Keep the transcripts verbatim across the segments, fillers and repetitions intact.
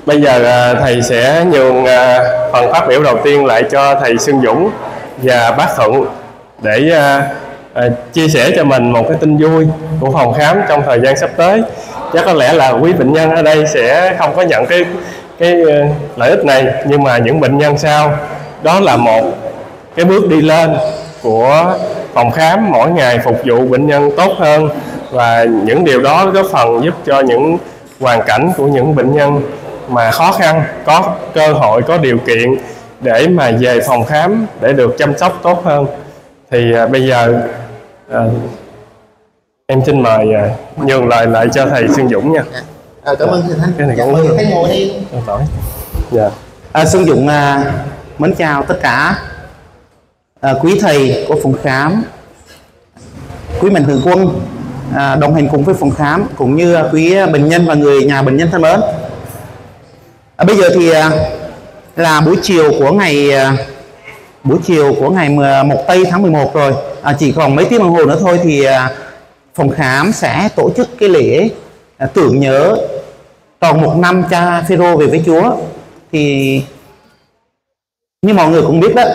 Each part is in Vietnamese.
bây giờ thầy sẽ nhường phần phát biểu đầu tiên lại cho thầy Xuân Dũng và bác Thuận để chia sẻ cho mình một cái tin vui của phòng khám trong thời gian sắp tới. Chắc có lẽ là quý bệnh nhân ở đây sẽ không có nhận cái cái lợi ích này, nhưng mà những bệnh nhân sau đó là một cái bước đi lên của phòng khám, mỗi ngày phục vụ bệnh nhân tốt hơn, và những điều đó góp phần giúp cho những hoàn cảnh của những bệnh nhân mà khó khăn có cơ hội, có điều kiện để mà về phòng khám để được chăm sóc tốt hơn. Thì à, bây giờ à, em xin mời à, nhường lời lại cho thầy Xuân Dũng nha. À, cảm ơn thầy Thanh. Cái này dạ, cũng mời thầy ngồi đi. Dạ. À, Xuân Dũng à, mến chào tất cả à, quý thầy của phòng khám, quý mạnh thường quân à, đồng hành cùng với phòng khám, cũng như quý bệnh nhân và người nhà bệnh nhân thân mến. À, bây giờ thì à, là buổi chiều của ngày à, buổi chiều của ngày mười một tây tháng mười một rồi, à, chỉ còn mấy tiếng đồng hồ nữa thôi thì à, phòng khám sẽ tổ chức cái lễ à, tưởng nhớ tròn một năm cha Phêrô về với Chúa. Thì như mọi người cũng biết đó,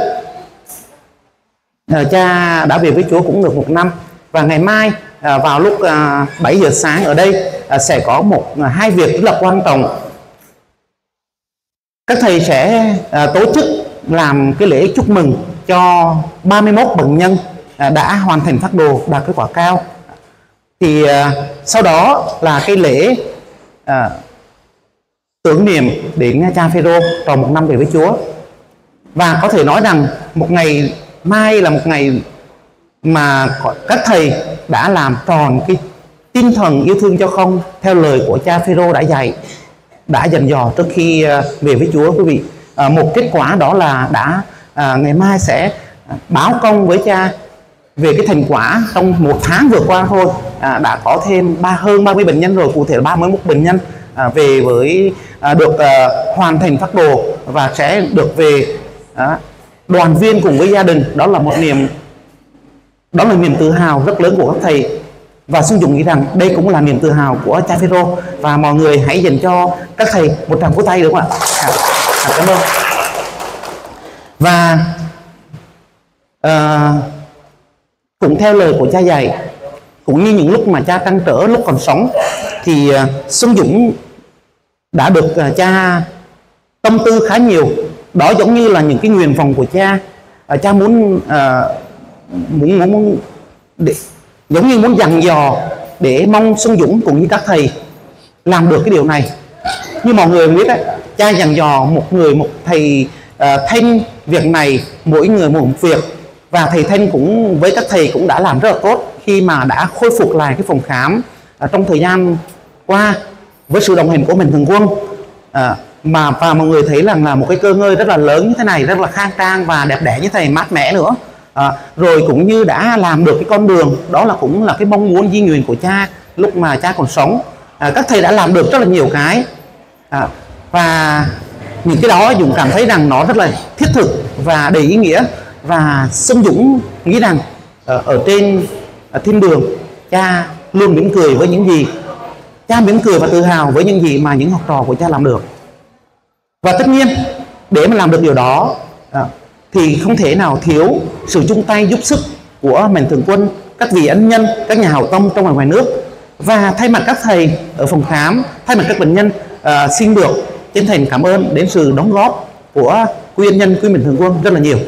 à, cha đã về với Chúa cũng được một năm, và ngày mai à, vào lúc à, bảy giờ sáng ở đây à, sẽ có một à, hai việc rất là quan trọng. Các thầy sẽ à, tổ chức làm cái lễ chúc mừng cho ba mươi mốt bệnh nhân à, đã hoàn thành phác đồ đạt kết quả cao. Thì à, sau đó là cái lễ à, tưởng niệm đến cha Phêrô tròn một năm về với Chúa. Và có thể nói rằng một ngày mai là một ngày mà các thầy đã làm tròn cái tinh thần yêu thương cho không theo lời của cha Phêrô đã dạy, đã dặn dò trước khi về với Chúa quý vị. À, một kết quả đó là đã à, ngày mai sẽ báo công với cha về cái thành quả trong một tháng vừa qua thôi. À, đã có thêm ba hơn ba mươi bệnh nhân rồi, cụ thể là ba mươi mốt bệnh nhân à, về với à, được à, hoàn thành phác đồ và sẽ được về à, đoàn viên cùng với gia đình. Đó là một niềm đó là niềm tự hào rất lớn của các thầy, và Xuân Dũng nghĩ rằng đây cũng là niềm tự hào của cha Phêrô. Và mọi người hãy dành cho các thầy một tràng vỗ tay được không ạ? À, à, cảm ơn. Và à, cũng theo lời của cha dạy, cũng như những lúc mà cha trăn trở lúc còn sống, thì à, Xuân Dũng đã được à, cha tâm tư khá nhiều. Đó giống như là những cái nguyện vọng của cha. À, cha muốn, à, muốn, muốn, muốn để, giống như muốn dặn dò để mong Xuân Dũng cũng như các thầy làm được cái điều này. Như mọi người biết đấy, cha dặn dò một người một thầy uh, Thanh việc này, mỗi người một việc. Và thầy Thanh cũng với các thầy cũng đã làm rất là tốt khi mà đã khôi phục lại cái phòng khám uh, trong thời gian qua với sự đồng hành của mình thường quân. Uh, mà và mọi người thấy rằng là một cái cơ ngơi rất là lớn như thế này, rất là khang trang và đẹp đẽ như thầy, mát mẻ nữa. À, rồi cũng như đã làm được cái con đường, đó là cũng là cái mong muốn di nguyện của cha lúc mà cha còn sống. À, các thầy đã làm được rất là nhiều cái, à, và những cái đó Dũng cảm thấy rằng nó rất là thiết thực và đầy ý nghĩa. Và Xuân Dũng nghĩ rằng ở, ở trên ở thiên đường, cha luôn mỉm cười với những gì cha mỉm cười và tự hào với những gì mà những học trò của cha làm được. Và tất nhiên để mà làm được điều đó à, thì không thể nào thiếu sự chung tay giúp sức của mạnh thường quân, các vị ân nhân, các nhà hảo tâm trong và ngoài nước. Và thay mặt các thầy ở phòng khám, thay mặt các bệnh nhân, à, xin được chân thành cảm ơn đến sự đóng góp của quý ân nhân, quý mạnh thường quân rất là nhiều.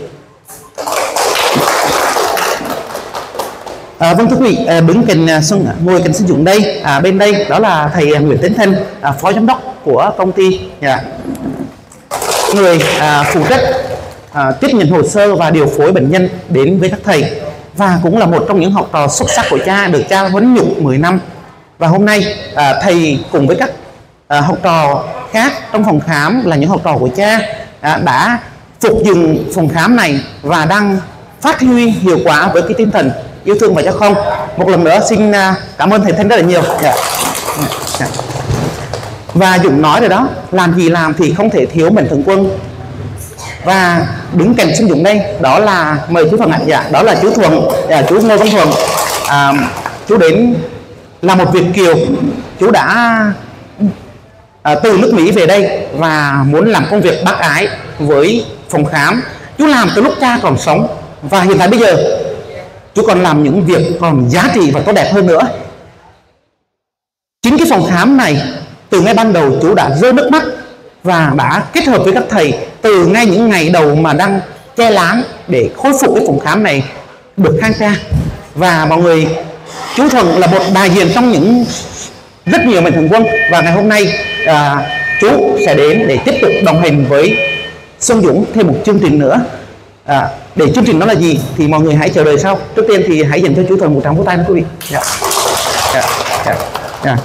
À, vâng thưa quý vị, à, đứng cạnh Xuân, ngồi cạnh Xuân Dũng đây, à, bên đây đó là thầy Nguyễn Tấn Thanh, à, phó giám đốc của công ty, yeah. người à, phụ trách À, tiếp nhận hồ sơ và điều phối bệnh nhân đến với các thầy, và cũng là một trong những học trò xuất sắc của cha, được cha huấn nhục mười năm. Và hôm nay à, thầy cùng với các à, học trò khác trong phòng khám là những học trò của cha à, đã phục dựng phòng khám này và đang phát huy hiệu quả với cái tinh thần yêu thương và cho không. Một lần nữa xin à, cảm ơn thầy Thanh rất là nhiều. Yeah. Yeah. Và Dũng nói rồi đó, làm gì làm thì không thể thiếu mạnh thường quân. Và đứng cạnh Xuân Dũng đây, đó là mời chú Thuận ạ. Dạ, đó là chú Thuận, dạ, chú Ngô Văn Thuận. À, chú đến là một Việt kiều, chú đã à, từ nước Mỹ về đây và muốn làm công việc bác ái với phòng khám. Chú làm từ lúc cha còn sống, và hiện tại bây giờ chú còn làm những việc còn giá trị và tốt đẹp hơn nữa. Chính cái phòng khám này, từ ngay ban đầu chú đã rơi nước mắt và đã kết hợp với các thầy từ ngay những ngày đầu mà đang che láng để khôi phục cái phòng khám này được khang trang. Và mọi người, chú Thuận là một đại diện trong những rất nhiều mạnh thường quân, và ngày hôm nay à, chú sẽ đến để tiếp tục đồng hành với Xuân Dũng thêm một chương trình nữa. À, để chương trình đó là gì thì mọi người hãy chờ đợi sau. Trước tiên thì hãy dành cho chú Thuận một tràng vỗ tay nữa quý vị. Dạ. Dạ. Dạ. Dạ.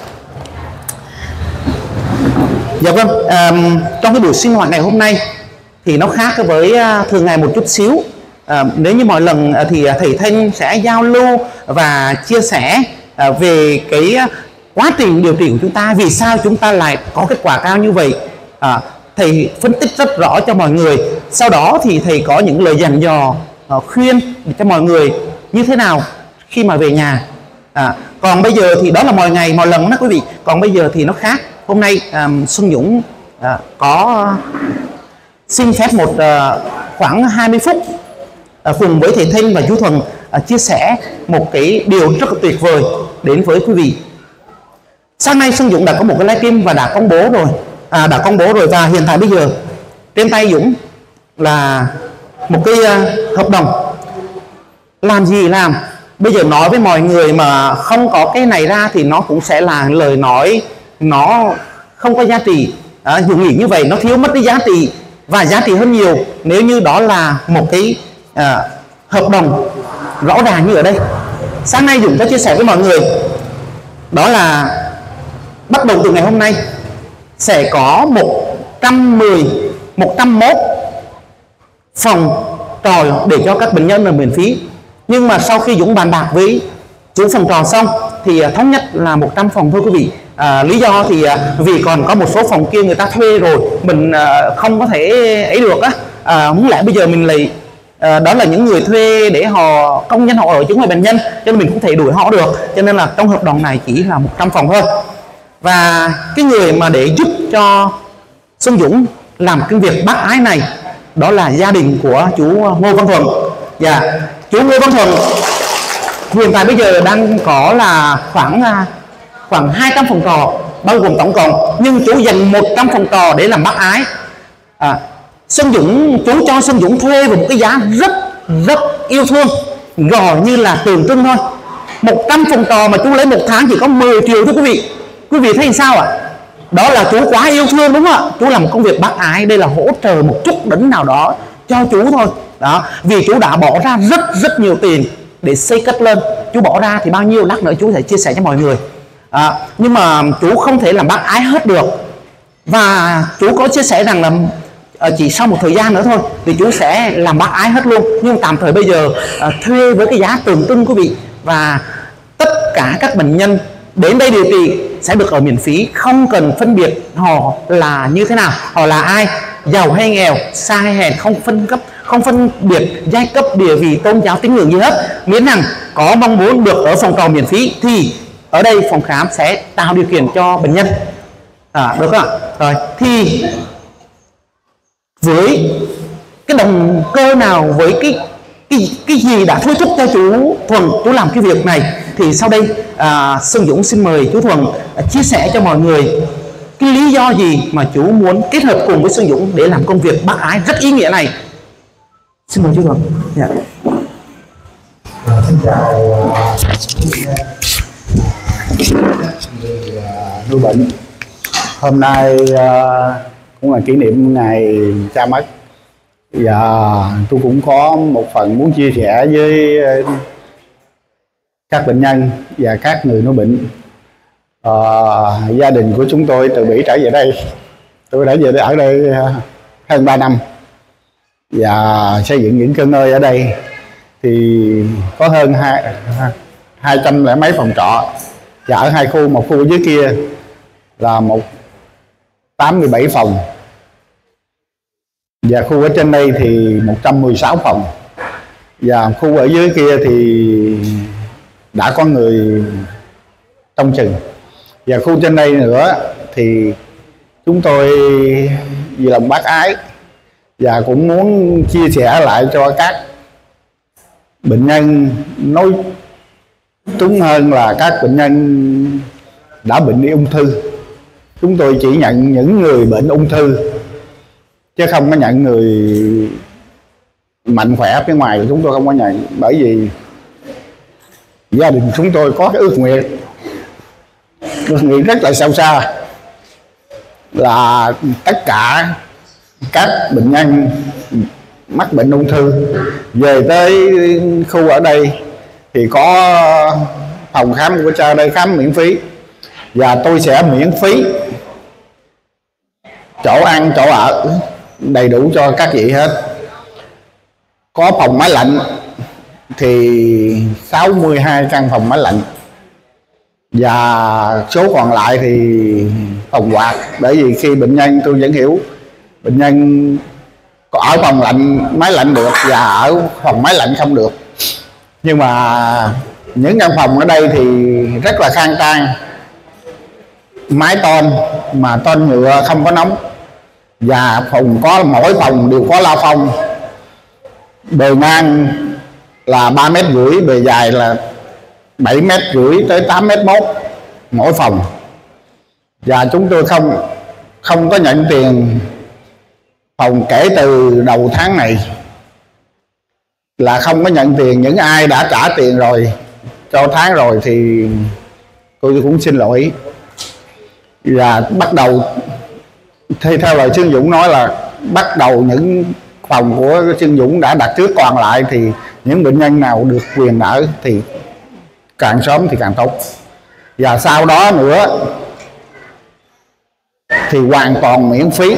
Dạ vâng, à, trong cái buổi sinh hoạt ngày hôm nay thì nó khác với thường ngày một chút xíu. À, nếu như mọi lần thì thầy Thanh sẽ giao lưu và chia sẻ à, về cái quá trình điều trị của chúng ta, vì sao chúng ta lại có kết quả cao như vậy. À, thầy phân tích rất rõ cho mọi người. Sau đó thì thầy có những lời dặn dò uh, khuyên cho mọi người như thế nào khi mà về nhà. À, còn bây giờ thì đó là mọi ngày mọi lần đó quý vị. Còn bây giờ thì nó khác. Hôm nay um, Xuân Dũng uh, có uh, xin phép một uh, khoảng hai mươi phút uh, cùng với thầy Thanh và chú Thuần uh, chia sẻ một cái điều rất là tuyệt vời đến với quý vị. Sáng nay Xuân Dũng đã có một cái livestream và đã công bố rồi. À, đã công bố rồi và hiện tại bây giờ trên tay Dũng là một cái uh, hợp đồng. Làm gì làm, bây giờ nói với mọi người mà không có cái này ra thì nó cũng sẽ là lời nói nó không có giá trị. À, Dũng nghĩ như vậy nó thiếu mất cái giá trị, và giá trị hơn nhiều nếu như đó là một cái uh, hợp đồng rõ ràng như ở đây. Sáng nay Dũng có chia sẻ với mọi người đó là bắt đầu từ ngày hôm nay sẽ có một trăm mười, một trăm mốt phòng trò để cho các bệnh nhân là miễn phí. Nhưng mà sau khi Dũng bàn bạc với chủ phòng trò xong thì thống nhất là một trăm phòng thôi quý vị. À, lý do thì vì còn có một số phòng kia người ta thuê rồi, mình à, không có thể ấy được á. À, không lẽ bây giờ mình lại à, đó là những người thuê để họ công nhân họ ở chứ không phải bệnh nhân, cho nên mình không thể đuổi họ được. Cho nên là trong hợp đồng này chỉ là một trăm phòng thôi. Và cái người mà để giúp cho Xuân Dũng làm cái việc bác ái này đó là gia đình của chú Ngô Văn Thuận. Dạ, chú Ngô Văn Thuận hiện tại bây giờ đang có là khoảng khoảng hai trăm phòng trọ bao gồm tổng cộng, nhưng chú dành một trăm phòng trọ để làm bác ái. À, Xuân Dũng, chú cho Xuân Dũng thuê với một cái giá rất rất yêu thương, gọi như là tượng trưng thôi. một trăm phòng trọ mà chú lấy một tháng chỉ có mười triệu thưa quý vị. Quý vị thấy sao ạ? À? Đó là chú quá yêu thương đúng không ạ? Chú làm công việc bác ái, đây là hỗ trợ một chút đỉnh nào đó cho chú thôi. Đó, vì chú đã bỏ ra rất rất nhiều tiền để xây cất lên. Chú bỏ ra thì bao nhiêu lát nữa chú sẽ chia sẻ cho mọi người. À, nhưng mà chú không thể làm bác ái hết được. Và chú có chia sẻ rằng là chỉ sau một thời gian nữa thôi thì chú sẽ làm bác ái hết luôn. Nhưng tạm thời bây giờ à, thuê với cái giá tượng trưng quý vị. Và tất cả các bệnh nhân đến đây điều trị sẽ được ở miễn phí, không cần phân biệt họ là như thế nào, họ là ai, giàu hay nghèo, xa hay hèn, không phân cấp, không phân biệt giai cấp, địa vị, tôn giáo, tín ngưỡng gì hết. Miễn rằng có mong muốn được ở phòng trọ miễn phí thì ở đây phòng khám sẽ tạo điều kiện cho bệnh nhân. À, được không ạ? Rồi thì với cái động cơ nào, với cái cái cái gì đã thôi thúc cho chú Thuần chú làm cái việc này, thì sau đây à, Xuân Dũng xin mời chú Thuần à, chia sẻ cho mọi người cái lý do gì mà chú muốn kết hợp cùng với Xuân Dũng để làm công việc bác ái rất ý nghĩa này. Xin mời chú Thuần. Dạ. Xin chào người nuôi bệnh. Hôm nay uh, cũng là kỷ niệm ngày cha mất, và tôi cũng có một phần muốn chia sẻ với uh, các bệnh nhân và các người nuôi bệnh. Uh, gia đình của chúng tôi từ Bỉ trở về đây, tôi đã về ở đây uh, hơn ba năm và xây dựng những cơ ngơi ở đây, thì có hơn hai hai trăm lẻ mấy phòng trọ, và ở hai khu, một khu ở dưới kia là một tám mươi bảy phòng, và khu ở trên đây thì một trăm mười sáu phòng, và khu ở dưới kia thì đã có người trong chừng, và khu trên đây nữa thì chúng tôi vì lòng bác ái và cũng muốn chia sẻ lại cho các bệnh nhân, nói đúng hơn là các bệnh nhân đã bệnh ung thư. Chúng tôi chỉ nhận những người bệnh ung thư chứ không có nhận người mạnh khỏe phía ngoài, chúng tôi không có nhận. Bởi vì gia đình chúng tôi có cái ước nguyện ước nguyện rất là sâu xa là tất cả các bệnh nhân mắc bệnh ung thư về tới khu ở đây thì có phòng khám của cha đây khám miễn phí, và tôi sẽ miễn phí chỗ ăn chỗ ở đầy đủ cho các vị hết. Có phòng máy lạnh thì sáu mươi hai căn phòng máy lạnh, và số còn lại thì phòng quạt. Bởi vì khi bệnh nhân, tôi vẫn hiểu bệnh nhân có ở phòng lạnh máy lạnh được và ở phòng máy lạnh không được, nhưng mà những căn phòng ở đây thì rất là khang trang, mái tôn mà tôn nhựa không có nóng, và phòng có mỗi phòng đều có la phong, bề ngang là ba mét rưỡi, bề dài là bảy mét rưỡi tới tám mét mốt mỗi phòng. Và chúng tôi không không có nhận tiền phòng kể từ đầu tháng này, là không có nhận tiền. Những ai đã trả tiền rồi cho tháng rồi thì tôi cũng xin lỗi. Và bắt đầu thì theo lời Trương Dũng nói là bắt đầu những phòng của Trương Dũng đã đặt trước, còn lại thì những bệnh nhân nào được quyền ở thì càng sớm thì càng tốt. Và sau đó nữa thì hoàn toàn miễn phí,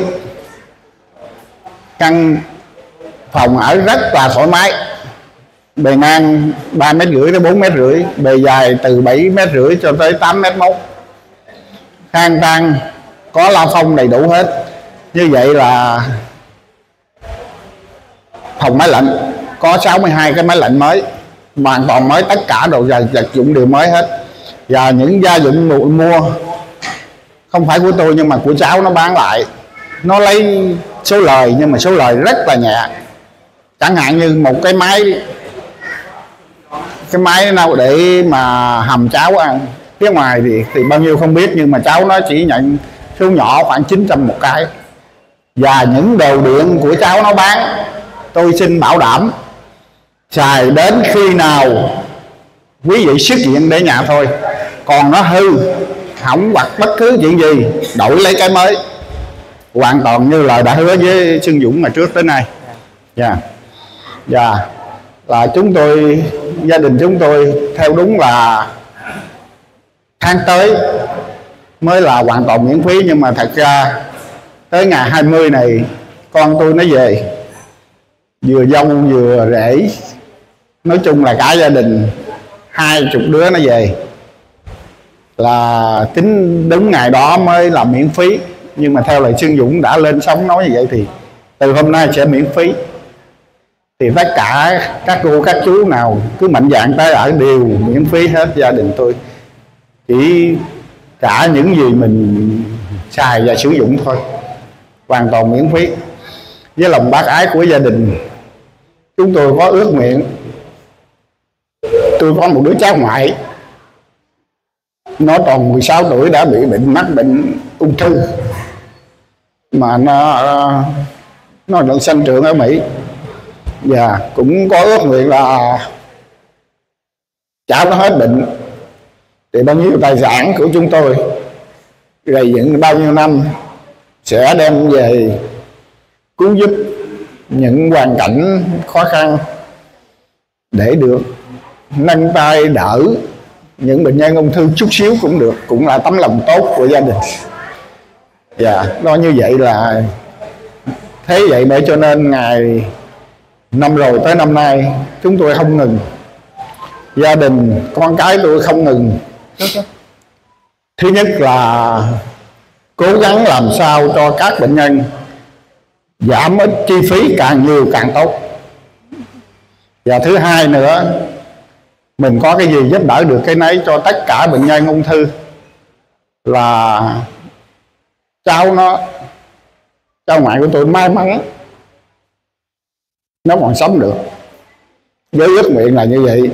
căn phòng ở rất là thoải mái, bề ngang ba mét rưỡi tới bốn mét rưỡi, bề dài từ bảy mét rưỡi cho tới tám mét mốt, khang trang, có la phong đầy đủ hết. Như vậy là phòng máy lạnh có sáu mươi hai cái máy lạnh mới, hoàn toàn mới, tất cả đồ vật dụng đều mới hết. Và những gia dụng mua không phải của tôi nhưng mà của cháu nó bán lại, nó lấy số lời nhưng mà số lời rất là nhẹ. Chẳng hạn như một cái máy cái máy nào để mà hầm cháo ăn, phía ngoài thì, thì bao nhiêu không biết, nhưng mà cháu nó chỉ nhận số nhỏ khoảng chín trăm một cái. Và những đồ điện của cháu nó bán, tôi xin bảo đảm xài đến khi nào quý vị xuất viện để nhà thôi, còn nó hư hỏng hoặc bất cứ chuyện gì đổi lấy cái mới, hoàn toàn như lời đã hứa với Xuân Dũng mà trước tới nay. Dạ dạ là chúng tôi, gia đình chúng tôi theo đúng là tháng tới mới là hoàn toàn miễn phí. Nhưng mà thật ra tới ngày hai mươi này con tôi nó về, vừa dâu vừa rể, nói chung là cả gia đình hai chục đứa nó về, là tính đúng ngày đó mới là miễn phí. Nhưng mà theo lời Xuân Dũng đã lên sóng nói như vậy thì từ hôm nay sẽ miễn phí. Thì tất cả các cô các chú nào cứ mạnh dạn tới ở đều miễn phí hết. Gia đình tôi chỉ trả những gì mình xài và sử dụng thôi, hoàn toàn miễn phí. Với lòng bác ái của gia đình, chúng tôi có ước nguyện. Tôi có một đứa cháu ngoại, nó còn mười sáu tuổi đã bị bệnh mắc bệnh ung thư, mà nó nó được sanh trưởng ở Mỹ. Và cũng có ước nguyện là cháu nó hết bệnh thì bao nhiêu tài sản của chúng tôi gây dựng bao nhiêu năm sẽ đem về cứu giúp những hoàn cảnh khó khăn để được nâng tay đỡ những bệnh nhân ung thư chút xíu cũng được, cũng là tấm lòng tốt của gia đình. Dạ, đó như vậy là thế vậy để cho nên ngày năm rồi tới năm nay chúng tôi không ngừng, gia đình con cái tôi không ngừng. Thứ nhất là cố gắng làm sao cho các bệnh nhân giảm ít chi phí càng nhiều càng tốt. Và thứ hai nữa, mình có cái gì giúp đỡ được cái nấy cho tất cả bệnh nhân ung thư, là cháu nó cháu ngoại của tôi may mắn nó còn sống được. Với ước nguyện là như vậy.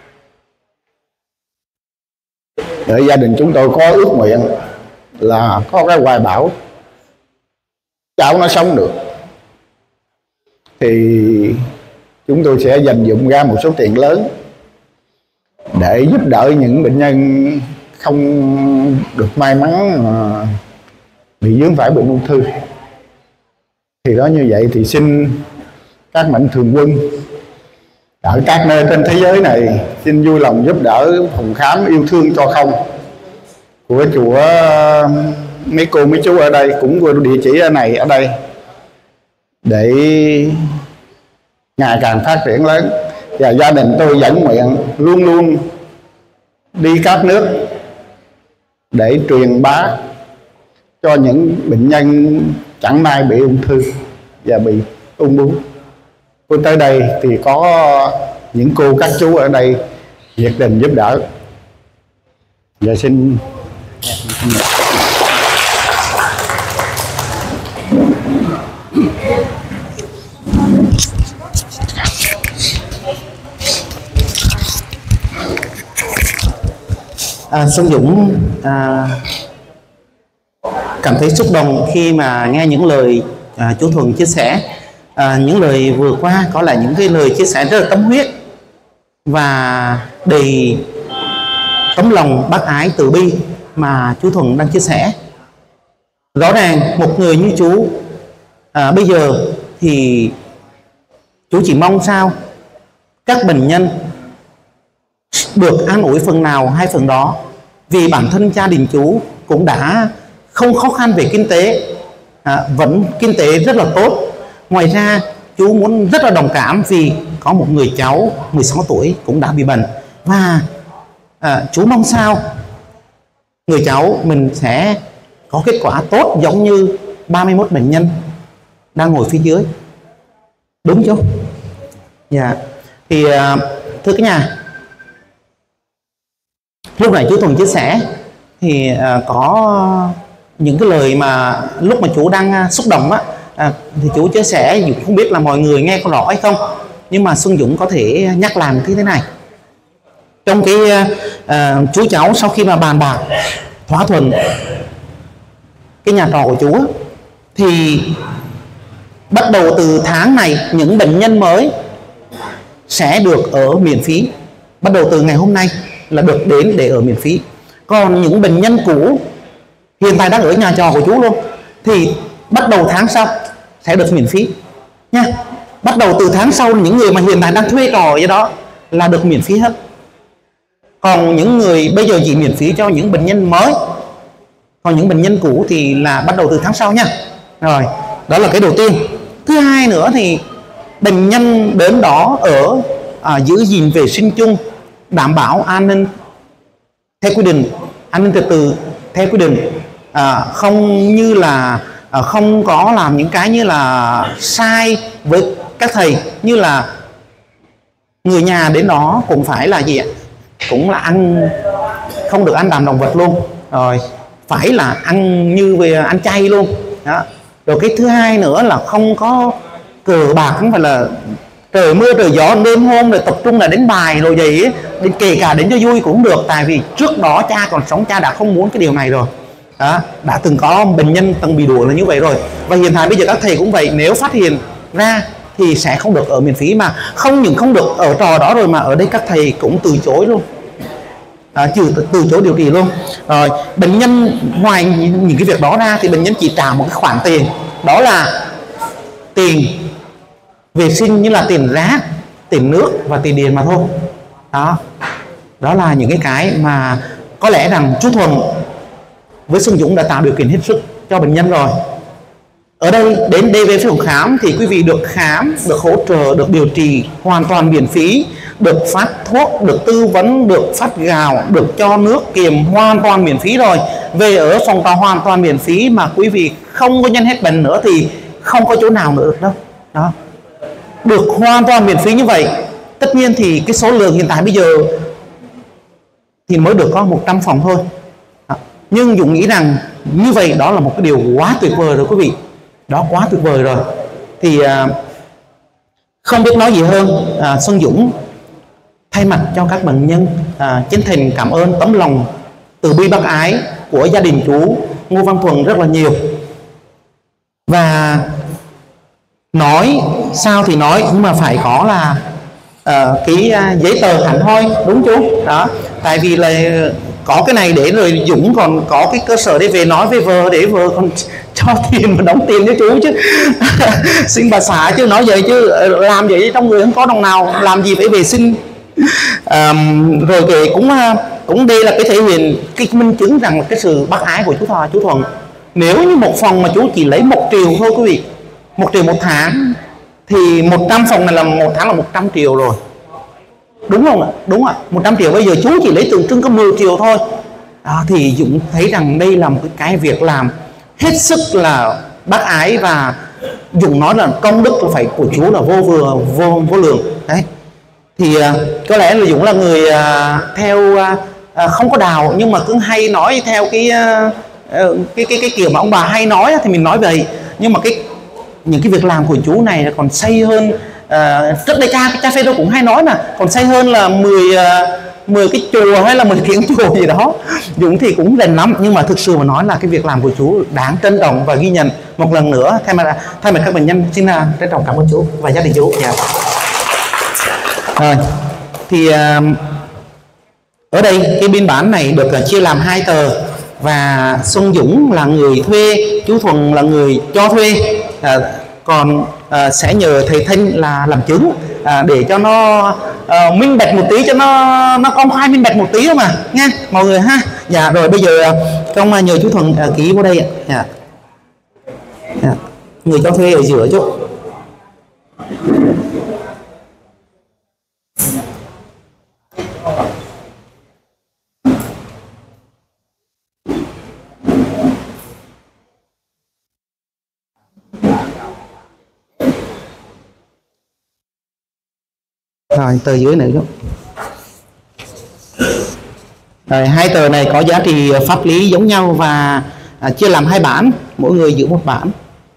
Để gia đình chúng tôi có ước nguyện là có cái hoài bão cháu nó sống được, thì chúng tôi sẽ dành dụm ra một số tiền lớn để giúp đỡ những bệnh nhân không được may mắn mà bị vướng phải bệnh ung thư. Thì đó, như vậy thì xin các mạnh thường quân ở các nơi trên thế giới này xin vui lòng giúp đỡ phòng khám yêu thương cho không của chùa mấy cô mấy chú ở đây, cũng của địa chỉ ở này ở đây, để ngày càng phát triển lớn. Và gia đình tôi dẫn nguyện luôn luôn đi các nước để truyền bá cho những bệnh nhân chẳng may bị ung thư và bị ung bướu. Tôi tới đây thì có những cô các chú ở đây nhiệt tình giúp đỡ. Và xin À, Xuân Dũng à, cảm thấy xúc động khi mà nghe những lời à, chú Thuần chia sẻ. À, những lời vừa qua có là những cái lời chia sẻ rất là tâm huyết và đầy tấm lòng bác ái từ bi mà chú Thuần đang chia sẻ. Rõ ràng một người như chú à, bây giờ thì chú chỉ mong sao các bệnh nhân được an ủi phần nào hay phần đó, vì bản thân gia đình chú cũng đã không khó khăn về kinh tế, à, vẫn kinh tế rất là tốt. Ngoài ra chú muốn rất là đồng cảm vì có một người cháu mười sáu tuổi cũng đã bị bệnh, và à, chú mong sao người cháu mình sẽ có kết quả tốt giống như ba mươi mốt bệnh nhân đang ngồi phía dưới. Đúng chứ? Dạ. Thì à, thưa cả nhà, lúc này chú Thuần chia sẻ thì à, có những cái lời mà lúc mà chú đang à, xúc động á, à, thì chú chia sẻ, Dũng không biết là mọi người nghe có rõ hay không, nhưng mà Xuân Dũng có thể nhắc làm như thế này. Trong cái à, chú cháu sau khi mà bàn bạc thỏa thuận cái nhà trọ của chú á, thì bắt đầu từ tháng này những bệnh nhân mới sẽ được ở miễn phí. Bắt đầu từ ngày hôm nay là được đến để ở miễn phí. Còn những bệnh nhân cũ hiện tại đang ở nhà trọ của chú luôn thì bắt đầu tháng sau sẽ được miễn phí nha. Bắt đầu từ tháng sau những người mà hiện tại đang thuê trọ ở đó là được miễn phí hết. Còn những người bây giờ chỉ miễn phí cho những bệnh nhân mới, còn những bệnh nhân cũ thì là bắt đầu từ tháng sau nha. Rồi, đó là cái đầu tiên. Thứ hai nữa thì bệnh nhân đến đó ở à, giữ gìn vệ sinh chung, đảm bảo an ninh theo quy định, an ninh trật tự theo quy định, à, không như là à, không có làm những cái như là sai với các thầy, như là người nhà đến đó cũng phải là gì ạ, cũng là ăn không được ăn đạm động vật luôn, rồi phải là ăn như về ăn chay luôn đó. Rồi cái thứ hai nữa là không có cờ bạc, không phải là trời mưa trời gió đêm hôm rồi tập trung là đánh bài rồi gì ấy. Kể cả đến cho vui cũng được, tại vì trước đó cha còn sống cha đã không muốn cái điều này rồi đó. Đã từng có bệnh nhân từng bị đuổi là như vậy rồi, và hiện tại bây giờ các thầy cũng vậy, nếu phát hiện ra thì sẽ không được ở miễn phí, mà không những không được ở trò đó rồi mà ở đây các thầy cũng từ chối luôn, à, trừ từ chối điều trị luôn. Rồi bệnh nhân ngoài những cái việc đó ra thì bệnh nhân chỉ trả một cái khoản tiền, đó là tiền vệ sinh như là tiền rác, tiền nước và tiền điện mà thôi. Đó, đó là những cái cái mà có lẽ rằng chú Thuần với Xuân Dũng đã tạo điều kiện hết sức cho bệnh nhân rồi. Ở đây đến đây về phòng khám thì quý vị được khám, được hỗ trợ, được điều trị hoàn toàn miễn phí, được phát thuốc, được tư vấn, được phát gạo, được cho nước kiềm hoàn toàn miễn phí rồi. Về ở phòng trọ hoàn toàn miễn phí, mà quý vị không có nhân hết bệnh nữa thì không có chỗ nào nữa được đâu. Đó, được hoàn toàn miễn phí như vậy. Tất nhiên thì cái số lượng hiện tại bây giờ thì mới được có một trăm phòng thôi. Đó. Nhưng Dũng nghĩ rằng như vậy đó là một cái điều quá tuyệt vời rồi quý vị, đó quá tuyệt vời rồi. Thì à, không biết nói gì hơn, à, Xuân Dũng thay mặt cho các bệnh nhân à, chân thành cảm ơn tấm lòng từ bi bác ái của gia đình chú Ngô Văn Thuần rất là nhiều. Và nói sao thì nói, nhưng mà phải có là uh, cái uh, giấy tờ hẳn hoi, đúng chú đó. Tại vì là có cái này để rồi Dũng còn có cái cơ sở để về nói với vợ, để vợ còn cho tiền mà đóng tiền cho chú chứ. Xin bà xã chứ nói vậy chứ làm vậy trong người không có đồng nào, làm gì phải về xin. Um, rồi thì cũng cũng đây là cái thể hiện cái minh chứng rằng cái sự bác ái của chú Thọ, chú Thuận. Nếu như một phòng mà chú chỉ lấy một triệu thôi quý vị, một triệu một tháng, thì một trăm phòng này là một tháng là một trăm triệu rồi, đúng không ạ? Đúng ạ, một trăm triệu. Bây giờ chú chỉ lấy tượng trưng có mười triệu thôi, à, thì Dũng thấy rằng đây là một cái, cái việc làm hết sức là bác ái. Và Dũng nói là công đức là phải của chú là vô vừa vô vô lượng đấy. Thì uh, có lẽ là Dũng là người uh, theo uh, uh, không có đạo, nhưng mà cứ hay nói theo cái uh, uh, cái cái cái kiểu mà ông bà hay nói thì mình nói vậy. Nhưng mà cái những cái việc làm của chú này còn xây hơn. Uh, trước đây cha cha phê tôi cũng hay nói là còn xây hơn là mười uh, mười cái chùa hay là mười tiếng chùa gì đó. Dũng thì cũng rành lắm, nhưng mà thực sự mà nói là cái việc làm của chú đáng trân trọng và ghi nhận. Một lần nữa thay mặt thay mặt các bệnh nhân xin uh, trân trọng cảm ơn chú và gia đình chú. Yeah. Rồi, thì uh, ở đây cái biên bản này được uh, chia làm hai tờ, và Xuân Dũng là người thuê, chú Thuần là người cho thuê. Uh, còn uh, sẽ nhờ thầy Thanh là làm chứng uh, để cho nó uh, minh bạch một tí, cho nó nó công khai minh bạch một tí thôi mà nha mọi người ha. Dạ rồi bây giờ uh, công uh, nhờ chú Thuần uh, ký vào đây ạ. Dạ. Dạ. Người cho thuê ở giữa chú. Rồi tờ dưới này đó. Rồi hai tờ này có giá trị pháp lý giống nhau và à, chia làm hai bản, mỗi người giữ một bản.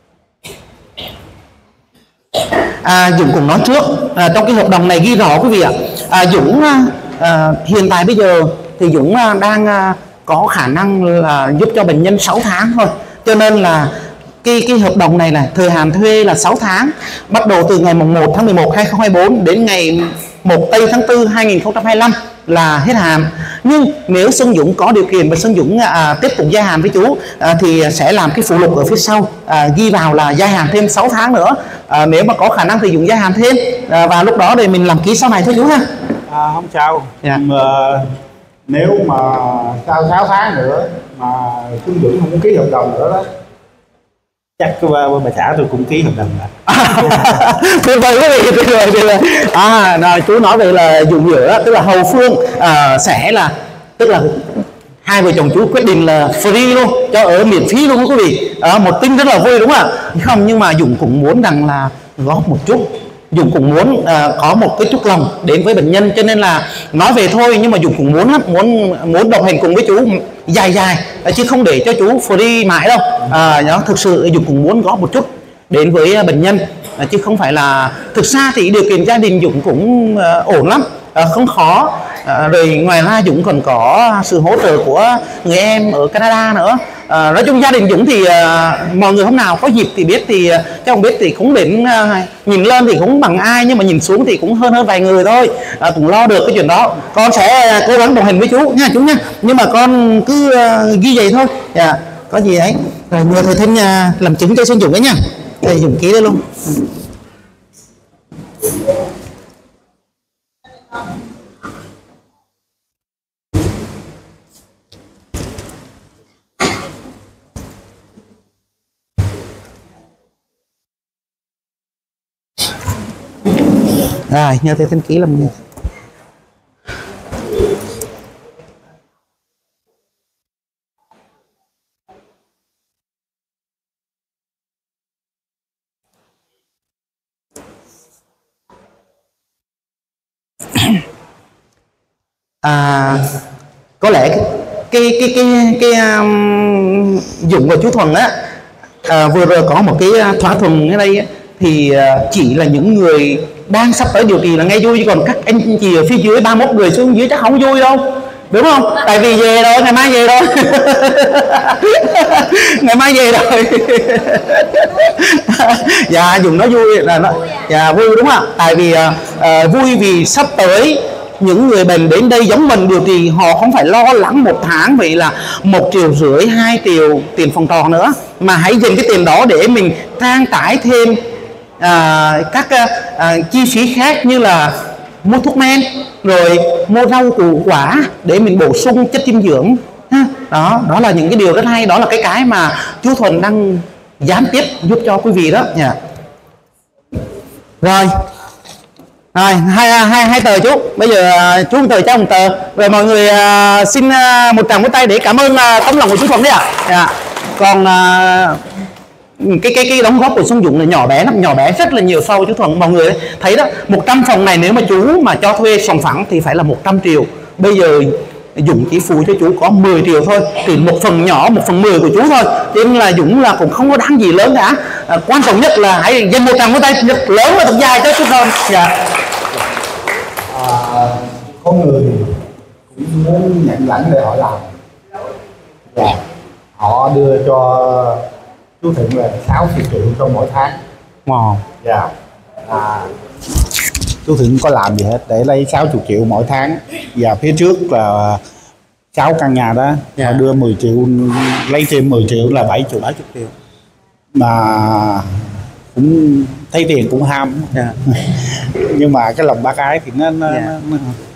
À, Dũng cũng nói trước à, trong cái hợp đồng này ghi rõ quý vị ạ. À, Dũng à, hiện tại bây giờ thì Dũng à, đang à, có khả năng là giúp cho bệnh nhân sáu tháng thôi, cho nên là cái cái hợp đồng này là thời hạn thuê là sáu tháng, bắt đầu từ ngày mùng một tháng mười một năm hai nghìn không trăm hai mươi tư đến ngày một tây tháng tư năm hai nghìn không trăm hai mươi lăm là hết hạn. Nhưng nếu Xuân Dũng có điều kiện và Xuân Dũng à, tiếp tục gia hạn với chú à, thì sẽ làm cái phụ lục ở phía sau à, ghi vào là gia hạn thêm sáu tháng nữa. À, nếu mà có khả năng thì Dũng gia hạn thêm à, và lúc đó thì mình làm ký sau này thôi chú ha. À, không sao. Dạ. Mà nếu mà sau sáu tháng nữa mà Xuân Dũng không ký hợp đồng nữa đó, chắc bà, bà xã tôi cũng ký hợp đồng lại. Tuyệt vời quý vị, tuyệt vời, tuyệt vời. À, rồi, chú nói về là Dũng giữa, tức là Hậu Phương à, sẽ là, tức là hai vợ chồng chú quyết định là free luôn, cho ở miễn phí luôn quý vị. À, một tin rất là vui đúng không ạ? Không, nhưng mà Dũng cũng muốn rằng là góp một chút. Dũng cũng muốn à, có một cái chút lòng đến với bệnh nhân, cho nên là nói về thôi, nhưng mà Dũng cũng muốn muốn muốn đồng hành cùng với chú dài dài, chứ không để cho chú free mãi đâu. À, đó, thực sự Dũng cũng muốn góp một chút đến với bệnh nhân, à, chứ không phải là, thực ra thì điều kiện gia đình Dũng cũng à, ổn lắm, à, không khó. À, rồi ngoài ra Dũng còn có sự hỗ trợ của người em ở Canada nữa. À, nói chung gia đình Dũng thì à, mọi người hôm nào có dịp thì biết, thì à, các ông biết thì cũng đến à, nhìn lên thì cũng bằng ai, nhưng mà nhìn xuống thì cũng hơn hơn vài người thôi. À, cũng lo được cái chuyện đó. Con sẽ cố gắng đồng hành với chú nha chú nha, nhưng mà con cứ à, ghi vậy thôi. Dạ, có gì ấy rồi nhờ thầy Thanh à, làm chứng cho Xuân Dũng đấy nha. Thầy Dũng ký đây luôn. Rồi nhờ thầy Thanh ký làm. À, có lẽ cái cái cái cái um, Dũng và chú Thuần á, à, vừa rồi có một cái thỏa thuận ở đây á, thì uh, chỉ là những người đang sắp tới điều trị là nghe vui, chứ còn các anh chị ở phía dưới ba mươi mốt người xuống dưới chắc không vui đâu, đúng không? Tại vì về rồi, ngày mai về rồi. Ngày mai về rồi. Dạ Dũng nói vui là nó dạ vui đúng không? Tại vì uh, vui vì sắp tới những người bệnh đến đây giống mình điều trị, họ không phải lo lắng một tháng vậy là một triệu rưỡi hai triệu tiền phòng trọ nữa, mà hãy dành cái tiền đó để mình trang trải thêm à, các à, chi phí khác như là mua thuốc men, rồi mua rau củ quả để mình bổ sung chất dinh dưỡng. Đó, đó là những cái điều rất hay, đó là cái cái mà chú Thuần đang gián tiếp giúp cho quý vị đó nha. Rồi. Rồi, hai, hai, hai tờ chú. Bây giờ chú một tờ, cháu một tờ. Rồi mọi người uh, xin uh, một tràng vỗ tay để cảm ơn uh, tấm lòng của chú Thuần đấy ạ. À. Yeah. Còn uh, cái cái cái đóng góp của Xuân Dũng là nhỏ bé lắm, nhỏ bé rất là nhiều sau chú Thuần. Mọi người thấy đó, một trăm phòng này nếu mà chú mà cho thuê sòng phẳng thì phải là một trăm triệu. Bây giờ Dũng chỉ phụ cho chú có mười triệu thôi, thì một phần nhỏ, một phần mười của chú thôi, cho nên là Dũng là cũng không có đáng gì lớn cả. À, quan trọng nhất là hãy dành một tràng vỗ tay rất lớn và thật dài cho chú Thuần. Dạ. À, có người cũng muốn nhận lãnh để họ làm, dạ. Họ đưa cho chú Thuận là sáu mươi triệu trong mỗi tháng. Wow. Dạ. À, chú Thuận có làm gì hết để lấy sáu mươi triệu mỗi tháng, và phía trước là sáu căn nhà đó, dạ. Họ đưa mười triệu, lấy thêm mười triệu là bảy mươi triệu. Mà cũng thấy tiền cũng ham, yeah. Nhưng mà cái lòng bác ái thì nó, nó, yeah. nó,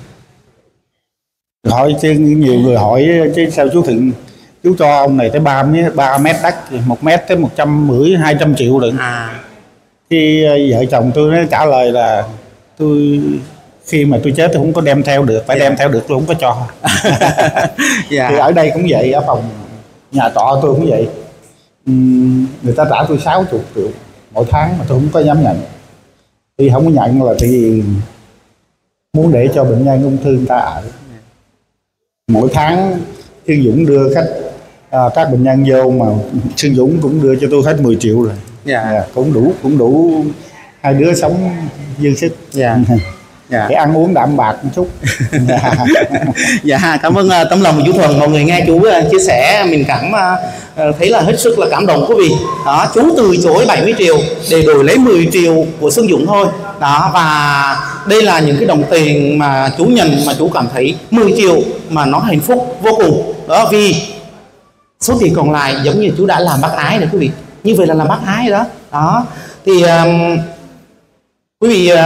nó hỏi chứ nhiều người hỏi chứ sao chú Thuận chú cho ông này tới ba ba mét đất, một mét tới một trăm rưỡi hai trăm triệu đựng. À. Khi vợ chồng tôi nó trả lời là tôi khi mà tôi chết tôi không có đem theo được, phải yeah. đem theo được tôi không có cho. Yeah. Thì ở đây cũng vậy, ở phòng nhà trọ tôi cũng vậy, uhm, người ta trả tôi sáu mươi triệu mỗi tháng mà tôi không có dám nhận. Thì không có nhận là thì muốn để cho bệnh nhân ung thư người ta ở. Mỗi tháng Xuân Dũng đưa khách à, các bệnh nhân vô mà Xuân Dũng cũng đưa cho tôi hết mười triệu rồi. Yeah. Yeah, cũng đủ cũng đủ hai đứa sống dư sức. Yeah. Dạ. Để ăn uống đạm bạc một chút. Dạ. Dạ, cảm ơn uh, tấm lòng của chú Thuần. Mọi người nghe chú uh, chia sẻ mình cảm uh, thấy là hết sức là cảm động quý vị. Đó, chú từ chối bảy mươi triệu để đổi lấy mười triệu của Xuân Dũng thôi. Đó, và đây là những cái đồng tiền mà chú nhận mà chú cảm thấy mười triệu mà nó hạnh phúc vô cùng. Đó, vì số tiền còn lại giống như chú đã làm bác ái rồi quý vị. Như vậy là làm bác ái đó. Đó, thì um, quý vị uh,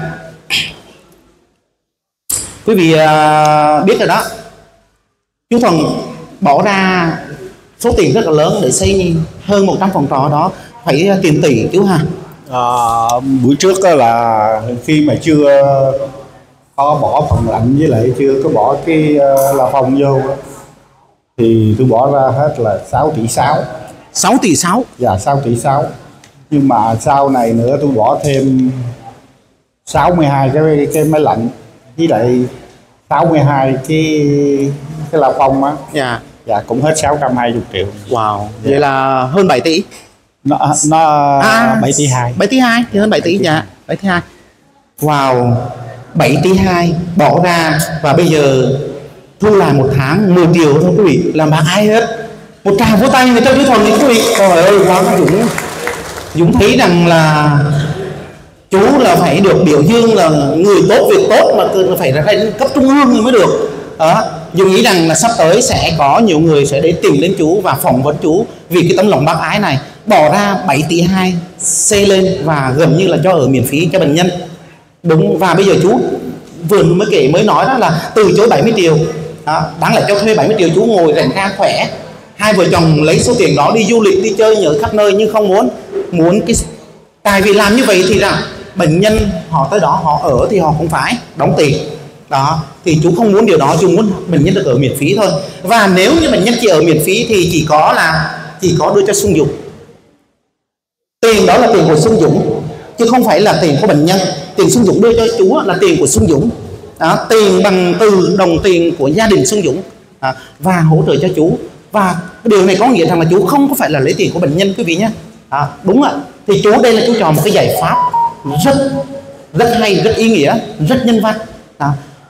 quý vị uh, biết rồi đó, chú Thuần bỏ ra số tiền rất là lớn để xây hơn một trăm phòng trọ đó, phải tiền tỷ chú ha. À, buổi trước đó là khi mà chưa có bỏ phòng lạnh với lại chưa có bỏ cái uh, là phòng vô thì tôi bỏ ra hết là sáu tỷ sáu. Sáu tỷ sáu? Dạ sáu tỷ sáu. Nhưng mà sau này nữa tôi bỏ thêm sáu mươi hai cái cái máy lạnh với lại sáu mươi hai cái cái lao phong á. Dạ. Dạ cũng hết sáu trăm hai mươi triệu. Wow. Dạ. Vậy là hơn bảy tỷ. Nó nó à, bảy tỷ hai. bảy tỷ hai thì hơn bảy tỷ dạ. bảy tỷ hai. Wow. bảy tỷ hai bỏ ra và bây giờ thu lại một tháng mười triệu thôi quý vị, làm bác ai hết. Một tràng vỗ tay người ta chú Thuần quý vị. Trời ơi, quá Dũng. Dũng thấy rằng là chú là phải được biểu dương là người tốt việc tốt mà phải ra cấp trung ương mới được. Đó, Dũng nghĩ rằng là sắp tới sẽ có nhiều người sẽ đến tìm đến chú và phỏng vấn chú vì cái tấm lòng bác ái này, bỏ ra bảy tỷ hai xây lên và gần như là cho ở miễn phí cho bệnh nhân. Đúng, và bây giờ chú vừa mới kể mới nói đó là từ chối bảy mươi triệu. Đó, đáng lẽ cho thuê bảy mươi triệu chú ngồi rảnh rang khỏe, hai vợ chồng lấy số tiền đó đi du lịch đi chơi nhớ khắp nơi, nhưng không muốn muốn cái tại vì làm như vậy thì rằng bệnh nhân họ tới đó họ ở thì họ cũng phải đóng tiền. Đó, thì chú không muốn điều đó, chú muốn bệnh nhân được ở miễn phí thôi. Và nếu như bệnh nhân chỉ ở miễn phí thì chỉ có là chỉ có đưa cho Xuân Dũng. Tiền đó là tiền của Xuân Dũng chứ không phải là tiền của bệnh nhân. Tiền Xuân Dũng đưa cho chú là tiền của Xuân Dũng. Đó, tiền bằng từ đồng tiền của gia đình Xuân Dũng. à, và hỗ trợ cho chú. Và điều này có nghĩa rằng là chú không có phải là lấy tiền của bệnh nhân quý vị nhé. À, đúng ạ. Thì chú đây là chú chọn một cái giải pháp rất rất hay, rất ý nghĩa, rất nhân văn. À,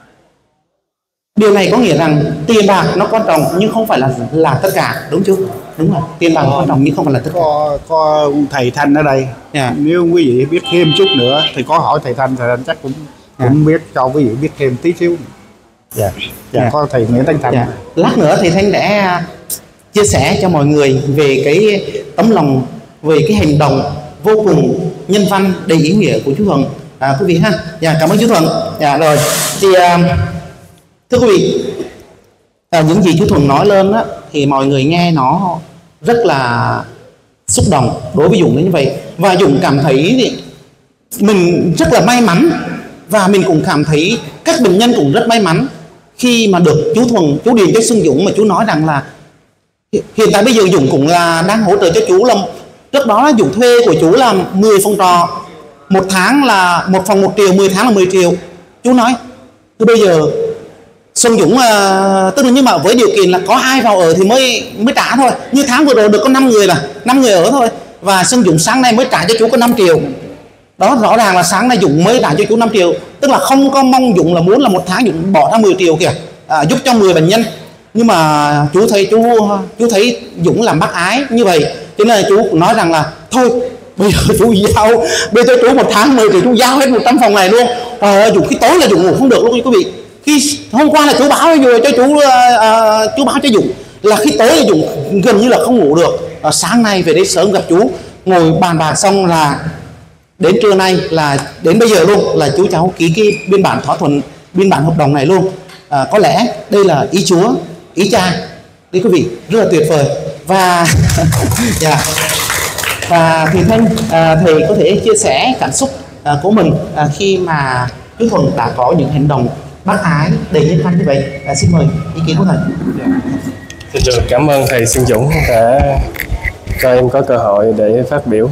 điều này có nghĩa rằng tiền bạc nó quan trọng nhưng không phải là là tất cả, đúng chưa? Đúng rồi, tiền bạc quan trọng nhưng không phải là tất cả. Có, có thầy Thanh ở đây. Yeah. Nếu quý vị biết thêm chút nữa thì có hỏi thầy Thanh, thầy Thanh chắc cũng Yeah. cũng biết cho quý vị biết thêm tí xíu. Dạ. Dạ, Yeah. có thầy Nguyễn Thanh Thanh. Yeah. Lát nữa thầy Thanh sẽ chia sẻ cho mọi người về cái tấm lòng, về cái hành động vô cùng nhân văn đầy ý nghĩa của chú Thuận, à, quý vị ha. Dạ, cảm ơn chú Thuận. Dạ rồi, thì à, thưa quý vị, à, những gì chú Thuận nói lên á, thì mọi người nghe nó rất là xúc động đối với Dũng như vậy, và Dũng cảm thấy thì mình rất là may mắn, và mình cũng cảm thấy các bệnh nhân cũng rất may mắn khi mà được chú Thuận, chú Điền cho Xuân Dũng mà chú nói rằng là hiện tại bây giờ Dũng cũng là đang hỗ trợ cho chú. Là trước đó là Dũng thuê của chú là mười phòng trọ, một tháng là một phòng một triệu, mười tháng là mười triệu. Chú nói từ bây giờ Xuân Dũng à, tức là nhưng mà với điều kiện là có ai vào ở thì mới mới trả thôi. Như tháng vừa rồi được có năm người là năm người ở thôi, và Xuân Dũng sáng nay mới trả cho chú có năm triệu. Đó, rõ ràng là sáng nay Dũng mới trả cho chú năm triệu, tức là không có mong Dũng là muốn là một tháng Dũng bỏ ra mười triệu kìa, à, giúp cho mười bệnh nhân. Nhưng mà chú thấy chú chú thấy Dũng làm bác ái như vậy, cho nên là chú nói rằng là thôi bây giờ chú giao, bây giờ chú một tháng mười triệu chú giao hết một trăm phòng này luôn. Trời ơi, Dũng khi tối là Dũng ngủ không được luôn quý vị. Khi hôm qua là chú báo cho chú uh, chú báo cho Dũng là khi tối là Dũng gần như là không ngủ được. À, sáng nay về đến sớm gặp chú, ngồi bàn bạc xong là đến trưa nay là đến bây giờ luôn là chú cháu ký cái biên bản thỏa thuận, biên bản hợp đồng này luôn. À, có lẽ đây là ý Chúa, ý cha đấy quý vị, rất là tuyệt vời. Và yeah. Và thì Thanh, à, thầy có thể chia sẻ cảm xúc à, của mình à, khi mà chú Thuận đã có những hành động bác ái đầy nhân văn như vậy. À, xin mời ý kiến của thầy. Xin được cảm ơn thầy Xuân Dũng đã cho em có cơ hội để phát biểu.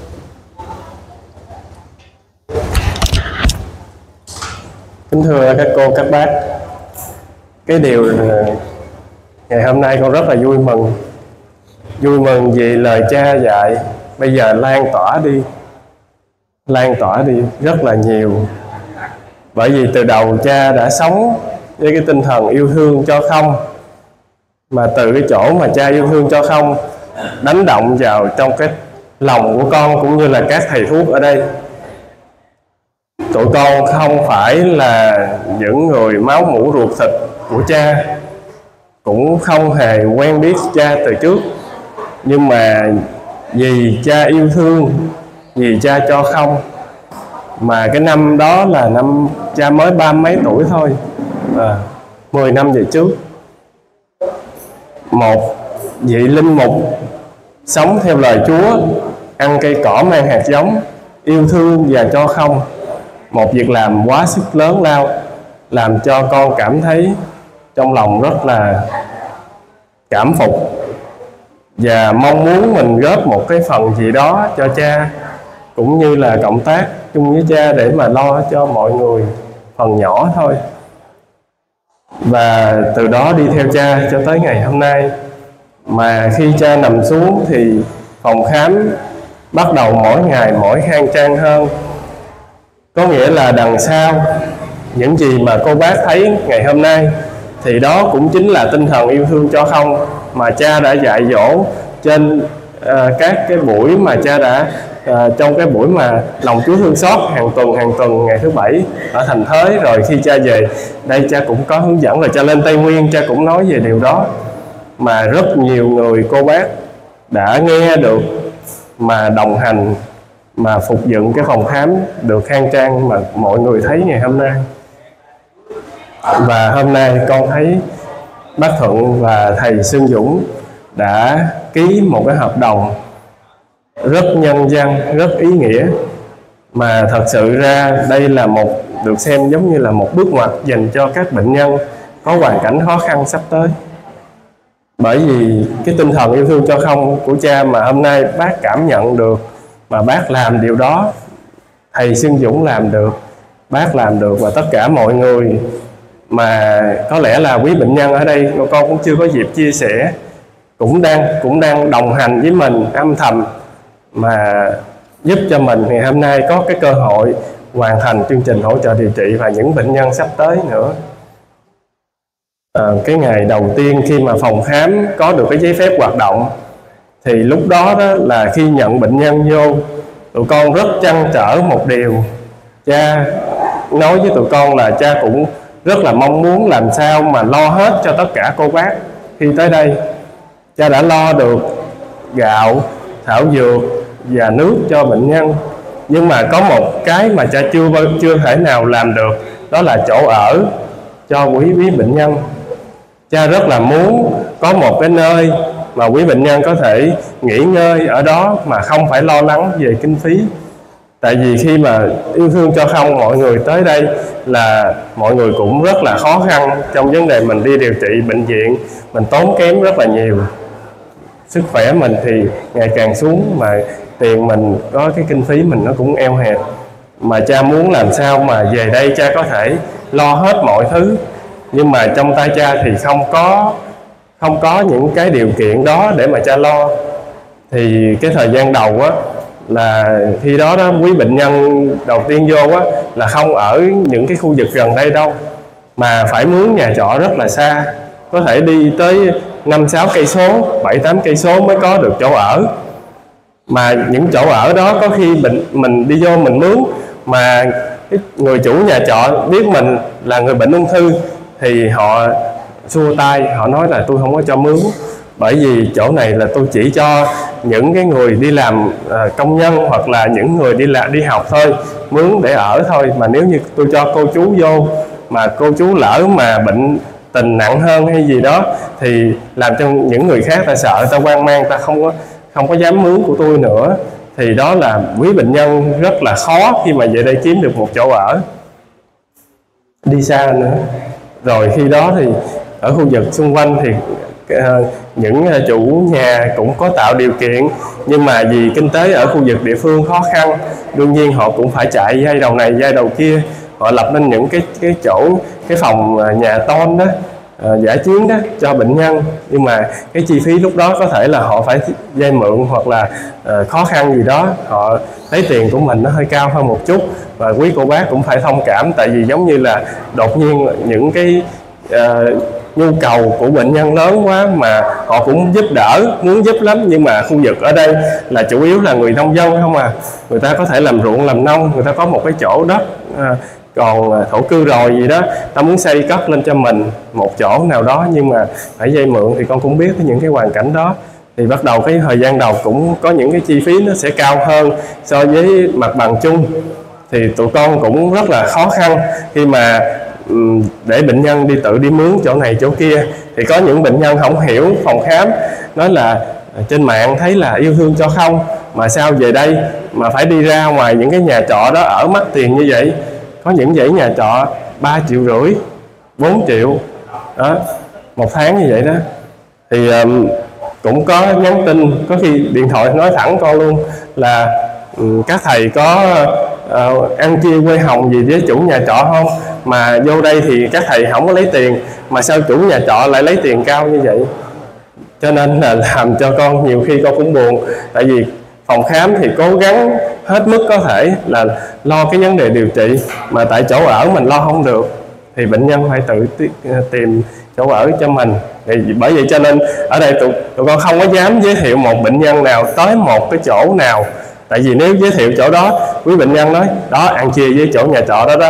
Kính thưa các cô, các bác, cái điều ngày hôm nay con rất là vui mừng. Vui mừng vì lời cha dạy bây giờ lan tỏa đi, lan tỏa đi rất là nhiều. Bởi vì từ đầu cha đã sống với cái tinh thần yêu thương cho không, mà từ cái chỗ mà cha yêu thương cho không đánh động vào trong cái lòng của con cũng như là các thầy thuốc ở đây. Tụi con không phải là những người máu mủ ruột thịt của cha, cũng không hề quen biết cha từ trước, nhưng mà vì cha yêu thương, vì cha cho không, mà cái năm đó là năm cha mới ba mấy tuổi thôi, à, mười năm về trước, một vị linh mục sống theo lời Chúa, ăn cây cỏ mang hạt giống, yêu thương và cho không, một việc làm quá sức lớn lao, làm cho con cảm thấy trong lòng rất là cảm phục và mong muốn mình góp một cái phần gì đó cho cha, cũng như là cộng tác chung với cha để mà lo cho mọi người phần nhỏ thôi. Và từ đó đi theo cha cho tới ngày hôm nay, mà khi cha nằm xuống thì phòng khám bắt đầu mỗi ngày mỗi khang trang hơn. Có nghĩa là đằng sau những gì mà cô bác thấy ngày hôm nay thì đó cũng chính là tinh thần yêu thương cho không mà cha đã dạy dỗ trên uh, các cái buổi mà cha đã uh, trong cái buổi mà lòng Chúa thương xót hàng tuần hàng tuần ngày thứ bảy ở Thành Thới. Rồi khi cha về đây cha cũng có hướng dẫn, rồi cha lên Tây Nguyên cha cũng nói về điều đó, mà rất nhiều người cô bác đã nghe được mà đồng hành, mà phục dựng cái phòng khám được khang trang mà mọi người thấy ngày hôm nay. Và hôm nay con thấy bác Thuận và thầy Xuân Dũng đã ký một cái hợp đồng rất nhân văn, rất ý nghĩa, mà thật sự ra đây là một, được xem giống như là một bước ngoặt dành cho các bệnh nhân có hoàn cảnh khó khăn sắp tới. Bởi vì cái tinh thần yêu thương cho không của cha mà hôm nay bác cảm nhận được, mà bác làm điều đó, thầy Xuân Dũng làm được, bác làm được, và tất cả mọi người mà có lẽ là quý bệnh nhân ở đây con cũng chưa có dịp chia sẻ, cũng đang cũng đang đồng hành với mình âm thầm mà giúp cho mình ngày hôm nay có cái cơ hội hoàn thành chương trình hỗ trợ điều trị và những bệnh nhân sắp tới nữa. À, cái ngày đầu tiên khi mà phòng khám có được cái giấy phép hoạt động thì lúc đó, đó là khi nhận bệnh nhân vô, tụi con rất trăn trở một điều. Cha nói với tụi con là cha cũng rất là mong muốn làm sao mà lo hết cho tất cả cô bác khi tới đây. Cha đã lo được gạo, thảo dược và nước cho bệnh nhân, nhưng mà có một cái mà cha chưa chưa thể nào làm được, đó là chỗ ở cho quý quý bệnh nhân. Cha rất là muốn có một cái nơi mà quý bệnh nhân có thể nghỉ ngơi ở đó mà không phải lo lắng về kinh phí. Tại vì khi mà yêu thương cho không, mọi người tới đây là mọi người cũng rất là khó khăn trong vấn đề mình đi điều trị bệnh viện, mình tốn kém rất là nhiều. Sức khỏe mình thì ngày càng xuống mà tiền mình có cái kinh phí mình nó cũng eo hẹp. Mà cha muốn làm sao mà về đây cha có thể lo hết mọi thứ, nhưng mà trong tay cha thì không có không có những cái điều kiện đó để mà cha lo. Thì cái thời gian đầu á là khi đó đó quý bệnh nhân đầu tiên vô á là không ở những cái khu vực gần đây đâu, mà phải mướn nhà trọ rất là xa, có thể đi tới năm sáu cây số, bảy tám cây số mới có được chỗ ở. Mà những chỗ ở đó có khi bệnh mình đi vô mình mướn mà cái người chủ nhà trọ biết mình là người bệnh ung thư thì họ xua tay, họ nói là tôi không có cho mướn, bởi vì chỗ này là tôi chỉ cho những cái người đi làm uh, công nhân hoặc là những người đi làm đi học thôi, mướn để ở thôi. Mà nếu như tôi cho cô chú vô mà cô chú lỡ mà bệnh tình nặng hơn hay gì đó thì làm cho những người khác ta sợ, ta hoang mang, ta không có không có dám mướn của tôi nữa. Thì đó là quý bệnh nhân rất là khó khi mà về đây kiếm được một chỗ ở, đi xa nữa. Rồi khi đó thì ở khu vực xung quanh thì uh, những chủ nhà cũng có tạo điều kiện, nhưng mà vì kinh tế ở khu vực địa phương khó khăn, đương nhiên họ cũng phải chạy dây đầu này dây đầu kia, họ lập nên những cái cái chỗ cái phòng nhà tôn đó, uh, giả chiến đó cho bệnh nhân. Nhưng mà cái chi phí lúc đó có thể là họ phải vay mượn hoặc là uh, khó khăn gì đó, họ lấy tiền của mình nó hơi cao hơn một chút. Và quý cô bác cũng phải thông cảm, tại vì giống như là đột nhiên những cái uh, nhu cầu của bệnh nhân lớn quá mà họ cũng giúp đỡ, muốn giúp lắm, nhưng mà khu vực ở đây là chủ yếu là người nông dân không à. Người ta có thể làm ruộng làm nông, người ta có một cái chỗ đất uh, còn thổ cư rồi gì đó, ta muốn xây cất lên cho mình một chỗ nào đó, nhưng mà phải vay mượn. Thì con cũng biết những cái hoàn cảnh đó, thì bắt đầu cái thời gian đầu cũng có những cái chi phí nó sẽ cao hơn so với mặt bằng chung. Thì tụi con cũng rất là khó khăn khi mà để bệnh nhân đi tự đi mướn chỗ này chỗ kia. Thì có những bệnh nhân không hiểu phòng khám, nói là trên mạng thấy là yêu thương cho không, mà sao về đây mà phải đi ra ngoài những cái nhà trọ đó ở mắc tiền như vậy. Có những dãy nhà trọ ba triệu rưỡi, bốn triệu đó, một tháng như vậy đó. Thì um, cũng có nhắn tin, có khi điện thoại nói thẳng con luôn là um, các thầy có uh, ăn chia quê hồng gì với chủ nhà trọ không, mà vô đây thì các thầy không có lấy tiền, mà sao chủ nhà trọ lại lấy tiền cao như vậy. Cho nên là làm cho con nhiều khi con cũng buồn, tại vì phòng khám thì cố gắng hết mức có thể là lo cái vấn đề điều trị, mà tại chỗ ở mình lo không được thì bệnh nhân phải tự tìm chỗ ở cho mình. Thì bởi vậy cho nên ở đây tụi, tụi con không có dám giới thiệu một bệnh nhân nào tới một cái chỗ nào, tại vì nếu giới thiệu chỗ đó quý bệnh nhân nói đó ăn chia với chỗ nhà trọ đó đó.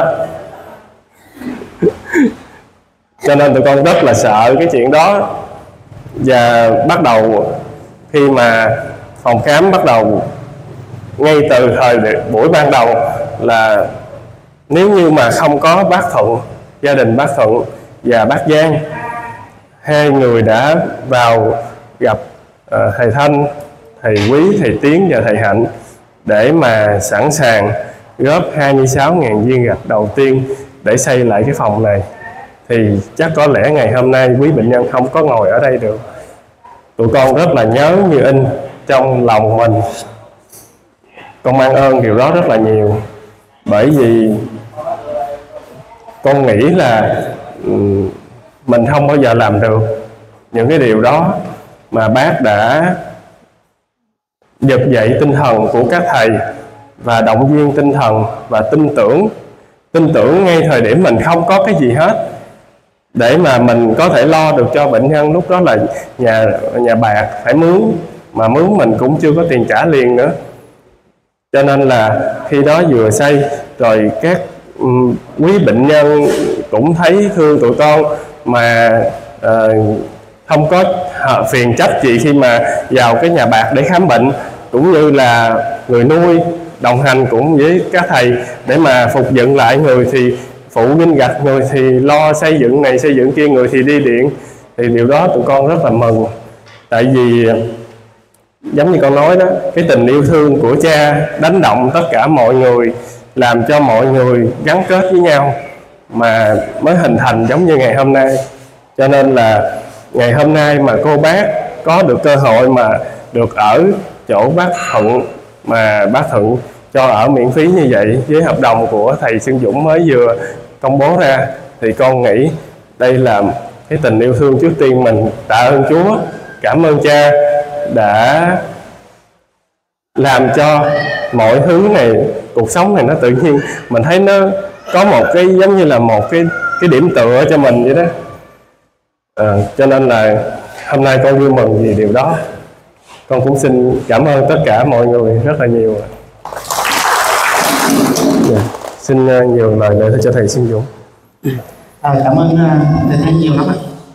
Cho nên tụi con rất là sợ cái chuyện đó. Và bắt đầu khi mà phòng khám bắt đầu ngay từ thời buổi ban đầu là nếu như mà không có bác Thuận, gia đình bác Thuận và bác Giang, hai người đã vào gặp uh, thầy Thanh, thầy Quý, thầy Tiến và thầy Hạnh để mà sẵn sàng góp hai mươi sáu nghìn viên gạch đầu tiên để xây lại cái phòng này, thì chắc có lẽ ngày hôm nay quý bệnh nhân không có ngồi ở đây được. Tụi con rất là nhớ như in trong lòng mình. Con mang ơn điều đó rất là nhiều, bởi vì con nghĩ là mình không bao giờ làm được những cái điều đó, mà bác đã vực dậy tinh thần của các thầy và động viên tinh thần và tin tưởng tin tưởng ngay thời điểm mình không có cái gì hết, để mà mình có thể lo được cho bệnh nhân. Lúc đó là nhà nhà bạc phải mướn, mà mướn mình cũng chưa có tiền trả liền nữa, cho nên là khi đó vừa xây rồi các um, quý bệnh nhân cũng thấy thương tụi con, mà uh, không có uh, phiền trách gì khi mà vào cái nhà bạc để khám bệnh, cũng như là người nuôi đồng hành cũng với các thầy để mà phục dựng lại. Người thì phụ nghinh gạch, người thì lo xây dựng này xây dựng kia, người thì đi điện. Thì điều đó tụi con rất là mừng, tại vì giống như con nói đó, cái tình yêu thương của cha đánh động tất cả mọi người, làm cho mọi người gắn kết với nhau mà mới hình thành giống như ngày hôm nay. Cho nên là ngày hôm nay mà cô bác có được cơ hội mà được ở chỗ bác Thuận, mà bác Thuận cho ở miễn phí như vậy với hợp đồng của thầy Xuân Dũng mới vừa công bố ra, thì con nghĩ đây là cái tình yêu thương. Trước tiên mình tạ ơn Chúa, cảm ơn cha đã làm cho mọi thứ này, cuộc sống này nó tự nhiên, mình thấy nó có một cái giống như là một cái cái điểm tựa cho mình vậy đó. À, cho nên là hôm nay con vui mừng vì điều đó. Con cũng xin cảm ơn tất cả mọi người rất là nhiều. Yeah. Xin uh, nhiều lời lời cho thầy Xuân Dũng. À, cảm ơn uh, thầy nhiều lắm ạ.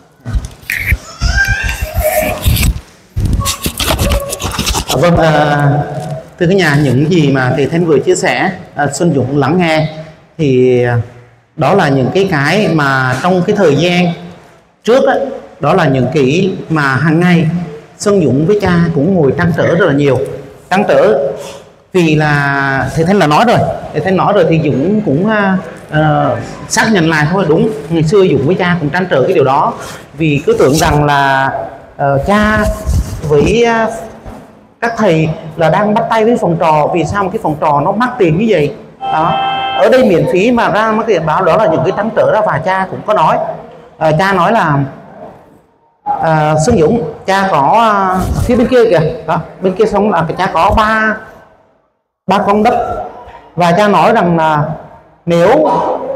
À, vâng, à, thưa cả nhà, những gì mà thầy Thanh vừa chia sẻ, à, Xuân Dũng lắng nghe, thì đó là những cái cái mà trong cái thời gian trước á, đó là những cái mà hàng ngày Xuân Dũng với cha cũng ngồi trăn trở rất là nhiều. Trăn trở vì là thầy Thanh là nói rồi, thầy Thanh nói rồi thì Dũng cũng uh, xác nhận lại thôi. Đúng, ngày xưa Dũng với cha cũng trăn trở cái điều đó, vì cứ tưởng rằng là uh, cha với uh, các thầy là đang bắt tay với phòng trò, vì sao mà cái phòng trò nó mắc tiền như vậy đó. Ở đây miễn phí mà ra mắc tiền, báo đó là những cái trăn trở đó. Và cha cũng có nói, uh, cha nói là uh, Xuân Dũng, cha có uh, phía bên kia kìa đó, bên kia xong là cha có ba ba con đất, và cha nói rằng là nếu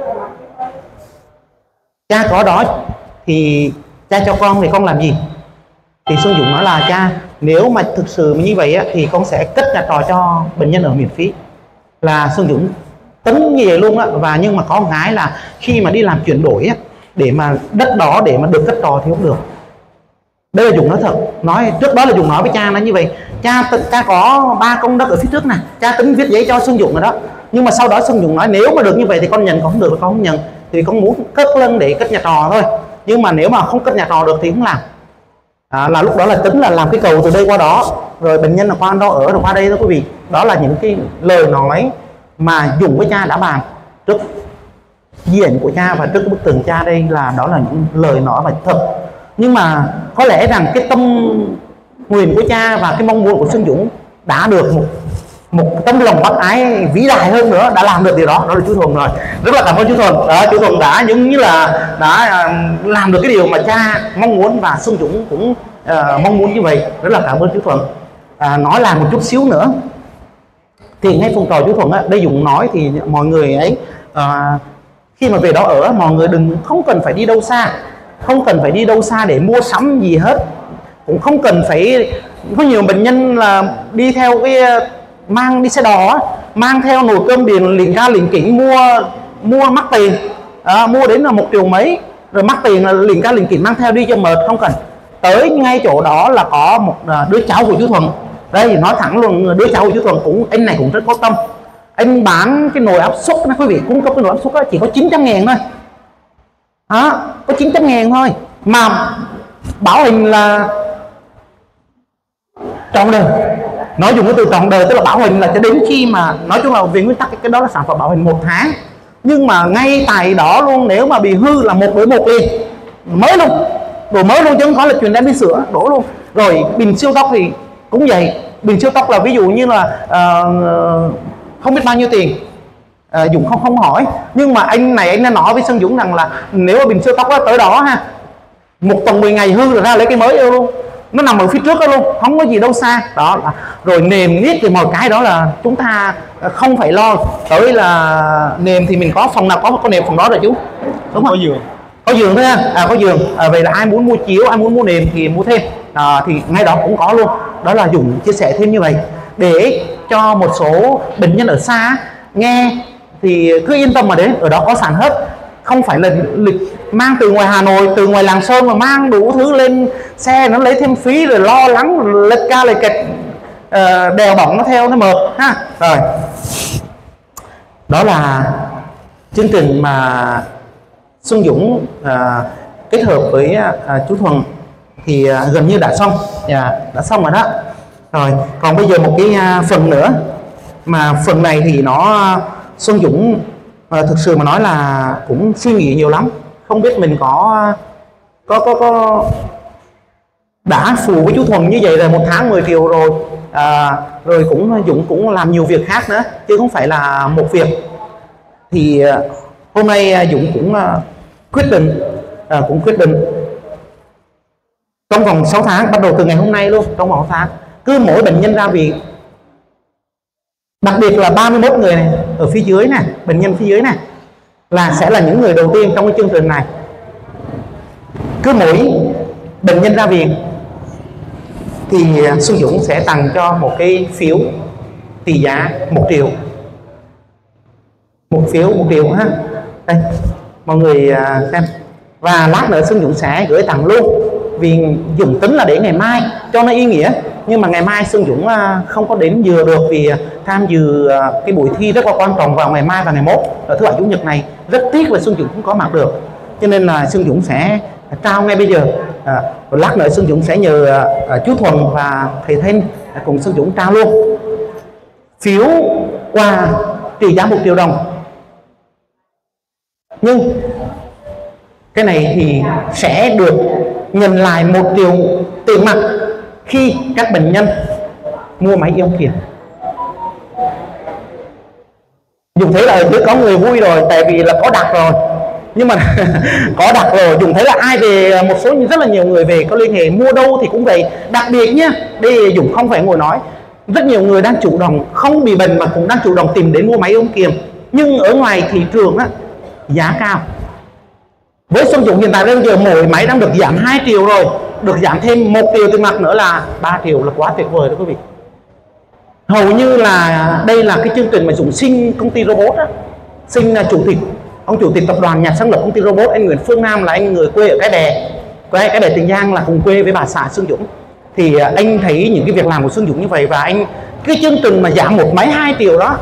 cha có đó thì cha cho con thì con làm gì. Thì Xuân Dũng nói là cha, nếu mà thực sự như vậy á, thì con sẽ cất nhà trọ cho bệnh nhân ở miễn phí. Là Xuân Dũng tính như vậy luôn á. Và nhưng mà có một cái là khi mà đi làm chuyển đổi á, để mà đất đó để mà được cất trọ thì không được. Đây là Dũng nói thật, nói trước đó là Dũng nói với cha nó như vậy. Cha cha có ba công đất ở phía trước này, cha tính viết giấy cho Xuân Dũng rồi đó. Nhưng mà sau đó Xuân Dũng nói nếu mà được như vậy thì con nhận, còn không được thì con không nhận. Thì con muốn cất lên để cất nhà trọ thôi, nhưng mà nếu mà không cất nhà trọ được thì không làm. À, là lúc đó là tính là làm cái cầu từ đây qua đó, rồi bệnh nhân là qua đó ở rồi qua đây đó quý vị. Đó là những cái lời nói mà Dũng với cha đã bàn trước diện của cha và trước cái bức tường cha. Đây là đó là những lời nói mà thật. Nhưng mà có lẽ rằng cái tâm nguyện của cha và cái mong muốn của Xuân Dũng đã được một một tấm lòng bác ái vĩ đại hơn nữa, đã làm được điều đó. Đó là chú Thuần rồi, rất là cảm ơn chú Thuần. Đó, chú Thuần đã giống như là đã làm được cái điều mà cha mong muốn, và Xuân Dũng cũng uh, mong muốn như vậy. Rất là cảm ơn chú Thuần. À, nói lại một chút xíu nữa thì ngay phòng trò chú Thuần á, đây Dũng nói thì mọi người ấy uh, khi mà về đó ở, mọi người đừng không cần phải đi đâu xa, không cần phải đi đâu xa để mua sắm gì hết, cũng không cần phải. Có nhiều bệnh nhân là đi theo cái mang đi xe đò, mang theo nồi cơm điện liền ra liền kỉnh mua mua mắc tiền, à, mua đến là một triệu mấy rồi mắc tiền là liền ra liền kỉnh mang theo đi cho mệt. Không cần, tới ngay chỗ đó là có một đứa cháu của chú Thuần. Đây nói thẳng luôn, đứa cháu của chú Thuần cũng, anh này cũng rất có tâm. Anh bán cái nồi áp suất đó quý vị, cung cấp cái nồi áp suất đó chỉ có chín trăm ngàn thôi. Đó, có chín trăm ngàn thôi mà bảo hành là trọn đời. Nói dùng cái từ trọn đời tức là bảo hành là cho đến khi mà, nói chung là về nguyên tắc cái đó là sản phẩm bảo hành một tháng, nhưng mà ngay tại đó luôn, nếu mà bị hư là một đổi một liền, mới luôn, đổi mới luôn chứ không phải là chuyện đem đi sửa, đổ luôn. Rồi bình siêu tốc thì cũng vậy, bình siêu tốc là ví dụ như là uh, không biết bao nhiêu tiền, uh, à, Dũng không không hỏi, nhưng mà anh này anh đã nói với Sơn Dũng rằng là nếu mà bình siêu tốc đó, tới đó ha, một tuần mười ngày hư rồi ra lấy cái mới yêu luôn, nó nằm ở phía trước đó luôn, không có gì đâu xa đó. Là rồi nềm niết thì mọi cái đó là chúng ta không phải lo. Tới là nềm thì mình có phòng nào có có nềm phòng đó rồi chú, đúng không? Có giường, có giường thôi ha, à, có giường. À, vậy là ai muốn mua chiếu, ai muốn mua nềm thì mua thêm, à, thì ngay đó cũng có luôn. Đó là Dũng chia sẻ thêm như vậy để cho một số bệnh nhân ở xa nghe thì cứ yên tâm mà đến, ở đó có sẵn hết, không phải là lịch mang từ ngoài Hà Nội, từ ngoài Lạng Sơn mà mang đủ thứ lên xe nó lấy thêm phí rồi lo lắng lệch ca lệch kẹt, uh, đèo bỏng nó theo nó mệt ha. Rồi đó là chương trình mà Xuân Dũng uh, kết hợp với uh, chú Thuần thì uh, gần như đã xong, yeah, đã xong rồi đó. Rồi còn bây giờ một cái uh, phần nữa, mà phần này thì nó uh, Xuân Dũng uh, thực sự mà nói là cũng suy nghĩ nhiều lắm, không biết mình có có có có đã phù với chú Thuần như vậy rồi một tháng mười triệu rồi, à, rồi cũng Dũng cũng làm nhiều việc khác nữa chứ không phải là một việc. Thì uh, hôm nay Dũng cũng uh, quyết định uh, cũng quyết định trong vòng sáu tháng, bắt đầu từ ngày hôm nay luôn, trong vòng sáu tháng cứ mỗi bệnh nhân ra viện, đặc biệt là ba mươi mốt người này ở phía dưới này, bệnh nhân phía dưới này là sẽ là những người đầu tiên trong cái chương trình này. Cứ mỗi bệnh nhân ra viện thì Xuân Dũng sẽ tặng cho một cái phiếu tỷ giá một triệu, một phiếu một triệu ha. Đây mọi người xem, và lát nữa Xuân Dũng sẽ gửi tặng luôn, vì Dũng tính là để ngày mai cho nó ý nghĩa, nhưng mà ngày mai Xuân Dũng không có đến vừa được vì tham dự cái buổi thi rất là quan trọng vào ngày mai và ngày mốt ở thứ bảy chủ nhật này, rất tiếc là Xuân Dũng không có mặt được, cho nên là Xuân Dũng sẽ trao ngay bây giờ. À, rồi lát nữa Xuân Dũng sẽ nhờ à, chú Thuần và thầy Thanh cùng Xuân Dũng trao luôn phiếu quà trị giá một triệu đồng. Nhưng cái này thì sẽ được nhận lại một triệu tiền mặt khi các bệnh nhân mua máy ion kiềm. Dùng thấy là ở dưới có người vui rồi, tại vì là có đặt rồi, nhưng mà có đặt rồi. Dùng thấy là ai về, một số rất là nhiều người về có liên hệ mua đâu thì cũng vậy. Đặc biệt nhé, đây Dũng không phải ngồi nói, rất nhiều người đang chủ động không bị bệnh mà cũng đang chủ động tìm đến mua máy ion kiềm, nhưng ở ngoài thị trường á, giá cao. Với Xuân Dũng hiện tại bây giờ mỗi máy đang được giảm hai triệu rồi, được giảm thêm một triệu tiền mặt nữa là ba triệu, là quá tuyệt vời đó quý vị. Hầu như là đây là cái chương trình mà Dũng xin công ty robot á, xin chủ tịch, ông chủ tịch tập đoàn nhà sáng lập công ty robot anh Nguyễn Phương Nam, là anh người quê ở Cái Bè, quê Cái Bè Tiền Giang, là cùng quê với bà xã Xuân Dũng. Thì anh thấy những cái việc làm của Xuân Dũng như vậy, và anh cái chương trình mà giảm một máy hai triệu đó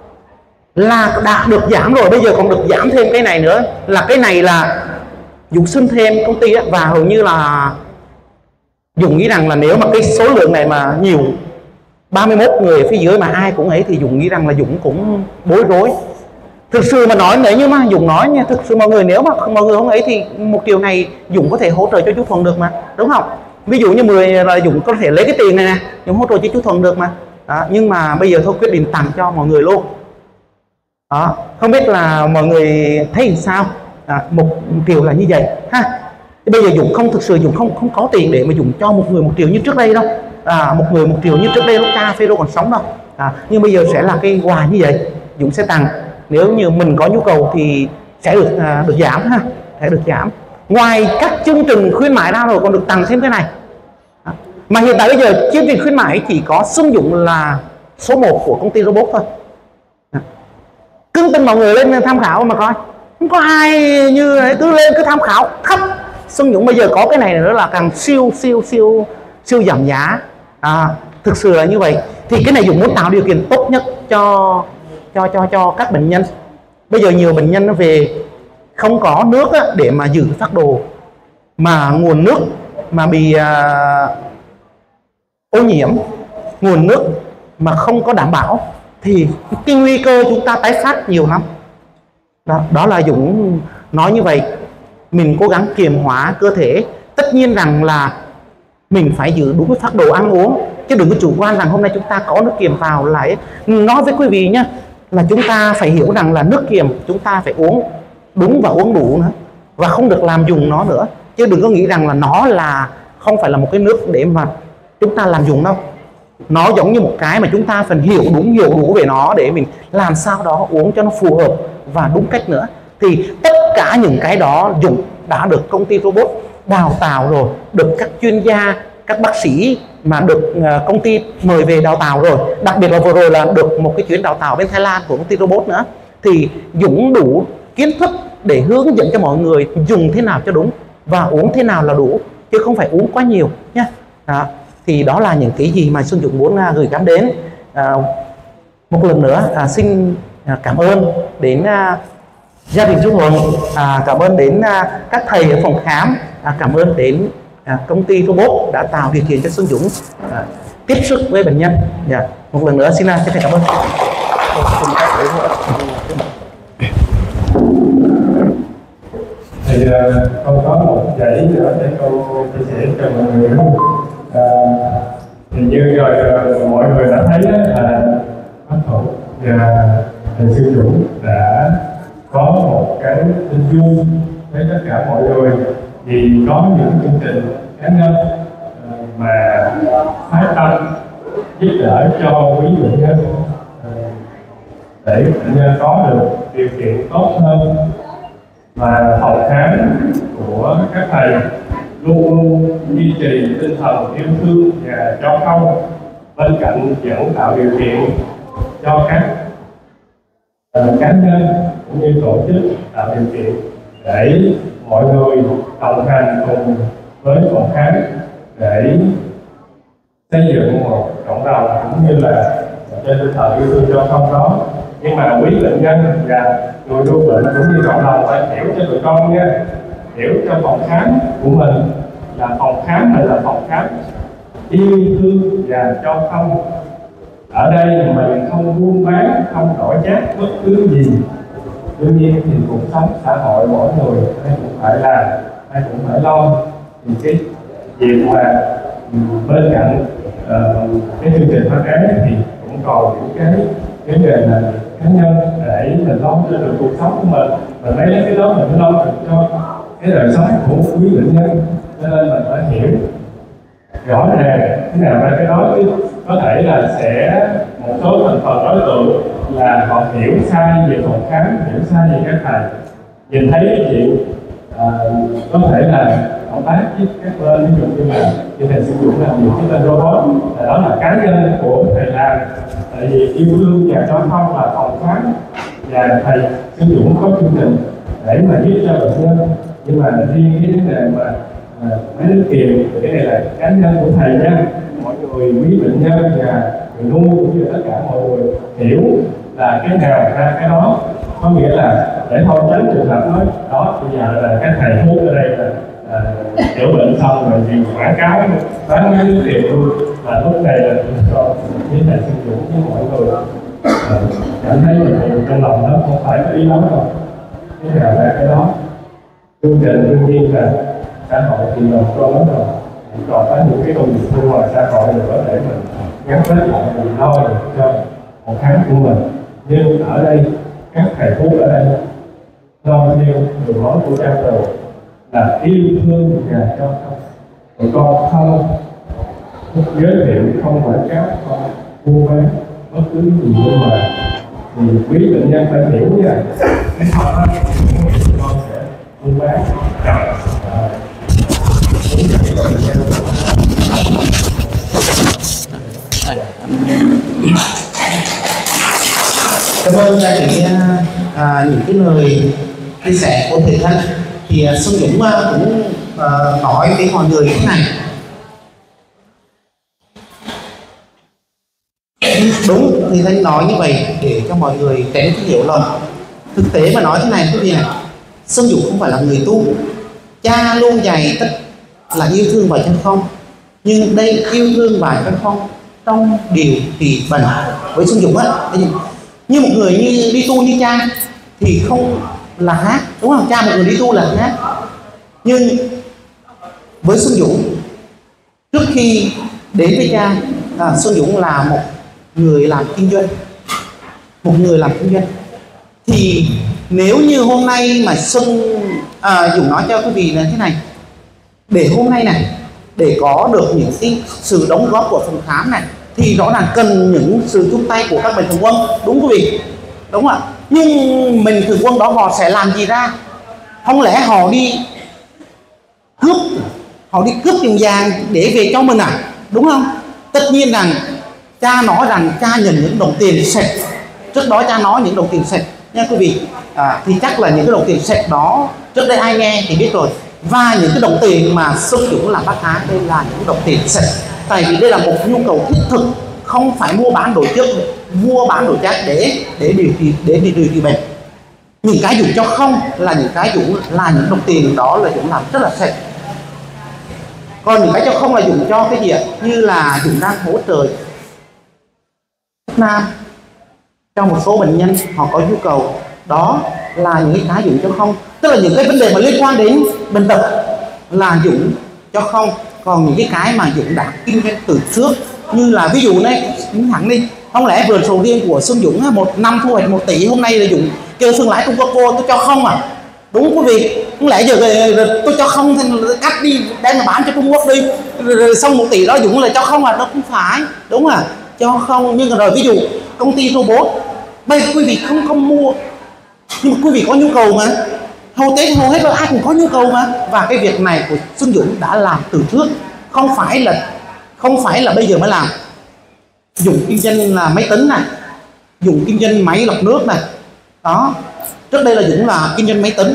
là đã được giảm rồi, bây giờ còn được giảm thêm cái này nữa, là cái này là Dũng xin thêm công ty á, và hầu như là Dũng nghĩ rằng là nếu mà cái số lượng này mà nhiều, ba mươi mốt người phía dưới mà ai cũng ấy, thì Dũng nghĩ rằng là Dũng cũng bối rối. Thực sự mà nói, nếu như mà Dũng nói nha, thực sự mọi người nếu mà mọi người không ấy thì một triệu này Dũng có thể hỗ trợ cho chú Thuần được mà, đúng không? Ví dụ như mười là Dũng có thể lấy cái tiền này nè, Dũng hỗ trợ cho chú Thuần được mà. Đó, nhưng mà bây giờ thôi quyết định tặng cho mọi người luôn. Đó, không biết là mọi người thấy sao? À, một triệu là như vậy ha. Thì bây giờ Dũng không thực sự Dũng không không có tiền để mà Dũng cho một người một triệu như trước đây đâu. À, một người một triệu như trước đây lúc cha Phêrô còn sống đâu. À, nhưng bây giờ sẽ là cái quà như vậy, Dũng sẽ tặng. Nếu như mình có nhu cầu thì sẽ được à, được giảm ha, sẽ được giảm. Ngoài các chương trình khuyến mãi ra rồi còn được tặng thêm cái này. À, mà hiện tại bây giờ chương trình khuyến mãi chỉ có Xuân Dũng là số một của công ty robot thôi. À, cưng tin mọi người lên tham khảo mà coi, không có ai như thế, cứ lên cứ tham khảo khắp. Xuân Dũng bây giờ có cái này nữa là càng siêu siêu siêu siêu giảm giá. À, thực sự là như vậy. Thì cái này Dũng muốn tạo điều kiện tốt nhất cho cho cho cho các bệnh nhân. Bây giờ nhiều bệnh nhân nó về không có nước á, để mà giữ phác đồ, mà nguồn nước mà bị à, ô nhiễm, nguồn nước mà không có đảm bảo thì cái nguy cơ chúng ta tái phát nhiều lắm. Đó, đó là Dũng nói như vậy. Mình cố gắng kiềm hóa cơ thể. Tất nhiên rằng là mình phải giữ đúng cái phác đồ ăn uống, chứ đừng có chủ quan rằng hôm nay chúng ta có nước kiềm vào lại. Nói với quý vị nhé, là chúng ta phải hiểu rằng là nước kiềm chúng ta phải uống đúng và uống đủ nữa, và không được làm dùng nó nữa. Chứ đừng có nghĩ rằng là nó là không phải là một cái nước để mà chúng ta làm dùng đâu. Nó giống như một cái mà chúng ta phải hiểu đúng, hiểu đủ về nó để mình làm sao đó uống cho nó phù hợp và đúng cách nữa. Thì tất cả những cái đó Dũng đã được công ty robot đào tạo rồi, được các chuyên gia, các bác sĩ mà được công ty mời về đào tạo rồi. Đặc biệt là vừa rồi là được một cái chuyến đào tạo bên Thái Lan của công ty robot nữa. Thì Dũng đủ kiến thức để hướng dẫn cho mọi người dùng thế nào cho đúng và uống thế nào là đủ, chứ không phải uống quá nhiều nhé. Đó. Thì đó là những cái gì mà Xuân Dũng muốn uh, gửi gắm đến. Uh, một lần nữa uh, xin uh, cảm ơn đến uh, gia đình chú Thuận, uh, cảm ơn đến uh, các thầy ở phòng khám, uh, cảm ơn đến uh, công ty robot đã tạo điều kiện cho Xuân Dũng uh, tiếp xúc với bệnh nhân. Yeah. Một lần nữa xin uh, chân thành cảm ơn. Thì uh, con có một vài ý nữa để con chia sẻ cho mọi người. Uh, thì như rồi uh, mọi người đã thấy là bác Thuận và thầy Xuân Dũng đã có một cái tin vui với tất cả mọi người, vì có những chương trình cá nhân uh, mà phát tâm giúp đỡ cho quý bệnh nhân uh, để bệnh nhân có được điều kiện tốt hơn. Và phòng khám của các thầy luôn luôn duy trì tinh thần yêu thương và cho không, bên cạnh vẫn tạo điều kiện cho các uh, cá nhân cũng như tổ chức tạo điều kiện để mọi người đồng hành cùng với phòng khám để xây dựng một cộng đồng cũng như là trên tinh thần yêu thương cho không đó. Nhưng mà quý bệnh nhân và người nuôi bệnh cũng như cộng đồng phải hiểu cho tụi con nha, hiểu cho phòng khám của mình là phòng khám này là phòng khám yêu thương và cho không. Ở đây mình không buôn bán, không đổi chác bất cứ gì. Đương nhiên thì cuộc sống xã hội mỗi người ai cũng phải làm, ai cũng phải lo. Thì cái việc mà bên cạnh uh, cái chương trình phát án thì cũng còn những cái cái nghề là cá nhân để mình lo cho được cuộc sống của mình. Mình lấy lấy cái đó mình lo được cho cái đời sống của quý bệnh nhân, cho nên mình phải hiểu rõ ràng thế nào ra cái đó. Chứ có thể là sẽ một số thành phần đối tượng là họ hiểu sai về phòng khám, hiểu sai về các thầy, nhìn thấy cái chuyện à, có thể là hợp tác với các bên, ví dụ như là như thầy sử dụng làm việc với bên robot là đó là cá nhân của thầy làm. Tại vì yêu thương và cho không là phòng khám và thầy sử dụng có chương trình để mà giúp cho bệnh nhân. Nhưng mà riêng cái vấn đề mà à, máy nước kiềm thì cái này là cá nhân của thầy nha. Mọi người quý bệnh nhân và người nuôi cũng như tất cả mọi người hiểu là cái nào ra cái đó. Có nghĩa là để thôi tránh trường hợp nói đó bây giờ là cái thầy thuốc ở đây là à, chữa bệnh xong rồi thì quảng cáo bán máy nước kiềm luôn, là lúc này là rồi với thầy sử dụng với mọi người à, cảm thấy là trong lòng đó không phải có ý lắm đâu. Cái nào ra cái đó. Chương trình đương nhiên là xã hội thì mình có lắm rồi, còn có những cái công việc bên ngoài xã hội nữa để mình gắn kết lại mình lo được cho một tháng của mình. Nhưng ở đây các thầy thuốc ở đây lo theo đường lối của cha trời là yêu thương và cho không. Tụi con không giới thiệu, không quảng cáo, không buôn bán bất cứ gì bên ngoài. Thì quý bệnh nhân phải hiểu nha, cái họ đó con sẽ buôn bán chậm. Cảm ơn những, à, những cái lời chia sẻ của thầy Thanh. Thì uh, Xuân Dũng uh, cũng uh, nói với mọi người thế này. Đúng, thầy Thanh nói như vậy để cho mọi người tránh cái hiểu lầm. Thực tế mà nói thế này quý vị này, Xuân Dũng không phải là người tu. Cha luôn dạy tất là yêu thương và chân không. Nhưng đây yêu thương và chân không trong điều thì bệnh với Xuân Dũng á, như một người như đi tu như cha thì không là hát, đúng không? Cha một người đi tu là hát. Nhưng với Xuân Dũng, trước khi đến với cha, à, Xuân Dũng là một người làm kinh doanh, một người làm kinh doanh. Thì nếu như hôm nay mà Xuân à, Dũng nói cho quý vị là thế này, để hôm nay này để có được những cái sự đóng góp của phòng khám này thì rõ ràng cần những sự chung tay của các mạnh thường quân, đúng quý vị, đúng không ạ? Nhưng mình thường quân đó họ sẽ làm gì ra? Không lẽ họ đi cướp, họ đi cướp tiền vàng để về cho mình à? Đúng không? Tất nhiên rằng cha nói rằng cha nhận những đồng tiền sạch. Trước đó cha nói những đồng tiền sạch nha quý vị. À, thì chắc là những cái đồng tiền sạch đó trước đây ai nghe thì biết rồi. Và những cái đồng tiền mà Xuân Dũng làm bác ái, đây là những đồng tiền sạch. Tại vì đây là một nhu cầu thiết thực, không phải mua bán đồ trước, mua bán đồ chắc để để điều trị để điều trị bệnh. Những cái Dũng cho không là những cái Dũng là những đồng tiền đó là Dũng làm rất là sạch. Còn những cái cho không là Dũng cho cái gì ạ? Như là Dũng đang hỗ trợ Việt Nam cho một số bệnh nhân họ có nhu cầu, đó là những cái Dũng cho không. Tức là những cái vấn đề mà liên quan đến bệnh tật là Dũng cho không. Còn những cái cái mà Dũng đã kinh doanh từ trước, như là ví dụ này, đúng thẳng đi, không lẽ vườn sầu riêng của Xuân Dũng một năm thu hoạch một tỷ, hôm nay là Dũng kêu thương lái Trung Quốc cô tôi cho không à? Đúng quý vị, không lẽ giờ tôi cho không thì cắt đi đem mà bán cho Trung Quốc đi, rồi, rồi xong một tỷ đó Dũng là cho không à? Đó không phải, đúng à, cho không. Nhưng rồi ví dụ công ty robot, bây quý vị không không mua, nhưng mà quý vị có nhu cầu mà, hầu Tết hầu hết là ai cũng có nhu cầu mà. Và cái việc này của Xuân Dũng đã làm từ trước, không phải là không phải là bây giờ mới làm. Dùng kinh doanh là máy tính này, dùng kinh doanh máy lọc nước này, đó. Trước đây là Dũng là kinh doanh máy tính,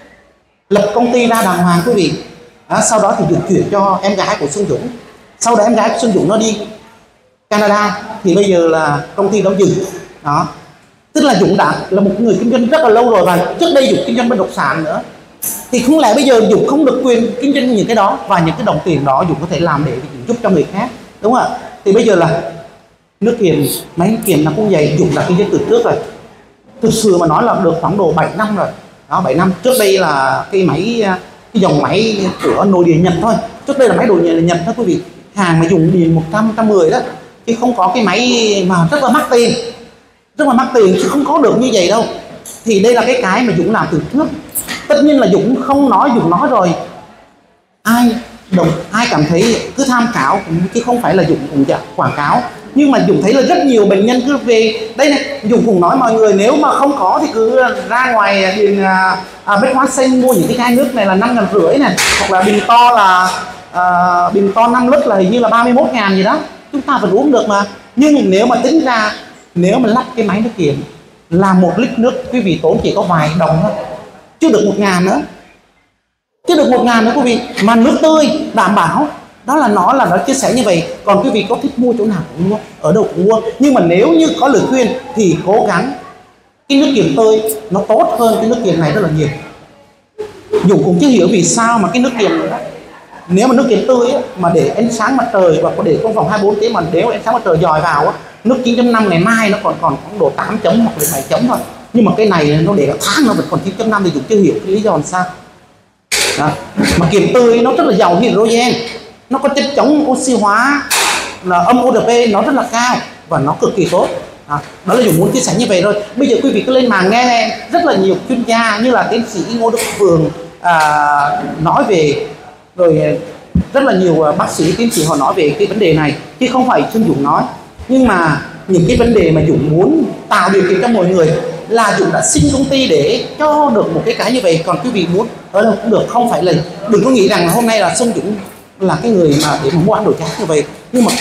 lập công ty ra đàng hoàng quý vị. Đó, sau đó thì Dũng chuyển cho em gái của Xuân Dũng. Sau đó em gái của Xuân Dũng nó đi Canada thì bây giờ là công ty đó dừng. Đó, tức là Dũng đã là một người kinh doanh rất là lâu rồi, và trước đây Dũng kinh doanh bất động sản nữa. Thì không lẽ bây giờ Dũng không được quyền kinh doanh những cái đó, và những cái đồng tiền đó Dũng có thể làm để giúp cho người khác, đúng không ạ? Thì bây giờ là nước kiềm, máy nước kiềm nó cũng vậy, Dũng đã kinh doanh từ trước rồi. Thực sự mà nói là được khoảng độ bảy năm rồi. Đó, bảy năm. Trước đây là cái máy, cái dòng máy của nội địa Nhật thôi. Trước đây là máy nội địa Nhật thôi quý vị. Hàng mà dùng điện một trăm, một trăm mười đó. Chứ không có cái máy mà rất là mắc tiền. Rất là mắc tiền chứ không có được như vậy đâu. Thì đây là cái cái mà Dũng làm từ trước. Tất nhiên là Dũng không nói, Dũng nói rồi ai đồng ai cảm thấy cứ tham khảo, chứ không phải là Dũng cũng quảng cáo. Nhưng mà Dũng thấy là rất nhiều bệnh nhân cứ về đây này, Dũng cũng nói mọi người nếu mà không có thì cứ ra ngoài điện à, à, Bách Hóa Xanh mua những cái chai nước này là năm ngàn rưỡi này, hoặc là bình to là à, bình to năm lít là hình như là ba mươi mốt ngàn gì đó, chúng ta vẫn uống được mà. Nhưng nếu mà tính ra, nếu mà lắp cái máy nước kiềm là một lít nước quý vị tốn chỉ có vài đồng thôi, chưa được một ngàn nữa, chưa được một ngàn nữa quý vị, mà nước tươi đảm bảo. Đó là nó là nó chia sẻ như vậy. Còn quý vị có thích mua chỗ nào cũng mua, ở đâu cũng mua. Nhưng mà nếu như có lời khuyên thì cố gắng cái nước kiềm tươi nó tốt hơn cái nước kiềm này rất là nhiều. Dũng cũng chưa hiểu vì sao mà cái nước kiềm đó, nếu mà nước kiềm tươi á, mà để ánh sáng mặt trời và có để trong vòng hai mươi bốn tiếng, mà nếu ánh sáng mặt trời dòi vào á, nước chín chấm năm ngày mai nó còn còn khoảng độ tám chấm hoặc là bảy chấm thôi. Nhưng mà cái này nó để cả tháng nó vẫn còn chín chấm năm thì Dũng chưa hiểu cái lý do làm sao. Đó. Mà kiềm tươi nó rất là giàu hydrogen, nó có chất chống oxy hóa là âm o đê pê nó rất là cao và nó cực kỳ tốt. À, đó là Dũng muốn chia sẻ như vậy thôi. Bây giờ quý vị cứ lên mạng nghe rất là nhiều chuyên gia như là tiến sĩ Ngô Đức Phường à, nói về, rồi rất là nhiều bác sĩ tiến sĩ họ nói về cái vấn đề này, chứ không phải Xuân Dũng nói. Nhưng mà những cái vấn đề mà Dũng muốn tạo điều kiện cho mọi người là Dũng đã xin công ty để cho được một cái cái như vậy. Còn quý vị muốn ở đâu cũng được, không phải là đừng có nghĩ rằng hôm nay là Xuân Dũng là cái người mà để mà mua ăn đồ chát như vậy. Nhưng mà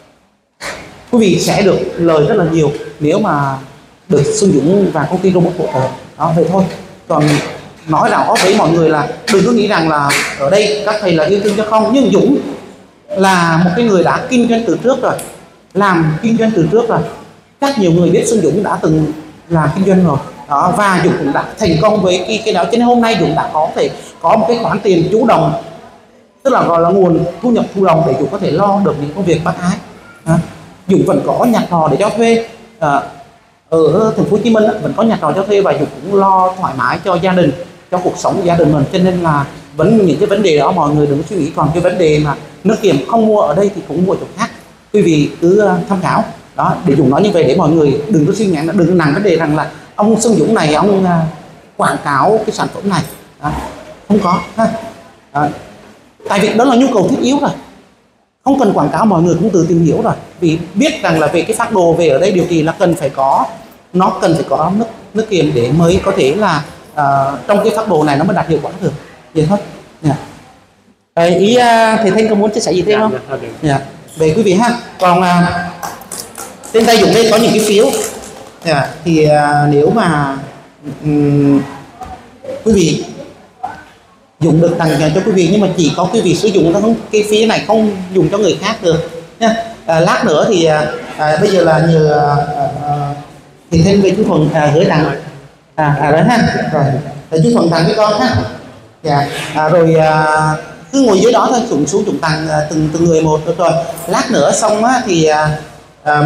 quý vị sẽ được lời rất là nhiều nếu mà được Xuân Dũng và công ty robot hỗ trợ. Đó, vậy thôi. Còn nói rõ với mọi người là đừng có nghĩ rằng là ở đây các thầy là yêu thương cho không. Nhưng Dũng là một cái người đã kinh doanh từ trước rồi, làm kinh doanh từ trước rồi. Chắc nhiều người biết Xuân Dũng đã từng làm kinh doanh rồi. Đó, và Dũng cũng đã thành công với cái, cái đó. Cho nên hôm nay Dũng đã có thể có một cái khoản tiền chủ động, tức là gọi là nguồn thu nhập thụ động để Dũng có thể lo được những công việc bác ái. À, Dũng vẫn có nhà trọ để cho thuê à, ở thành phố Hồ Chí Minh vẫn có nhà trọ cho thuê, và Dũng cũng lo thoải mái cho gia đình, cho cuộc sống của gia đình mình. Cho nên là vẫn những cái vấn đề đó mọi người đừng suy nghĩ. Còn cái vấn đề mà nước kiềm không mua ở đây thì cũng mua chỗ khác, quý vị cứ tham khảo. Đó, để Dũng nói như vậy để mọi người đừng có suy nghĩ, đừng nặng vấn đề rằng là ông Xuân Dũng này ông uh, quảng cáo cái sản phẩm này. Đó, không có ha. Đó. Tại vì đó là nhu cầu thiết yếu rồi, không cần quảng cáo, mọi người cũng tự tìm hiểu rồi, vì biết rằng là về cái phác đồ về ở đây điều trị là cần phải có, nó cần phải có nước nước kiềm để mới có thể là uh, trong cái phác đồ này nó mới đạt hiệu quả được. Vậy thôi. Yeah. Rồi, ý uh, thầy Thanh có muốn chia sẻ gì thêm không? Yeah, yeah. Về quý vị ha. Còn uh, trên tay Dũng đây có những cái phiếu. Yeah. Thì uh, nếu mà um, quý vị Dũng được tặng cho quý vị, nhưng mà chỉ có quý vị sử dụng, không cái phí này không dùng cho người khác được nha. À, lát nữa thì à, à, bây giờ là nhờ à, thì thêm về chú Thuận à, gửi tặng à, à đấy ha, rồi để chú Thuận tặng với con ha. Dạ. À, rồi à, cứ ngồi dưới đó thôi, xuống xuống Dũng tặng à, từng từng người một được rồi. Lát nữa xong á thì à, à,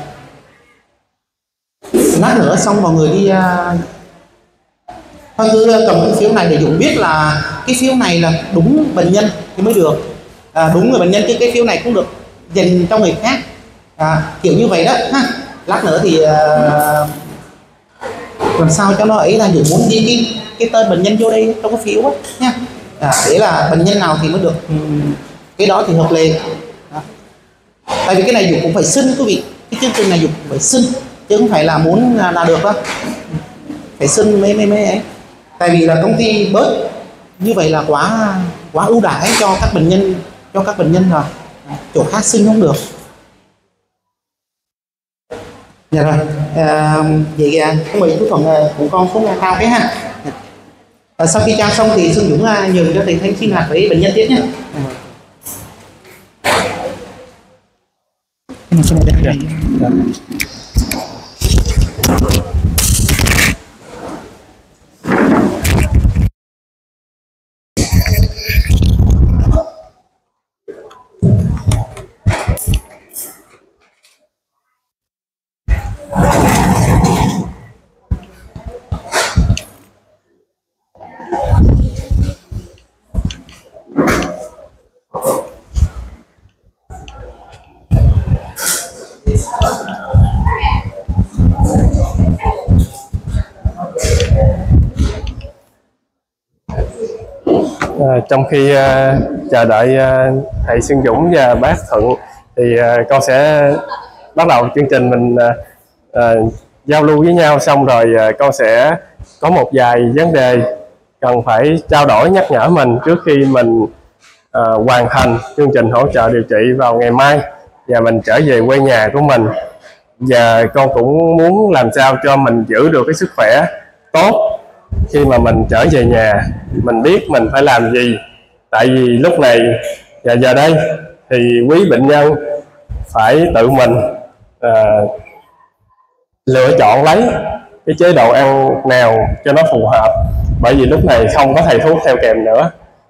lát nữa xong mọi người đi à, thôi cứ cầm cái phiếu này để Dũng biết là cái phiếu này là đúng bệnh nhân thì mới được, à, đúng người bệnh nhân, chứ cái phiếu này cũng được dành cho người khác, à, kiểu như vậy đó ha. Lát nữa thì uh, làm sao cho nó ấy là Dũng muốn ghi cái, cái tên bệnh nhân vô đây trong cái phiếu đó nha, à, để là bệnh nhân nào thì mới được um, cái đó thì hợp lệ. À. Tại vì cái này Dũng cũng phải xin quý vị, cái chương trình này Dũng cũng phải xin chứ không phải là muốn là, là được đâu, phải xin mấy mấy mấy ấy. Tại vì là công ty bớt như vậy là quá quá ưu đãi cho các bệnh nhân, cho các bệnh nhân rồi, chỗ khác xin không được. Dạ rồi, à, vậy à, không mời chú Thuận cùng con xuống cao cái ha. À, sau khi trao xong thì Xuân Dũng à, nhường cho thầy Thanh sinh hoạt với bệnh nhân tiếp nhé. Dạ. Dạ. À, trong khi uh, chờ đợi uh, thầy Xuân Dũng và bác Thuận thì uh, con sẽ bắt đầu chương trình mình uh, uh, giao lưu với nhau, xong rồi uh, con sẽ có một vài vấn đề cần phải trao đổi nhắc nhở mình trước khi mình uh, hoàn thành chương trình hỗ trợ điều trị vào ngày mai và mình trở về quê nhà của mình. Và con cũng muốn làm sao cho mình giữ được cái sức khỏe tốt khi mà mình trở về nhà, mình biết mình phải làm gì. Tại vì lúc này và giờ đây thì quý bệnh nhân phải tự mình uh, lựa chọn lấy cái chế độ ăn nào cho nó phù hợp, bởi vì lúc này không có thầy thuốc theo kèm nữa.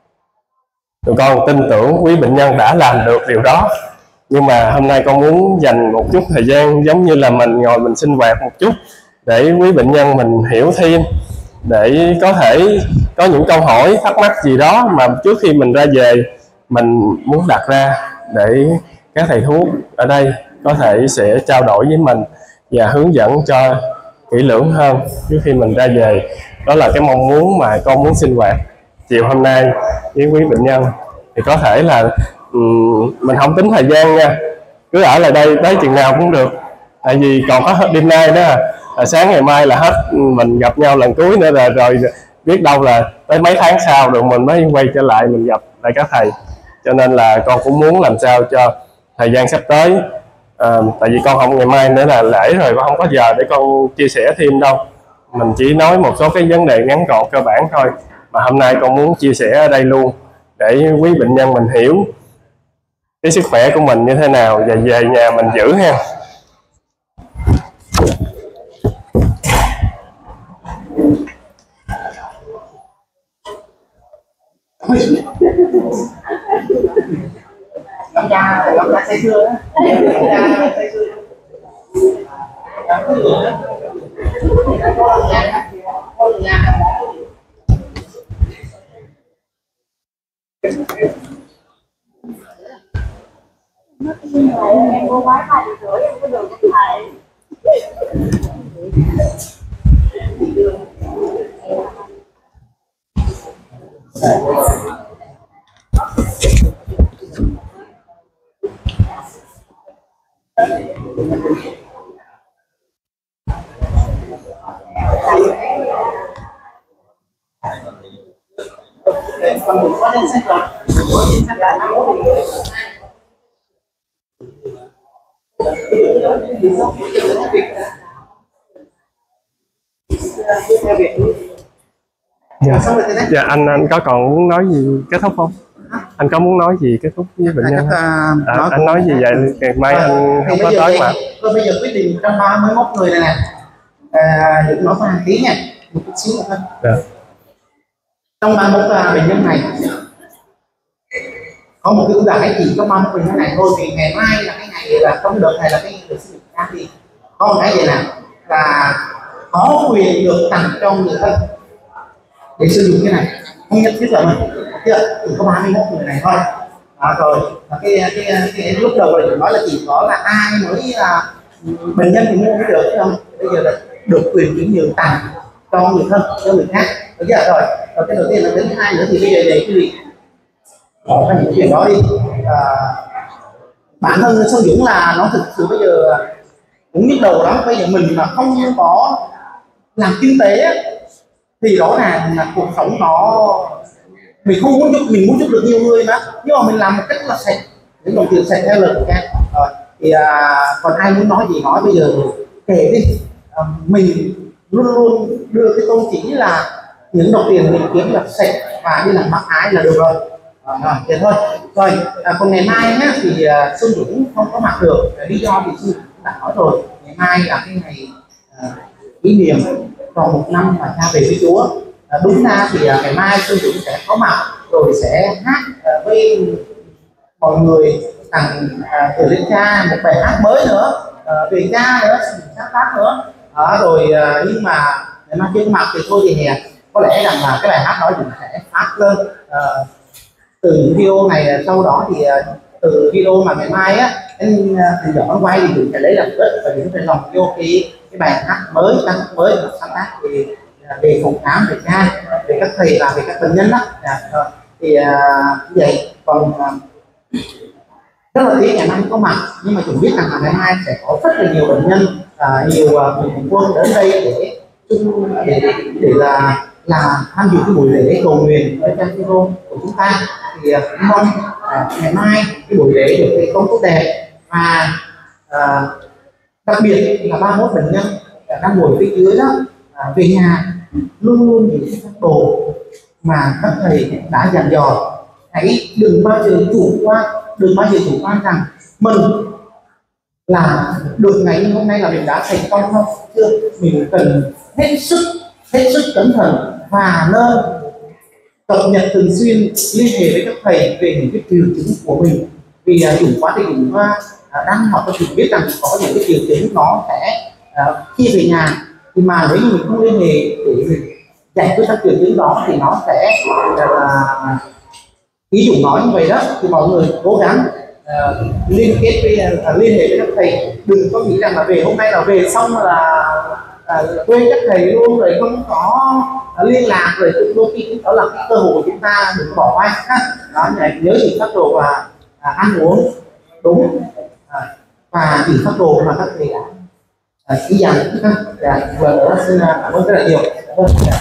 Tụi con tin tưởng quý bệnh nhân đã làm được điều đó, nhưng mà hôm nay con muốn dành một chút thời gian giống như là mình ngồi mình sinh hoạt một chút để quý bệnh nhân mình hiểu thêm, để có thể có những câu hỏi thắc mắc gì đó mà trước khi mình ra về mình muốn đặt ra, để các thầy thuốc ở đây có thể sẽ trao đổi với mình và hướng dẫn cho kỹ lưỡng hơn trước khi mình ra về. Đó là cái mong muốn mà con muốn sinh hoạt chiều hôm nay với quý bệnh nhân. Thì có thể là um, mình không tính thời gian nha, cứ ở lại đây tới chừng nào cũng được, tại vì còn có đêm nay đó, à, sáng ngày mai là hết, mình gặp nhau lần cuối nữa là rồi biết đâu là tới mấy tháng sau rồi mình mới quay trở lại mình gặp lại các thầy. Cho nên là con cũng muốn làm sao cho thời gian sắp tới, à, tại vì con không, ngày mai nữa là lễ rồi, con không có giờ để con chia sẻ thêm đâu, mình chỉ nói một số cái vấn đề ngắn gọn cơ bản thôi, mà hôm nay con muốn chia sẻ ở đây luôn để quý bệnh nhân mình hiểu cái sức khỏe của mình như thế nào và về nhà mình giữ ha. Ông cha, ông cha say sưa đó. Ông cha say sưa. Thank you. Em mua máy hai triệu rưỡi em có đường của thầy. Dạ. Dạ anh anh có còn muốn nói gì kết thúc không? Anh có muốn nói gì kết thúc với bệnh nhân không? À, À, anh nói gì vậy? Ngày mai anh không có tới mà. Thôi bây giờ quyết định trong ba mươi mốt người này nè, à, được nói qua tí nha, một chút xíu nữa thôi. Dạ. Trong ba mươi mốt uh, bệnh nhân này có một cái ưu đãi chỉ có ba mươi mốt bệnh nhân này thôi, vì ngày mai là cái ngày là trong đợt này là cái được sinh nhật thì có một cái gì nè là có quyền được tặng cho người thân để sử dụng cái này, không nhất thiết là mình chưa, chỉ có ba mươi mốt người này thôi. À, rồi cái, cái, cái, cái lúc đầu là nói là chỉ có là ai mới là bệnh nhân thì mua mới được chứ không, bây giờ là được quyền chuyển nhượng tặng cho người thân, cho người khác. Bây giờ rồi, rồi cái đầu tiên là đến thứ hai nữa thì bây giờ để cái gì bỏ ra những chuyện đó đi. À, bản thân Sơn Dũng là nó thực sự bây giờ cũng nhức đầu lắm. Bây giờ mình mà không có làm kinh tế thì rõ ràng là cuộc sống nó mình không muốn giúp, mình muốn giúp được nhiều người mà, nhưng mà mình làm một cách là sạch, những đồng tiền sạch theo lời của em. Rồi thì à, còn ai muốn nói gì nói bây giờ kể đi. À, mình luôn luôn đưa cái tôn chỉ là những đồng tiền mình kiếm là sạch và đi làm bác ái là được rồi. À, rồi thế thôi. Rồi à, còn ngày mai nhá thì à, Xuân Dũng không có mặt được, lý do thì Xuân Dũng đã nói rồi, ngày mai là cái ngày à, kỷ niệm tròn một năm mà cha về với Chúa. À, đúng ra thì à, ngày mai Xuân Dũng sẽ có mặt rồi sẽ hát à, với mọi người tặng gửi lên cha một bài hát mới nữa, à, về cha nữa, sáng tác nữa. À, rồi à, nhưng mà ngày mai chưa mặt thì thôi thì hè có lẽ rằng là cái bài hát đó cũng sẽ phát lên à, từ video này. Sau đó thì à, từ video mà ngày mai á anh thì dọn quay thì cũng sẽ lấy làm kết và những phải lòng vô cái cái bài hát mới, sáng tác mới sáng tác về về phòng khám, về cha, về các thầy và về các bệnh nhân đó. À, thì à, như vậy. Còn à, rất là tiếc ngày mai có mặt, nhưng mà chúng biết rằng là ngày mai sẽ có rất là nhiều bệnh nhân, à, nhiều bệnh uh, quân đến đây để để để là là tham dự cái buổi lễ cầu nguyện với cha của chúng ta. Thì uh, mong uh, ngày mai cái buổi lễ được thành công tốt đẹp và uh, đặc biệt là ba mươi mốt bệnh nhân đang ngồi phía dưới đó uh, về nhà luôn luôn những cái phác đồ mà các thầy đã dặn dò. Hãy đừng bao giờ chủ quan, đừng bao giờ chủ quan rằng mình là được ngày như hôm nay là mình đã thành công không, chưa. Mình cần hết sức hết sức cẩn thận và nên cập nhật thường xuyên, liên hệ với các thầy về những cái triệu chứng của mình. Vì uh, dùng quá thì dùng uh, đang học thì biết rằng có những cái triệu chứng nó sẽ uh, khi về nhà thì mà nếu như mình không liên hệ để mình giải quyết các triệu chứng đó thì nó sẽ là uh, ví dụ nói như vậy đó. Thì mọi người cố gắng uh, liên kết với uh, liên hệ với các thầy, đừng có nghĩ rằng là về hôm nay là về xong là uh, quên các thầy luôn rồi không có uh, liên lạc, rồi đôi khi đó là cái cơ hội của chúng ta đừng bỏ qua ha. Đó, nhớ chỉ phát đồ và uh, ăn uống đúng uh, và chỉ phát đồ mà các thầy đã uh, chỉ dặn ha. Dạ, vừa nữa xin cảm ơn rất là nhiều. Vâng, dạ.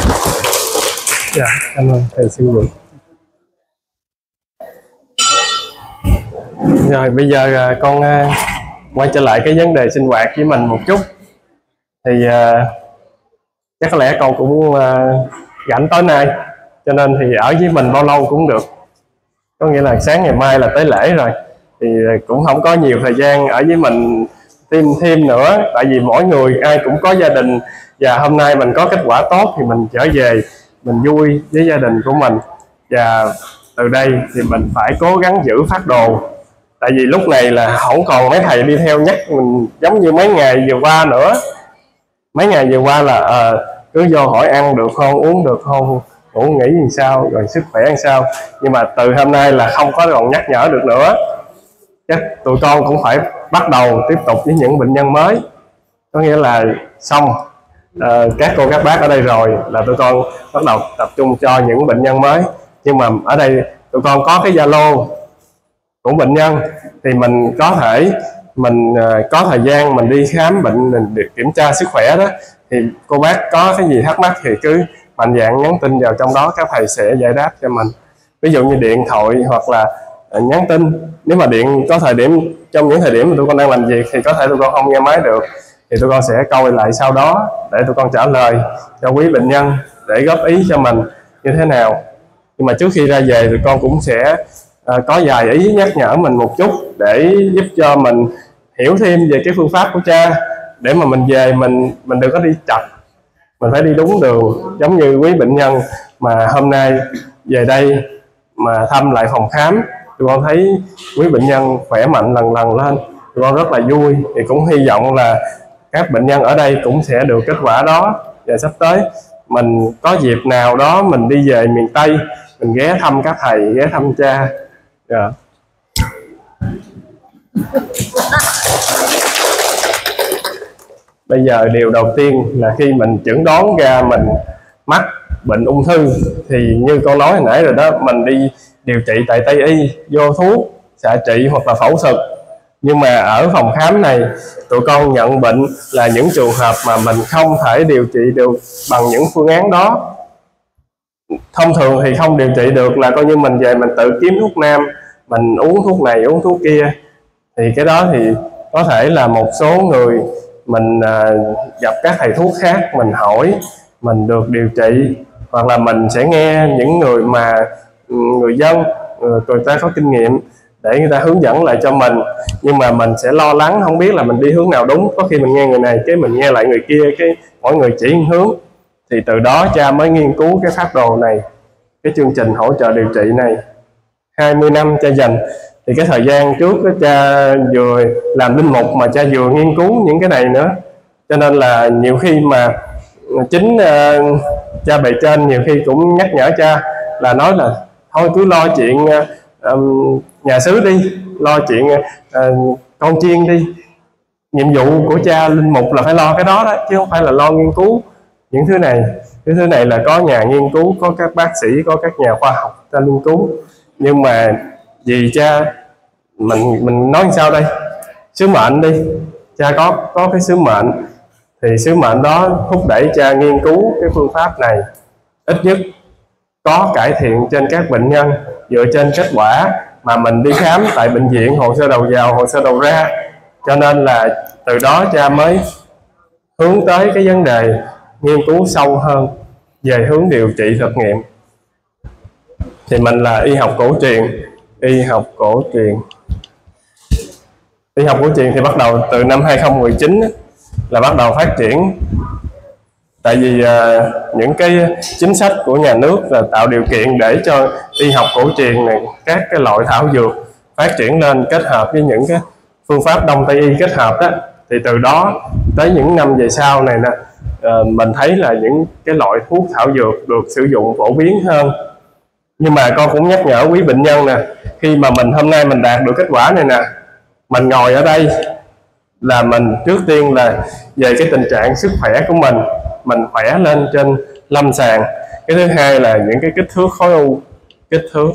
Dạ, cảm ơn thầy Xuân Dũng. Rồi bây giờ con quay trở lại cái vấn đề sinh hoạt với mình một chút. Thì uh, chắc có lẽ con cũng uh, rảnh tối nay, cho nên thì ở với mình bao lâu cũng được. Có nghĩa là sáng ngày mai là tới lễ rồi, thì cũng không có nhiều thời gian ở với mình thêm thêm nữa. Tại vì mỗi người ai cũng có gia đình, và hôm nay mình có kết quả tốt thì mình trở về mình vui với gia đình của mình. Và từ đây thì mình phải cố gắng giữ phác đồ. Tại vì lúc này là không còn mấy thầy đi theo nhắc mình giống như mấy ngày vừa qua nữa. Mấy ngày vừa qua là à, cứ vô hỏi ăn được không, uống được không, ngủ nghỉ làm sao, rồi sức khỏe làm sao. Nhưng mà từ hôm nay là không có còn nhắc nhở được nữa. chắc tụi con cũng phải bắt đầu tiếp tục với những bệnh nhân mới. Có nghĩa là xong uh, các cô các bác ở đây rồi là tụi con bắt đầu tập trung cho những bệnh nhân mới. Nhưng mà ở đây tụi con có cái Zalo của bệnh nhân thì mình có thể mình uh, có thời gian mình đi khám bệnh, mình được kiểm tra sức khỏe đó, thì cô bác có cái gì thắc mắc thì cứ mạnh dạn nhắn tin vào trong đó, các thầy sẽ giải đáp cho mình. Ví dụ như điện thoại hoặc là uh, nhắn tin. Nếu mà điện có thời điểm trong những thời điểm mà tụi con đang làm việc thì có thể tụi con không nghe máy được, thì tụi con sẽ coi lại sau đó để tụi con trả lời cho quý bệnh nhân để góp ý cho mình như thế nào. Nhưng mà trước khi ra về tụi con cũng sẽ uh, có vài ý nhắc nhở mình một chút để giúp cho mình hiểu thêm về cái phương pháp của cha, để mà mình về mình mình đừng có đi chặt, mình phải đi đúng đường. Giống như quý bệnh nhân mà hôm nay về đây mà thăm lại phòng khám, tụi con thấy quý bệnh nhân khỏe mạnh lần lần lên, tụi con rất là vui. Thì cũng hy vọng là các bệnh nhân ở đây cũng sẽ được kết quả đó. Và sắp tới mình có dịp nào đó mình đi về miền Tây, mình ghé thăm các thầy, ghé thăm cha. Yeah. Bây giờ điều đầu tiên là khi mình chẩn đoán ra mình mắc bệnh ung thư thì như con nói hồi nãy rồi đó, mình đi điều trị tại Tây Y, vô thuốc, xạ trị hoặc là phẫu thuật. Nhưng mà ở phòng khám này tụi con nhận bệnh là những trường hợp mà mình không thể điều trị được bằng những phương án đó. Thông thường thì không điều trị được là coi như mình về mình tự kiếm thuốc nam, mình uống thuốc này uống thuốc kia. Thì cái đó thì có thể là một số người mình uh, gặp các thầy thuốc khác, mình hỏi mình được điều trị, hoặc là mình sẽ nghe những người mà người dân, người ta có kinh nghiệm để người ta hướng dẫn lại cho mình. Nhưng mà mình sẽ lo lắng không biết là mình đi hướng nào đúng. Có khi mình nghe người này cái mình nghe lại người kia, cái mỗi người chỉ hướng. Thì từ đó cha mới nghiên cứu cái phác đồ này, cái chương trình hỗ trợ điều trị này. Hai mươi năm cha dành. Thì cái thời gian trước đó, cha vừa làm linh mục mà cha vừa nghiên cứu những cái này nữa, cho nên là nhiều khi mà chính uh, cha bề trên nhiều khi cũng nhắc nhở cha là nói là thôi cứ lo chuyện uh, um, nhà xứ đi, lo chuyện uh, con chiên đi. Nhiệm vụ của cha linh mục là phải lo cái đó đó, chứ không phải là lo nghiên cứu những thứ này. Cái thứ này là có nhà nghiên cứu, có các bác sĩ, có các nhà khoa học ta nghiên cứu. Nhưng mà vì cha mình mình nói sao đây, sứ mệnh đi, cha có có cái sứ mệnh thì sứ mệnh đó thúc đẩy cha nghiên cứu cái phương pháp này, ít nhất có cải thiện trên các bệnh nhân dựa trên kết quả mà mình đi khám tại bệnh viện, hồ sơ đầu vào hồ sơ đầu ra. Cho nên là từ đó cha mới hướng tới cái vấn đề nghiên cứu sâu hơn về hướng điều trị thực nghiệm. Thì mình là y học cổ truyền. Y học cổ truyền Y học cổ truyền thì bắt đầu từ năm hai không một chín là bắt đầu phát triển. Tại vì uh, những cái chính sách của nhà nước là tạo điều kiện để cho y học cổ truyền này, các cái loại thảo dược phát triển lên kết hợp với những cái phương pháp Đông Tây y kết hợp đó. Thì từ đó tới những năm về sau này nè, uh, mình thấy là những cái loại thuốc thảo dược được sử dụng phổ biến hơn. Nhưng mà con cũng nhắc nhở quý bệnh nhân nè, khi mà mình hôm nay mình đạt được kết quả này nè, mình ngồi ở đây là mình trước tiên là về cái tình trạng sức khỏe của mình, mình khỏe lên trên lâm sàng. Cái thứ hai là những cái kích thước khối u, kích thước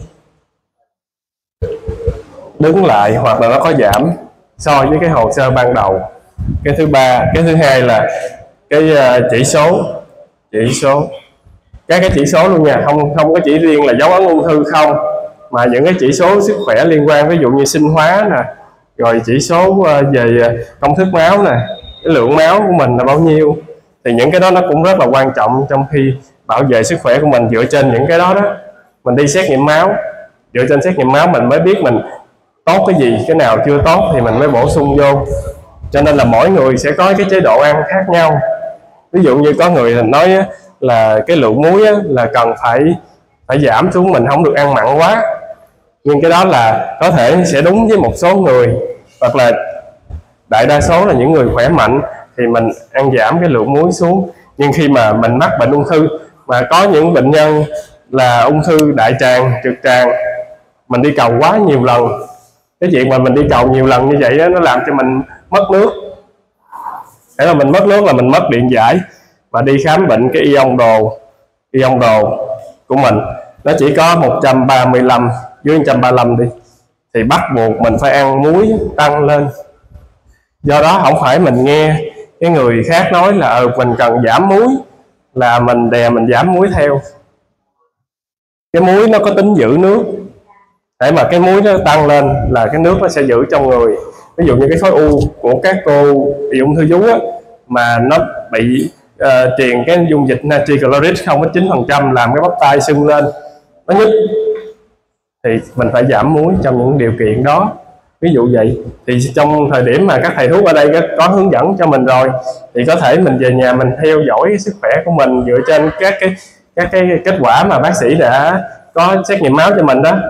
đứng lại hoặc là nó có giảm so với cái hồ sơ ban đầu. Cái thứ ba, cái thứ hai là cái chỉ số, chỉ số các cái chỉ số luôn nha, không không có chỉ riêng là dấu ấn ung thư không, mà những cái chỉ số sức khỏe liên quan, ví dụ như sinh hóa nè, rồi chỉ số về công thức máu nè, cái lượng máu của mình là bao nhiêu. Thì những cái đó nó cũng rất là quan trọng trong khi bảo vệ sức khỏe của mình. Dựa trên những cái đó đó, mình đi xét nghiệm máu, dựa trên xét nghiệm máu mình mới biết mình tốt cái gì, cái nào chưa tốt thì mình mới bổ sung vô. Cho nên là mỗi người sẽ có cái chế độ ăn khác nhau. Ví dụ như có người nói là cái lượng muối là cần phải phải giảm xuống, mình không được ăn mặn quá. Nhưng cái đó là có thể sẽ đúng với một số người, hoặc là đại đa số là những người khỏe mạnh thì mình ăn giảm cái lượng muối xuống. Nhưng khi mà mình mắc bệnh ung thư, mà có những bệnh nhân là ung thư đại tràng, trực tràng, mình đi cầu quá nhiều lần cái chuyện mà mình đi cầu nhiều lần như vậy đó, nó làm cho mình mất nước. Thế là mình mất nước là mình mất điện giải, và đi khám bệnh cái ion đồ ion đồ của mình nó chỉ có một trăm ba mươi lăm, dưới một trăm ba mươi lăm đi, thì bắt buộc mình phải ăn muối tăng lên. Do đó không phải mình nghe cái người khác nói là ừ, mình cần giảm muối là mình đè mình giảm muối theo. Cái muối nó có tính giữ nước, để mà cái muối nó tăng lên là cái nước nó sẽ giữ trong người. Ví dụ như cái khối u của các cô bị ung thư vú á, mà nó bị uh, truyền cái dung dịch natri chloride không có chín phần trăm làm cái bắp tay sưng lên, nó nhức, thì mình phải giảm muối trong những điều kiện đó. Ví dụ vậy, thì trong thời điểm mà các thầy thuốc ở đây có hướng dẫn cho mình rồi, thì có thể mình về nhà mình theo dõi cái sức khỏe của mình dựa trên các cái các cái kết quả mà bác sĩ đã có xét nghiệm máu cho mình đó.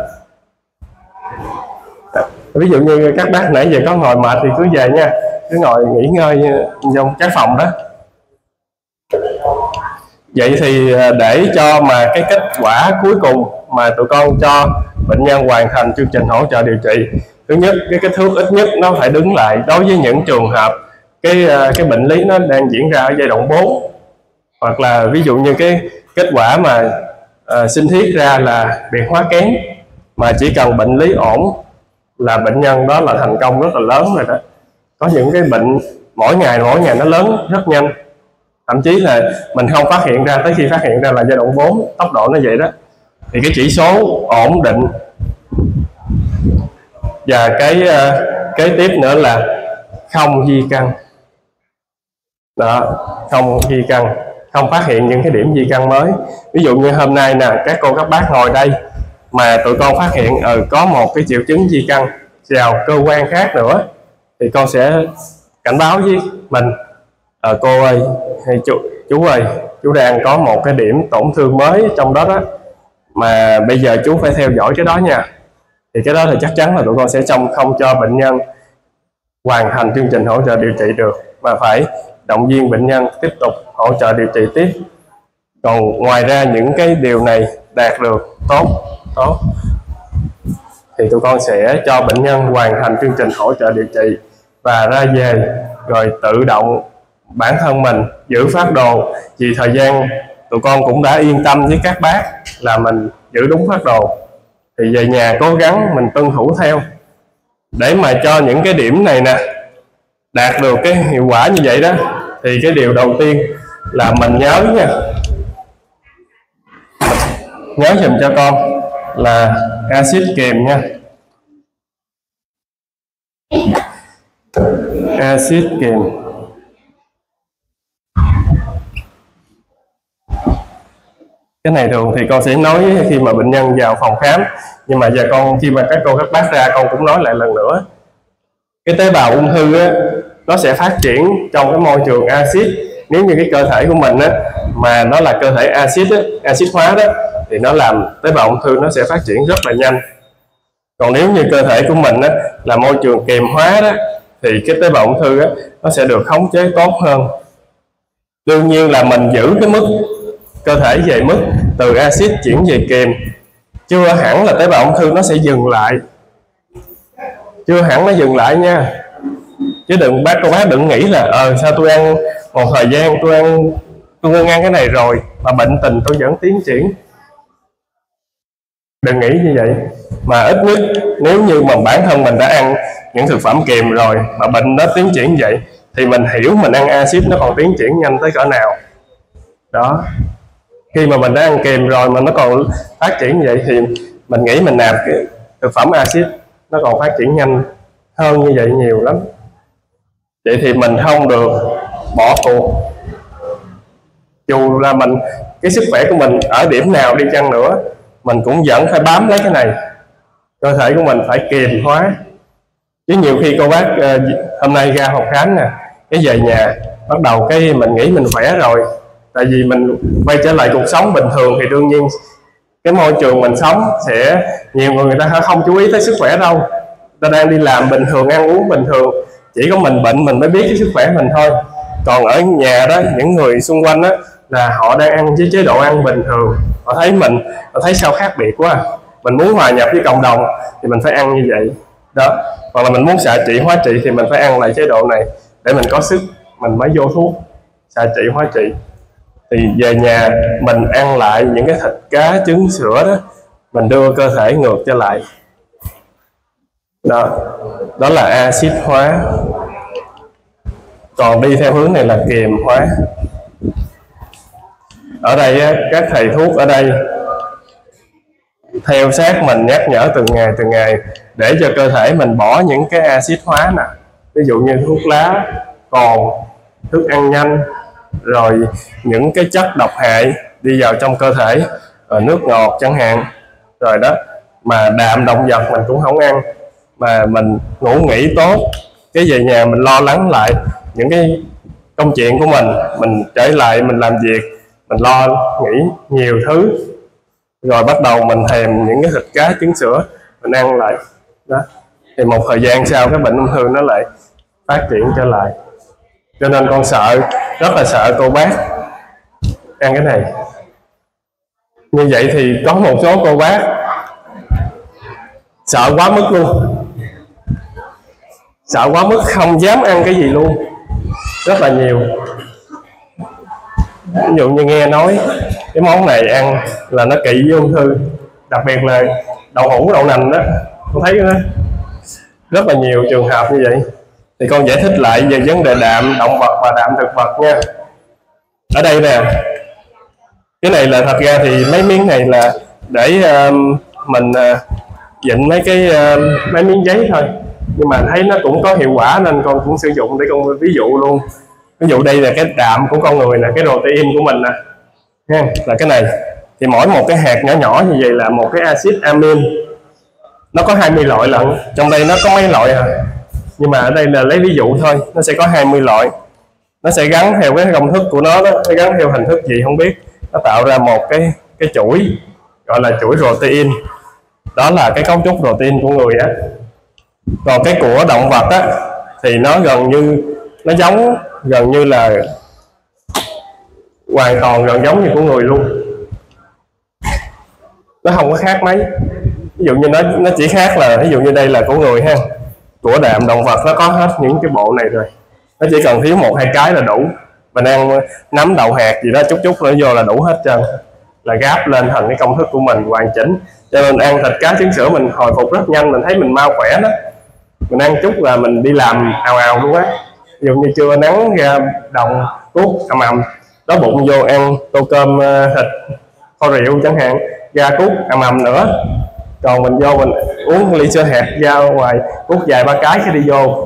Ví dụ như các bác nãy giờ có ngồi mệt thì cứ về nha, cứ ngồi nghỉ ngơi trong các phòng đó. Vậy thì để cho mà cái kết quả cuối cùng mà tụi con cho bệnh nhân hoàn thành chương trình hỗ trợ điều trị, thứ nhất cái kích thước ít nhất nó phải đứng lại đối với những trường hợp cái cái bệnh lý nó đang diễn ra ở giai đoạn bốn, hoặc là ví dụ như cái kết quả mà uh, sinh thiết ra là biệt hóa kém, mà chỉ cần bệnh lý ổn là bệnh nhân đó là thành công rất là lớn rồi đó. Có những cái bệnh mỗi ngày mỗi ngày nó lớn rất nhanh, thậm chí là mình không phát hiện ra, tới khi phát hiện ra là giai đoạn bốn, tốc độ nó vậy đó. Thì cái chỉ số ổn định, và cái uh, kế tiếp nữa là không di căn đó, không di căn, không phát hiện những cái điểm di căn mới. Ví dụ như hôm nay nè, các cô các bác ngồi đây mà tụi con phát hiện ừ, có một cái triệu chứng di căn vào cơ quan khác nữa, thì con sẽ cảnh báo với mình, ờ, cô ơi hay chú, chú ơi, chú đang có một cái điểm tổn thương mới trong đó đó, mà bây giờ chú phải theo dõi cái đó nha. Thì cái đó thì chắc chắn là tụi con sẽ trong không cho bệnh nhân hoàn thành chương trình hỗ trợ điều trị được, mà phải động viên bệnh nhân tiếp tục hỗ trợ điều trị tiếp. Còn ngoài ra những cái điều này đạt được tốt tốt thì tụi con sẽ cho bệnh nhân hoàn thành chương trình hỗ trợ điều trị và ra về, rồi tự động bản thân mình giữ phác đồ. Vì thời gian tụi con cũng đã yên tâm với các bác là mình giữ đúng phác đồ, thì về nhà cố gắng mình tuân thủ theo, để mà cho những cái điểm này nè đạt được cái hiệu quả như vậy đó. Thì cái điều đầu tiên là mình nhớ nha, nhớ dùm cho con là axit kiềm nha, axit kiềm. Cái này thường thì con sẽ nói khi mà bệnh nhân vào phòng khám, nhưng mà giờ con khi mà các cô các bác ra con cũng nói lại lần nữa. Cái tế bào ung thư á, nó sẽ phát triển trong cái môi trường axit. Nếu như cái cơ thể của mình á, mà nó là cơ thể axit á, axit hóa đó, thì nó làm tế bào ung thư nó sẽ phát triển rất là nhanh. Còn nếu như cơ thể của mình á, là môi trường kiềm hóa đó, thì cái tế bào ung thư á, nó sẽ được khống chế tốt hơn. Đương nhiên là mình giữ cái mức cơ thể về mức từ axit chuyển về kiềm, chưa hẳn là tế bào ung thư nó sẽ dừng lại, chưa hẳn nó dừng lại nha. Chứ đừng bác cô bác đừng nghĩ là ờ sao tôi ăn một thời gian tôi ăn tôi ngưng ăn cái này rồi mà bệnh tình tôi vẫn tiến triển. Đừng nghĩ như vậy. Mà ít nhất nếu như mà bản thân mình đã ăn những thực phẩm kiềm rồi mà bệnh nó tiến triển vậy, thì mình hiểu mình ăn axit nó còn tiến triển nhanh tới cỡ nào đó. Khi mà mình đã ăn kiềm rồi mà nó còn phát triển như vậy, thì mình nghĩ mình nạp cái thực phẩm axit nó còn phát triển nhanh hơn như vậy nhiều lắm. Vậy thì mình không được bỏ cuộc, dù là mình cái sức khỏe của mình ở điểm nào đi chăng nữa, mình cũng vẫn phải bám lấy cái này. Cơ thể của mình phải kiềm hóa. Chứ nhiều khi cô bác uh, hôm nay ra phòng khám nè, cái về nhà bắt đầu cái mình nghĩ mình khỏe rồi, tại vì mình quay trở lại cuộc sống bình thường, thì đương nhiên cái môi trường mình sống sẽ nhiều người người ta không chú ý tới sức khỏe đâu. Ta đang đi làm bình thường, ăn uống bình thường, chỉ có mình bệnh mình mới biết cái sức khỏe mình thôi. Còn ở nhà đó, những người xung quanh đó là họ đang ăn với chế độ ăn bình thường, họ thấy mình, họ thấy sao khác biệt quá, mình muốn hòa nhập với cộng đồng thì mình phải ăn như vậy. đó. Hoặc là mình muốn xạ trị hóa trị thì mình phải ăn lại chế độ này để mình có sức mình mới vô thuốc xạ trị hóa trị. Thì về nhà mình ăn lại những cái thịt cá trứng sữa đó, mình đưa cơ thể ngược trở lại, đó đó là axit hóa. Còn đi theo hướng này là kiềm hóa. Ở đây các thầy thuốc ở đây theo sát mình, nhắc nhở từng ngày từng ngày để cho cơ thể mình bỏ những cái axit hóa nè, ví dụ như thuốc lá, cồn, thức ăn nhanh, rồi những cái chất độc hại đi vào trong cơ thể, rồi nước ngọt chẳng hạn, rồi đó. Mà đạm động vật mình cũng không ăn, mà mình ngủ nghỉ tốt, cái về nhà mình lo lắng lại những cái công chuyện của mình, mình trở lại mình làm việc, mình lo nghĩ nhiều thứ, rồi bắt đầu mình thèm những cái thịt cá trứng sữa mình ăn lại đó, thì một thời gian sau cái bệnh ung thư nó lại phát triển trở lại. Cho nên con sợ, rất là sợ cô bác ăn cái này. Như vậy thì có một số cô bác sợ quá mức luôn, sợ quá mức không dám ăn cái gì luôn, rất là nhiều. Ví dụ như nghe nói cái món này ăn là nó kỵ với ung thư, đặc biệt là đậu hũ đậu nành đó, con thấy đó, rất là nhiều trường hợp như vậy. Thì con giải thích lại về vấn đề đạm động vật và đạm thực vật nha. Ở đây nè, cái này là thật ra thì mấy miếng này là để uh, mình uh, dịnh mấy cái uh, mấy miếng giấy thôi, nhưng mà thấy nó cũng có hiệu quả nên con cũng sử dụng để con ví dụ luôn. Ví dụ đây là cái đạm của con người nè, cái protein của mình nè, ha, là cái này. Thì mỗi một cái hạt nhỏ nhỏ như vậy là một cái axit amin. Nó có hai mươi loại lận, trong đây nó có mấy loại à, nhưng mà ở đây là lấy ví dụ thôi, nó sẽ có hai mươi loại. Nó sẽ gắn theo cái công thức của nó đó, nó gắn theo hình thức gì không biết, nó tạo ra một cái cái chuỗi gọi là chuỗi protein. Đó là cái cấu trúc protein của người á. Còn cái của động vật á thì nó gần như nó giống, gần như là hoàn toàn gần giống như của người luôn, nó không có khác mấy. Ví dụ như nó nó chỉ khác là ví dụ như đây là của người ha, của đạm động vật nó có hết những cái bộ này rồi, nó chỉ cần thiếu một hai cái là đủ. Mình ăn nấm đậu hạt gì đó chút chút nữa vô là đủ hết trơn, là gáp lên thành cái công thức của mình hoàn chỉnh. Cho nên ăn thịt cá trứng sữa mình hồi phục rất nhanh, mình thấy mình mau khỏe đó. Mình ăn chút là mình đi làm ào ào luôn á. Ví dụ như trưa nắng ra đồng cuốc ầm ầm, đói bụng vô ăn tô cơm thịt kho rượu chẳng hạn, ra cuốc ầm ầm nữa. Còn mình vô mình uống ly sữa hạt ra ngoài cuốc vài ba cái cái đi vô.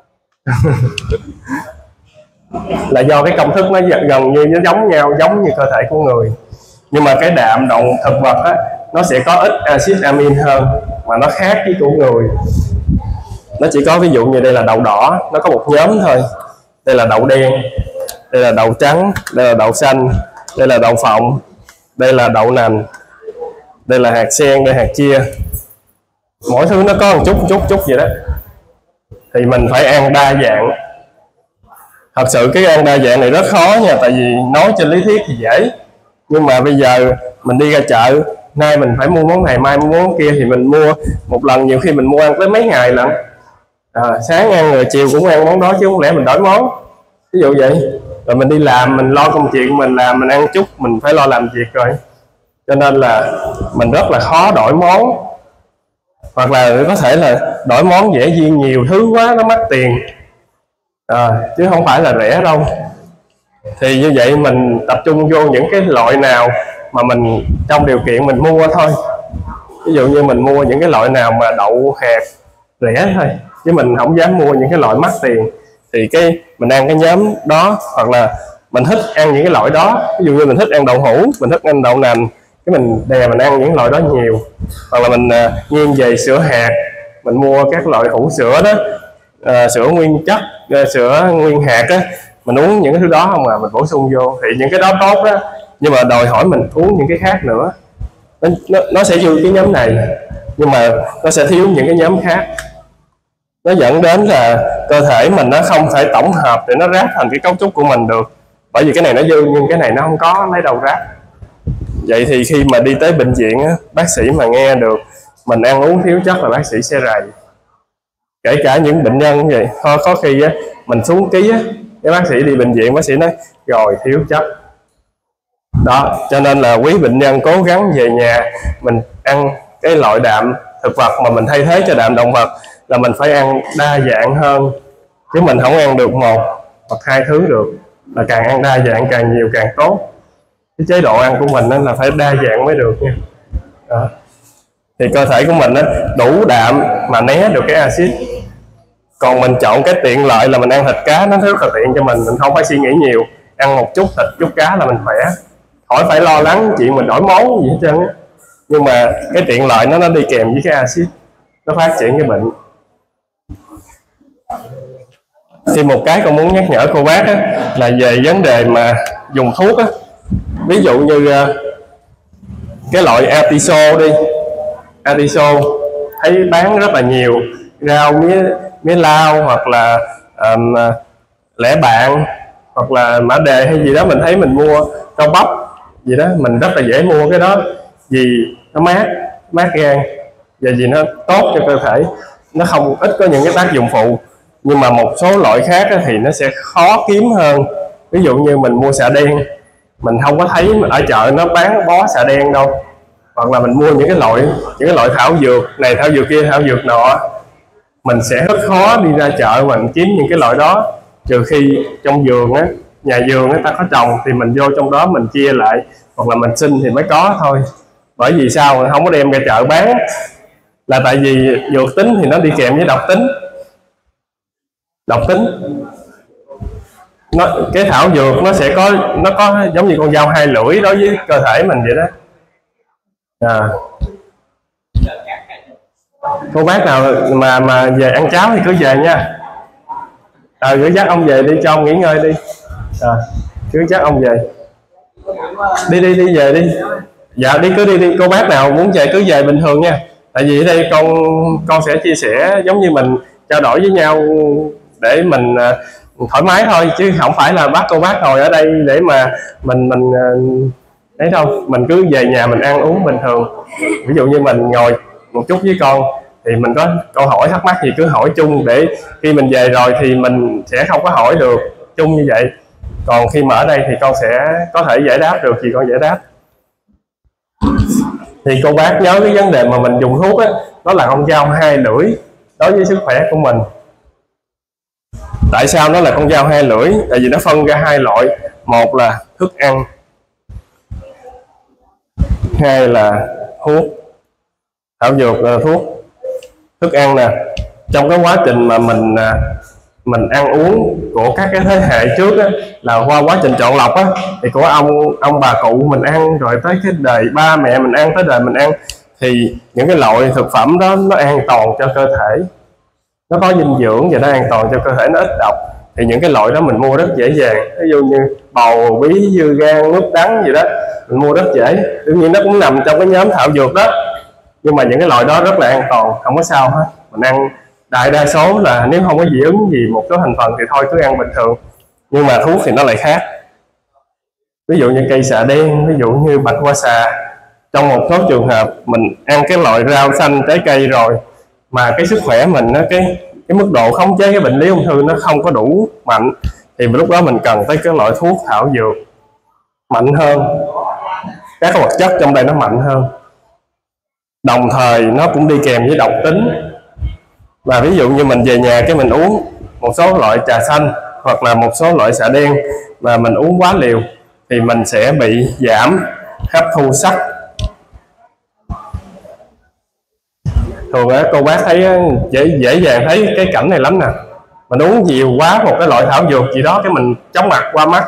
Là do cái công thức nó gần như nó giống nhau, giống như cơ thể của người. Nhưng mà cái đạm động thực vật á, nó sẽ có ít axit amin hơn, mà nó khác với của người. Nó chỉ có ví dụ như đây là đậu đỏ, nó có một nhóm thôi. Đây là đậu đen, đây là đậu trắng, đây là đậu xanh, đây là đậu phộng, đây là đậu nành, đây là hạt sen, đây là hạt chia. Mỗi thứ nó có một chút chút chút vậy đó. Thì mình phải ăn đa dạng. Thật sự cái ăn đa dạng này rất khó nha, tại vì nói trên lý thuyết thì dễ, nhưng mà bây giờ mình đi ra chợ, nay mình phải mua món này, mai mua món kia, thì mình mua một lần nhiều khi mình mua ăn tới mấy ngày lận. À, sáng ăn rồi chiều cũng ăn món đó, chứ không lẽ mình đổi món, ví dụ vậy. Rồi mình đi làm, mình lo công chuyện mình làm, mình ăn chút mình phải lo làm việc rồi, cho nên là mình rất là khó đổi món. Hoặc là có thể là đổi món dễ duyên nhiều thứ quá, nó mắc tiền, à, chứ không phải là rẻ đâu. Thì như vậy mình tập trung vô những cái loại nào mà mình trong điều kiện mình mua thôi. Ví dụ như mình mua những cái loại nào mà đậu hạt rẻ thôi, chứ mình không dám mua những cái loại mắc tiền. Thì cái mình ăn cái nhóm đó, hoặc là mình thích ăn những cái loại đó. Ví dụ như mình thích ăn đậu hũ, mình thích ăn đậu nành, cái mình đè mình ăn những loại đó nhiều. Hoặc là mình uh, nghiêng về sữa hạt, mình mua các loại hũ sữa đó, uh, sữa nguyên chất, uh, sữa nguyên hạt á, mình uống những cái thứ đó không à, mình bổ sung vô. Thì những cái đó tốt đó, nhưng mà đòi hỏi mình uống những cái khác nữa. Nó, nó, nó sẽ vui cái nhóm này, nhưng mà nó sẽ thiếu những cái nhóm khác. Nó dẫn đến là cơ thể mình nó không thể tổng hợp để nó ráp thành cái cấu trúc của mình được. Bởi vì cái này nó dư nhưng cái này nó không có, lấy đâu ráp. Vậy thì khi mà đi tới bệnh viện á, bác sĩ mà nghe được mình ăn uống thiếu chất là bác sĩ sẽ rầy. Kể cả những bệnh nhân vậy có, có khi á, mình xuống ký á, cái bác sĩ đi bệnh viện, bác sĩ nói rồi thiếu chất đó. Cho nên là quý bệnh nhân cố gắng về nhà mình ăn cái loại đạm thực vật mà mình thay thế cho đạm động vật, là mình phải ăn đa dạng hơn, chứ mình không ăn được một hoặc hai thứ được, là càng ăn đa dạng càng nhiều càng tốt. Cái chế độ ăn của mình đó là phải đa dạng mới được nha. Đó. Thì cơ thể của mình đó, đủ đạm mà né được cái axit. Còn mình chọn cái tiện lợi là mình ăn thịt cá, nó rất là tiện cho mình, mình không phải suy nghĩ nhiều, ăn một chút thịt chút cá là mình khỏe, khỏi phải lo lắng chuyện mình đổi món gì hết trơn á. Nhưng mà cái tiện lợi nó nó đi kèm với cái axit, nó phát triển cái bệnh. Thì một cái con muốn nhắc nhở cô bác á, là về vấn đề mà dùng thuốc á. Ví dụ như cái loại Artiso đi, Artiso thấy bán rất là nhiều, rau mía mía lao hoặc là um, lẻ bạn hoặc là mã đề hay gì đó, mình thấy mình mua rau bắp gì đó mình rất là dễ mua cái đó, vì nó mát mát gan và vì nó tốt cho cơ thể, nó không ít có những cái tác dụng phụ. Nhưng mà một số loại khác thì nó sẽ khó kiếm hơn. Ví dụ như mình mua xạ đen, mình không có thấy ở chợ nó bán bó xạ đen đâu, hoặc là mình mua những cái loại những cái loại thảo dược này thảo dược kia thảo dược nọ, mình sẽ rất khó đi ra chợ mình kiếm những cái loại đó, trừ khi trong vườn á, nhà vườn người ta có trồng thì mình vô trong đó mình chia lại, hoặc là mình xin thì mới có thôi. Bởi vì sao mình không có đem ra chợ bán, là tại vì dược tính thì nó đi kèm với độc tính. Độc tính nó, cái thảo dược nó sẽ có nó có giống như con dao hai lưỡi đối với cơ thể mình vậy đó. À. Cô bác nào mà mà về ăn cháo thì cứ về nha. À, cứ dắt ông về đi cho ông nghỉ ngơi đi. À, cứ dắt ông về. Đi đi đi về đi. Dạ đi cứ đi đi. Cô bác nào muốn về cứ về bình thường nha. Tại vì ở đây con con sẽ chia sẻ giống như mình trao đổi với nhau để mình uh, thoải mái thôi, chứ không phải là bắt cô bác ngồi ở đây để mà mình mình uh, đấy đâu. Mình cứ về nhà mình ăn uống bình thường. Ví dụ như mình ngồi một chút với con thì mình có câu hỏi thắc mắc gì cứ hỏi chung, để khi mình về rồi thì mình sẽ không có hỏi được chung như vậy. Còn khi mà ở đây thì con sẽ có thể giải đáp được thì con giải đáp. Thì cô bác nhớ cái vấn đề mà mình dùng thuốc á, đó là con dao hai lưỡi đối với sức khỏe của mình. Tại sao nó là con dao hai lưỡi? Tại vì nó phân ra hai loại, một là thức ăn, hai là thuốc. Thảo dược là thuốc. Thức ăn nè, trong cái quá trình mà mình mình ăn uống của các cái thế hệ trước á, là qua quá trình chọn lọc á, thì của ông ông bà cụ mình ăn, rồi tới cái đời ba mẹ mình ăn, tới đời mình ăn, thì những cái loại thực phẩm đó nó an toàn cho cơ thể, nó có dinh dưỡng và nó an toàn cho cơ thể, nó ít độc. Thì những cái loại đó mình mua rất dễ dàng. Ví dụ như bầu, bí, dưa gan, nước đắng gì đó mình mua rất dễ. Đương nhiên nó cũng nằm trong cái nhóm thảo dược đó, nhưng mà những cái loại đó rất là an toàn, không có sao hết. Mình ăn đại đa số là nếu không có dị ứng gì một số thành phần thì thôi cứ ăn bình thường. Nhưng mà thuốc thì nó lại khác. Ví dụ như cây xạ đen, ví dụ như bạch hoa xà, trong một số trường hợp mình ăn cái loại rau xanh trái cây rồi mà cái sức khỏe mình nó cái cái mức độ khống chế cái bệnh lý ung thư nó không có đủ mạnh, thì lúc đó mình cần tới cái loại thuốc thảo dược mạnh hơn, các hoạt chất trong đây nó mạnh hơn, đồng thời nó cũng đi kèm với độc tính. Và ví dụ như mình về nhà cái mình uống một số loại trà xanh hoặc là một số loại xạ đen mà mình uống quá liều thì mình sẽ bị giảm hấp thu sắt. Thường á, cô bác thấy dễ, dễ dàng thấy cái cảnh này lắm nè. Mình uống nhiều quá một cái loại thảo dược gì đó, cái mình chóng mặt qua mắt,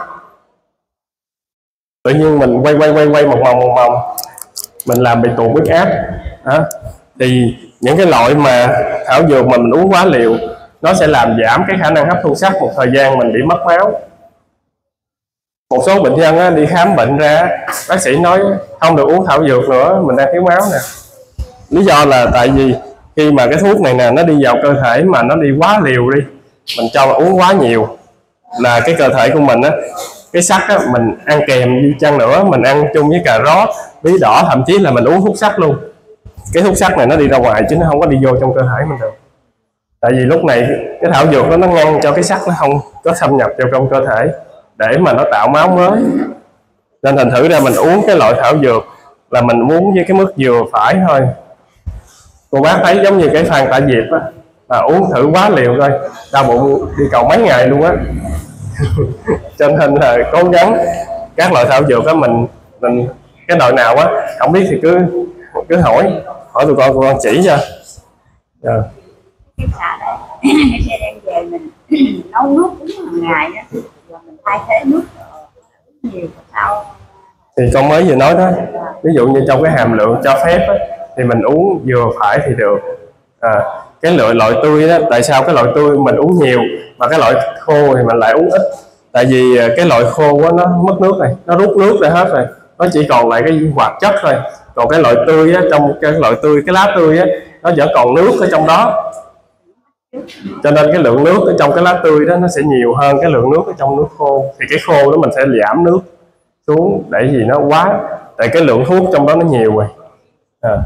tự nhiên mình quay quay quay quay một vòng một vòng, mình làm bị tụt huyết áp. Đó. Thì những cái loại mà thảo dược mà mình uống quá liều nó sẽ làm giảm cái khả năng hấp thu sắt, một thời gian mình bị mất máu. Một số bệnh nhân á, đi khám bệnh ra bác sĩ nói không được uống thảo dược nữa, mình đang thiếu máu nè. Lý do là tại vì khi mà cái thuốc này nè nó đi vào cơ thể mà nó đi quá liều đi, mình cho uống quá nhiều là cái cơ thể của mình á, cái sắt á, mình ăn kèm như chăng nữa, mình ăn chung với cà rốt, bí đỏ, thậm chí là mình uống thuốc sắt luôn. Cái thuốc sắt này nó đi ra ngoài chứ nó không có đi vô trong cơ thể mình được. Tại vì lúc này cái thảo dược đó nó ngăn cho cái sắt nó không có xâm nhập vào trong cơ thể để mà nó tạo máu mới. Nên thành thử ra mình uống cái loại thảo dược là mình uống với cái mức vừa phải thôi. Cô bác thấy giống như cái Phan Tạ Diệp á, là uống thử quá liều thôi, đau bụng đi cầu mấy ngày luôn á. Cho nên là cố gắng các loại thảo dược đó mình mình cái loại nào á không biết thì cứ cứ hỏi hỏi tụi con tụi con chỉ cho. Yeah. Cái xà đấy cái xe đem về mình nấu nước uống hàng ngày á, rồi mình thay thế nước nhiều sau. Thì con mới vừa nói đó, ví dụ như trong cái hàm lượng cho phép á, thì mình uống vừa phải thì được. À, cái loại loại tươi đó, tại sao cái loại tươi mình uống nhiều mà cái loại khô thì mình lại uống ít? Tại vì cái loại khô á, nó mất nước này, nó rút nước ra hết rồi, nó chỉ còn lại cái hoạt chất thôi. Còn cái loại tươi á, trong cái loại tươi, cái lá tươi á, nó vẫn còn nước ở trong đó. Cho nên cái lượng nước ở trong cái lá tươi đó nó sẽ nhiều hơn cái lượng nước ở trong nước khô. Thì cái khô đó mình sẽ giảm nước xuống để gì nó quá, tại cái lượng thuốc trong đó nó nhiều rồi. À.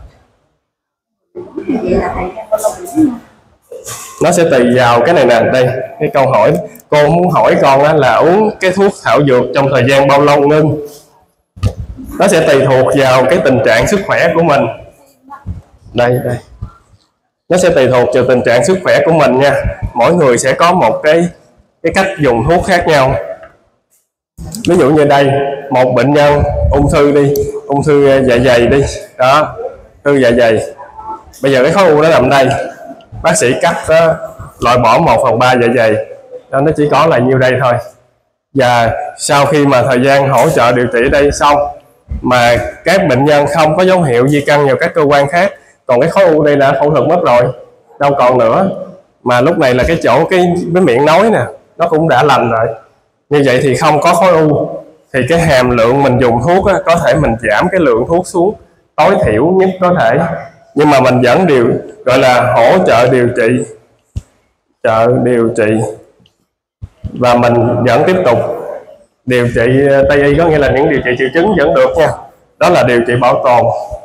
Nó sẽ tùy vào cái này nè, đây cái câu hỏi cô muốn hỏi con á, là uống cái thuốc thảo dược trong thời gian bao lâu ngưng. Nó sẽ tùy thuộc vào cái tình trạng sức khỏe của mình. Đây đây nó sẽ tùy thuộc vào tình trạng sức khỏe của mình nha. Mỗi người sẽ có một cái cái cách dùng thuốc khác nhau. Ví dụ như đây, một bệnh nhân ung thư đi, ung thư dạ dày đi, đó, thư dạ dày. Bây giờ cái khối u nó nằm đây, bác sĩ cắt đó, loại bỏ một phần ba dạ dày, đó, nó chỉ có là nhiêu đây thôi. Và sau khi mà thời gian hỗ trợ điều trị đây xong, mà các bệnh nhân không có dấu hiệu di căn vào các cơ quan khác, còn cái khối u đây đã phẫu thuật mất rồi, đâu còn nữa. Mà lúc này là cái chỗ cái, cái miệng nói nè, nó cũng đã lành rồi. Như vậy thì không có khối u, thì cái hàm lượng mình dùng thuốc á, có thể mình giảm cái lượng thuốc xuống tối thiểu nhất có thể, nhưng mà mình vẫn điều gọi là hỗ trợ điều trị, trợ điều trị, và mình vẫn tiếp tục điều trị Tây y, có nghĩa là những điều trị triệu chứng vẫn được nha. Đó là điều trị bảo tồn.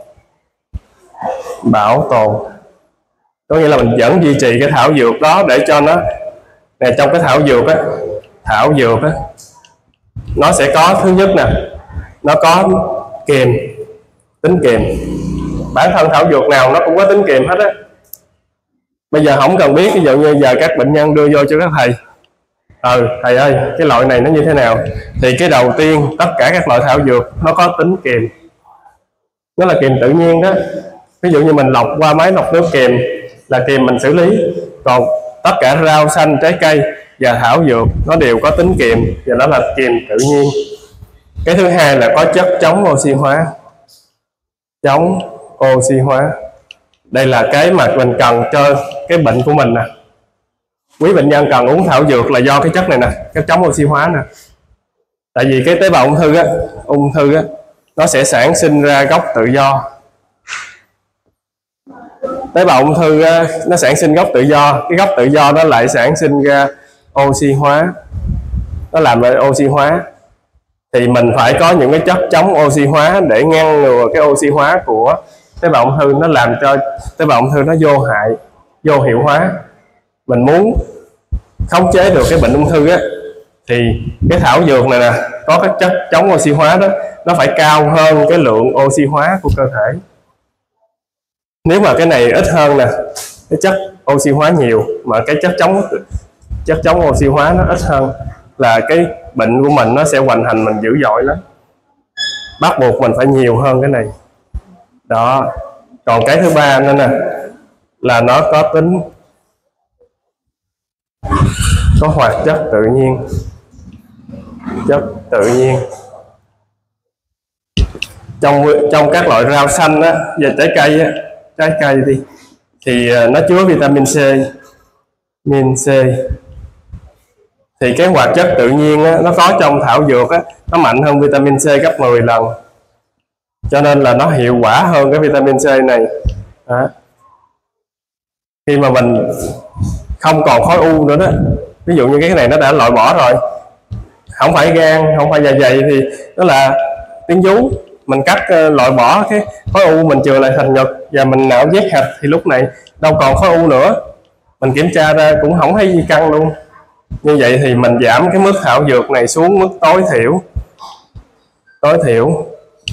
Bảo tồn có nghĩa là mình vẫn duy trì cái thảo dược đó để cho nó nè, trong cái thảo dược á, thảo dược á, nó sẽ có thứ nhất nè, nó có kiềm, tính kiềm. Bản thân thảo dược nào nó cũng có tính kiềm hết á. Bây giờ không cần biết, ví dụ như giờ các bệnh nhân đưa vô cho các thầy, ừ thầy ơi cái loại này nó như thế nào, thì cái đầu tiên tất cả các loại thảo dược nó có tính kiềm, nó là kiềm tự nhiên đó. Ví dụ như mình lọc qua máy lọc nước kiềm là kiềm mình xử lý, còn tất cả rau xanh, trái cây và thảo dược nó đều có tính kiềm, và đó là kiềm tự nhiên. Cái thứ hai là có chất chống oxy hóa, chống oxy hóa. Đây là cái mà mình cần cho cái bệnh của mình nè. Quý bệnh nhân cần uống thảo dược là do cái chất này nè, chất chống oxy hóa nè. Tại vì cái tế bào ung thư á, ung thư á, nó sẽ sản sinh ra gốc tự do. Tế bào ung thư á, nó sản sinh gốc tự do, cái gốc tự do nó lại sản sinh ra oxy hóa, nó làm ra oxy hóa. Thì mình phải có những cái chất chống oxy hóa để ngăn ngừa cái oxy hóa của tế bào ung thư, nó làm cho tế bào ung thư nó vô hại, vô hiệu hóa. Mình muốn khống chế được cái bệnh ung thư á, thì cái thảo dược này nè, có cái chất chống oxy hóa đó, nó phải cao hơn cái lượng oxy hóa của cơ thể. Nếu mà cái này ít hơn nè, cái chất oxy hóa nhiều mà cái chất chống chất chống oxy hóa nó ít hơn, là cái bệnh của mình nó sẽ hoành hành mình dữ dội lắm. Bắt buộc mình phải nhiều hơn cái này đó. Còn cái thứ ba nữa nè, là nó có tính có hoạt chất tự nhiên, chất tự nhiên. Trong trong các loại rau xanh á, và trái cây á, trái cây đi thì nó chứa vitamin C, vitamin C. Thì cái hoạt chất tự nhiên á, nó có trong thảo dược á, nó mạnh hơn vitamin C gấp mười lần, cho nên là nó hiệu quả hơn cái vitamin C này đó. Khi mà mình không còn khối u nữa đó, ví dụ như cái này nó đã loại bỏ rồi, không phải gan, không phải dạ dày, thì đó là tiếng vú, mình cắt loại bỏ cái khối u, mình chừa lại thành nhật và mình nạo vét hạch, thì lúc này đâu còn khối u nữa. mình kiểm tra ra cũng không thấy di căn luôn. Như vậy thì mình giảm cái mức thảo dược này xuống mức tối thiểu tối thiểu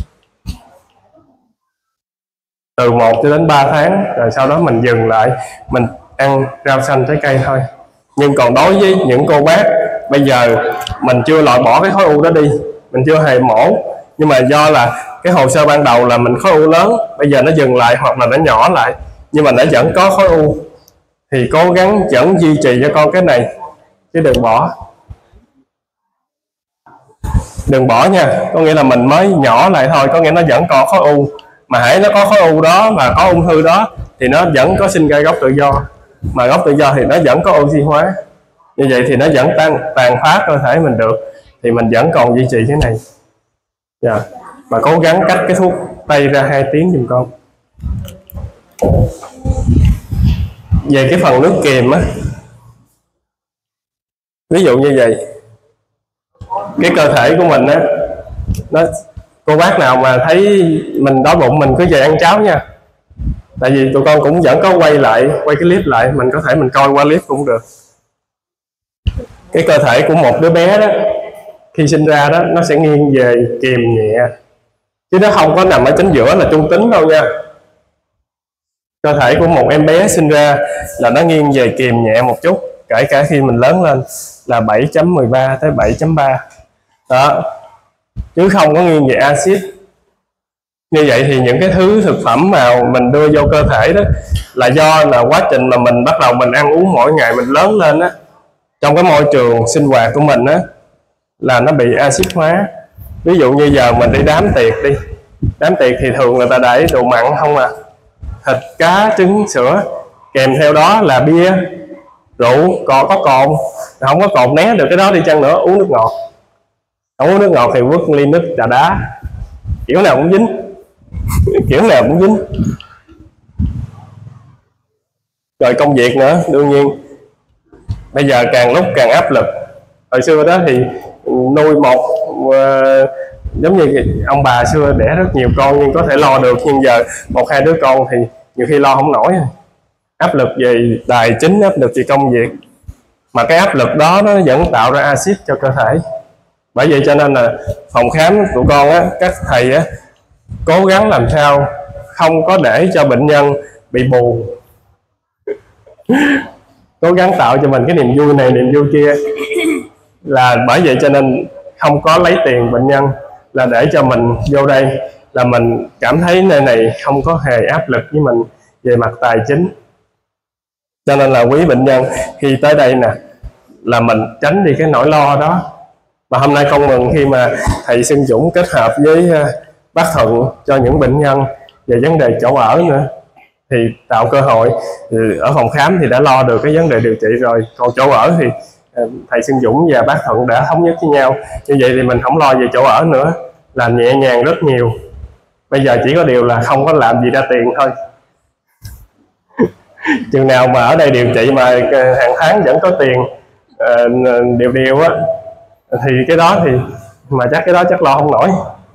từ một cho đến ba tháng, rồi sau đó mình dừng lại mình ăn rau xanh trái cây thôi. Nhưng còn đối với những cô bác bây giờ mình chưa loại bỏ cái khối u đó đi, mình chưa hề mổ, nhưng mà do là cái hồ sơ ban đầu là mình khối u lớn, bây giờ nó dừng lại hoặc là nó nhỏ lại nhưng mà nó vẫn có khối u, thì cố gắng vẫn duy trì cho con cái này chứ đừng bỏ. Đừng bỏ nha, có nghĩa là mình mới nhỏ lại thôi, có nghĩa nó vẫn còn khối u, mà hãy nó có khối u đó và có ung thư đó thì nó vẫn có sinh ra gốc tự do, mà gốc tự do thì nó vẫn có oxy hóa, như vậy thì nó vẫn tan tàn phá cơ thể mình được, thì mình vẫn còn duy trì cái này. Yeah. Mà cố gắng cách cái thuốc tây ra hai tiếng giùm con. Về cái phần nước kiềm á, ví dụ như vậy, cái cơ thể của mình á, nó cô bác nào mà thấy mình đói bụng mình cứ về ăn cháo nha, tại vì tụi con cũng vẫn có quay lại quay cái clip lại, mình có thể mình coi qua clip cũng được. Cái cơ thể của một đứa bé đó khi sinh ra đó nó sẽ nghiêng về kiềm nhẹ, chứ nó không có nằm ở chính giữa là trung tính đâu nha. Cơ thể của một em bé sinh ra là nó nghiêng về kiềm nhẹ một chút, kể cả khi mình lớn lên là bảy chấm mười ba tới bảy chấm ba đó, chứ không có nghiêng về axit. Như vậy thì những cái thứ thực phẩm mà mình đưa vô cơ thể đó là do là quá trình mà mình bắt đầu mình ăn uống mỗi ngày mình lớn lên á, trong cái môi trường sinh hoạt của mình á, là nó bị axit hóa. Ví dụ như giờ mình đi đám tiệc đi, đám tiệc thì thường người ta để đồ mặn không à, thịt, cá, trứng, sữa, kèm theo đó là bia, rượu, còn có cồn, không có cồn né được cái đó đi chăng nữa, uống nước ngọt. Không uống nước ngọt thì quất ly nước trà đá, kiểu nào cũng dính kiểu nào cũng dính. Rồi công việc nữa, đương nhiên bây giờ càng lúc càng áp lực. Hồi xưa đó thì nuôi một uh, giống như ông bà xưa đẻ rất nhiều con nhưng có thể lo được, nhưng giờ một hai đứa con thì nhiều khi lo không nổi. Áp lực về tài chính, áp lực về công việc, mà cái áp lực đó nó vẫn tạo ra axit cho cơ thể. Bởi vậy cho nên là phòng khám tụi con á, các thầy á, cố gắng làm sao không có để cho bệnh nhân bị buồn, cố gắng tạo cho mình cái niềm vui này niềm vui kia. Là bởi vậy cho nên không có lấy tiền bệnh nhân, là để cho mình vô đây là mình cảm thấy nơi này không có hề áp lực với mình về mặt tài chính. Cho nên là quý bệnh nhân khi tới đây nè là mình tránh đi cái nỗi lo đó. Và hôm nay con mừng khi mà thầy Xuân Dũng kết hợp với bác Thuận cho những bệnh nhân về vấn đề chỗ ở nữa, thì tạo cơ hội. Ở phòng khám thì đã lo được cái vấn đề điều trị rồi, còn chỗ ở thì thầy Xuân Dũng và bác Thuận đã thống nhất với nhau. Như vậy thì mình không lo về chỗ ở nữa, làm nhẹ nhàng rất nhiều. Bây giờ chỉ có điều là không có làm gì ra tiền thôi. Chừng nào mà ở đây điều trị mà hàng tháng vẫn có tiền uh, đều đều á, thì cái đó thì mà chắc cái đó chắc lo không nổi.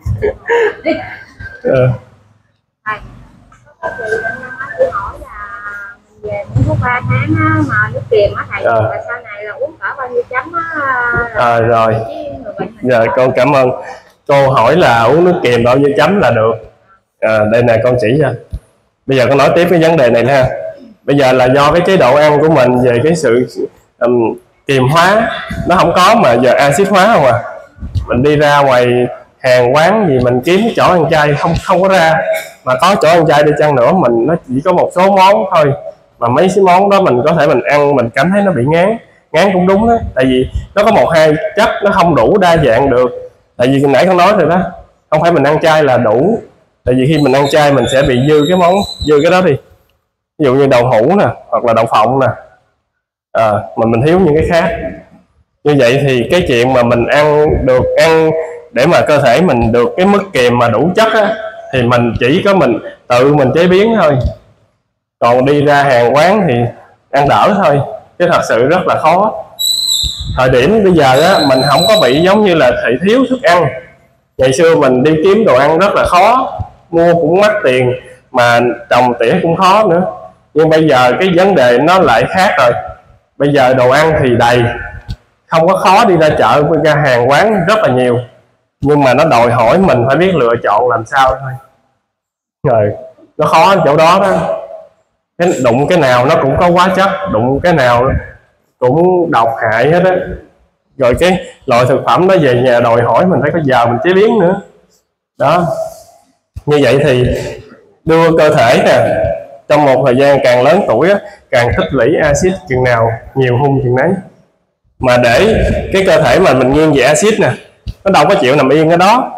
uh. Thầy, có chị bệnh nhân á, chị hỏi là mình về những thuốc ba tháng á, mà nước kiềm á thầy, à. và sau này là uống cỡ bao nhiêu chấm á? À, rồi. Giờ con cảm ơn. Cô hỏi là uống nước kiềm bao nhiêu chấm là được. À, đây nè con chỉ cho. Bây giờ con nói tiếp cái vấn đề này ha. Bây giờ là do cái chế độ ăn của mình về cái sự um, kiềm hóa nó không có, mà giờ axit hóa không à. Mình đi ra ngoài hàng quán gì mình kiếm chỗ ăn chay không không có ra, mà có chỗ ăn chay đi chăng nữa mình nó chỉ có một số món thôi, mà mấy cái món đó mình có thể mình ăn mình cảm thấy nó bị ngán. Ngán cũng đúng đó, tại vì nó có một hai chất nó không đủ đa dạng được. Tại vì nãy con nói rồi đó, không phải mình ăn chay là đủ, tại vì khi mình ăn chay mình sẽ bị dư cái món dư cái đó đi, ví dụ như đậu hũ nè hoặc là đậu phộng nè, à, mà mình thiếu những cái khác. Như vậy thì cái chuyện mà mình ăn được ăn để mà cơ thể mình được cái mức kiềm mà đủ chất á, thì mình chỉ có mình tự mình chế biến thôi, còn đi ra hàng quán thì ăn đỡ thôi, chứ thật sự rất là khó. Thời điểm bây giờ á, mình không có bị giống như là thị thiếu thức ăn. Ngày xưa mình đi kiếm đồ ăn rất là khó, mua cũng mắc tiền, mà trồng tỉa cũng khó nữa. Nhưng bây giờ cái vấn đề nó lại khác rồi. Bây giờ đồ ăn thì đầy, không có khó đi ra chợ, ra hàng quán rất là nhiều, nhưng mà nó đòi hỏi mình phải biết lựa chọn làm sao thôi. Rồi nó khó ở chỗ đó đó. Cái đụng cái nào nó cũng có hóa chất, đụng cái nào cũng độc hại hết á. Rồi cái loại thực phẩm đó về nhà đòi hỏi mình phải có giờ mình chế biến nữa đó. Như vậy thì đưa cơ thể nè, trong một thời gian càng lớn tuổi á, càng tích lũy axit chừng nào nhiều hung chừng nấy. Mà để cái cơ thể mà mình nghiêng về axit nè, nó đâu có chịu nằm yên ở đó.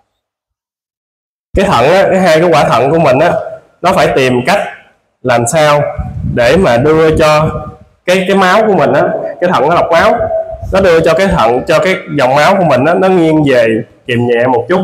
Cái thận á, cái hai cái quả thận của mình á, nó phải tìm cách làm sao để mà đưa cho cái cái máu của mình á, cái thận nó lọc máu, nó đưa cho cái thận, cho cái dòng máu của mình á, nó nghiêng về kiềm nhẹ một chút.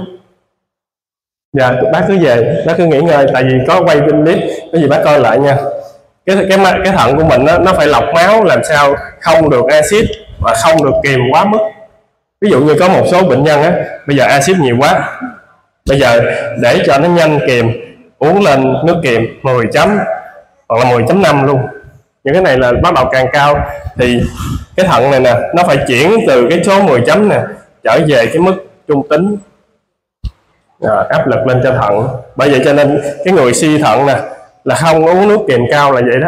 Dạ, bác cứ về, bác cứ nghỉ ngơi, tại vì có quay trên clip, cái gì bác coi lại nha. Cái cái cái thận của mình á, nó phải lọc máu làm sao không được axit và không được kiềm quá mức. Ví dụ như có một số bệnh nhân á, bây giờ axit nhiều quá, bây giờ để cho nó nhanh kiềm, uống lên nước kiềm mười chấm hoặc là mười chấm năm luôn. Những cái này là bắt đầu càng cao thì cái thận này nè, nó phải chuyển từ cái số mười chấm nè trở về cái mức trung tính. À, áp lực lên cho thận. Bởi vậy cho nên cái người suy thận nè là không uống nước kiềm cao là vậy đó.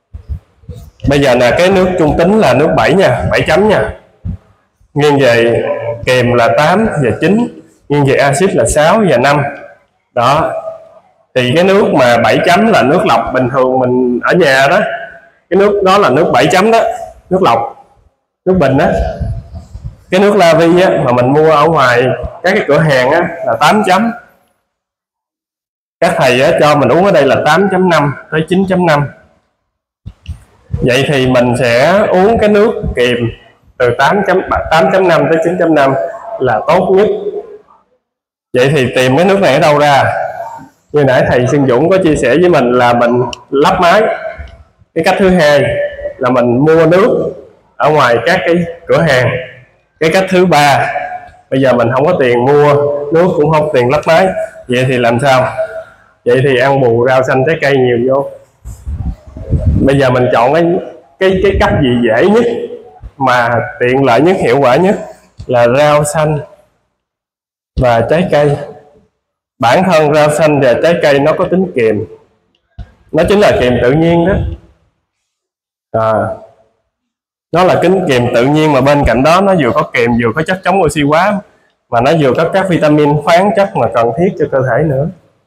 Bây giờ là cái nước trung tính là nước bảy nha, bảy chấm nha. Nghiêng về kiềm là tám và chín, nghiêng về axit là sáu và năm. Đó. Thì cái nước mà bảy chấm là nước lọc bình thường mình ở nhà đó. Cái nước đó là nước bảy chấm đó, nước lọc, nước bình đó. Cái nước La Vi á, mà mình mua ở ngoài các cái cửa hàng á, là tám chấm. Các thầy á, cho mình uống ở đây là tám chấm năm tới chín chấm năm. Vậy thì mình sẽ uống cái nước kiềm từ tám chấm năm tới chín chấm năm là tốt nhất. Vậy thì tìm cái nước này ở đâu ra? Như nãy thầy Xuân Dũng có chia sẻ với mình là mình lắp máy. Cái cách thứ hai là mình mua nước ở ngoài các cái cửa hàng. Cái cách thứ ba, bây giờ mình không có tiền mua nước cũng không có tiền lắp máy, vậy thì làm sao? Vậy thì ăn bù rau xanh trái cây nhiều vô. Bây giờ mình chọn cái cái cái cách gì dễ nhất mà tiện lợi nhất, hiệu quả nhất là rau xanh và trái cây. Bản thân rau xanh và trái cây nó có tính kiềm, nó chính là kiềm tự nhiên đó. À, nó là tính kiềm tự nhiên mà bên cạnh đó nó vừa có kiềm, vừa có chất chống oxy hóa, mà nó vừa có các vitamin khoáng chất mà cần thiết cho cơ thể nữa.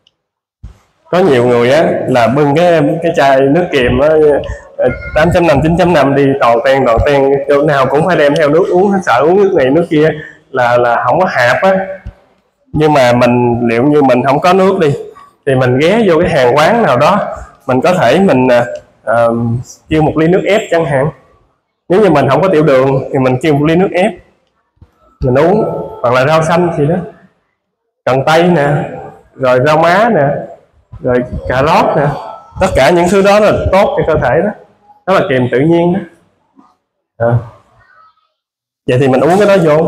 Có nhiều người á là bưng cái cái chai nước kiềm á, tám chấm năm, chín chấm năm đi toàn ten toàn ten, chỗ nào cũng phải đem theo nước uống, sợ uống nước này nước kia là là không có hạp á. Nhưng mà mình liệu như mình không có nước đi thì mình ghé vô cái hàng quán nào đó, mình có thể mình uh, kêu một ly nước ép chẳng hạn. Nếu như mình không có tiểu đường thì mình kêu một ly nước ép mình uống, hoặc là rau xanh gì đó, cần tây nè, rồi rau má nè, rồi cà rốt nè, tất cả những thứ đó là tốt cho cơ thể đó, đó là kiềm tự nhiên đó. À. Vậy thì mình uống cái đó vô.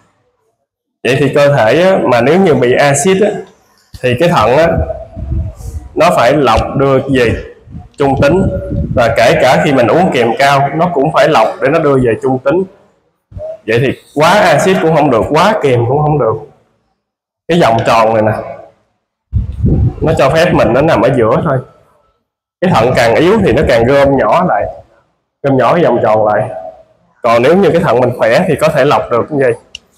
Vậy thì cơ thể á, mà nếu như bị axit á, thì cái thận á, nó phải lọc đưa về trung tính, và kể cả khi mình uống kiềm cao nó cũng phải lọc để nó đưa về trung tính. Vậy thì quá axit cũng không được, quá kiềm cũng không được. Cái vòng tròn này nè, nó cho phép mình nó nằm ở giữa thôi. Cái thận càng yếu thì nó càng gom nhỏ lại, gom nhỏ cái vòng tròn lại. Còn nếu như cái thận mình khỏe thì có thể lọc được như vậy.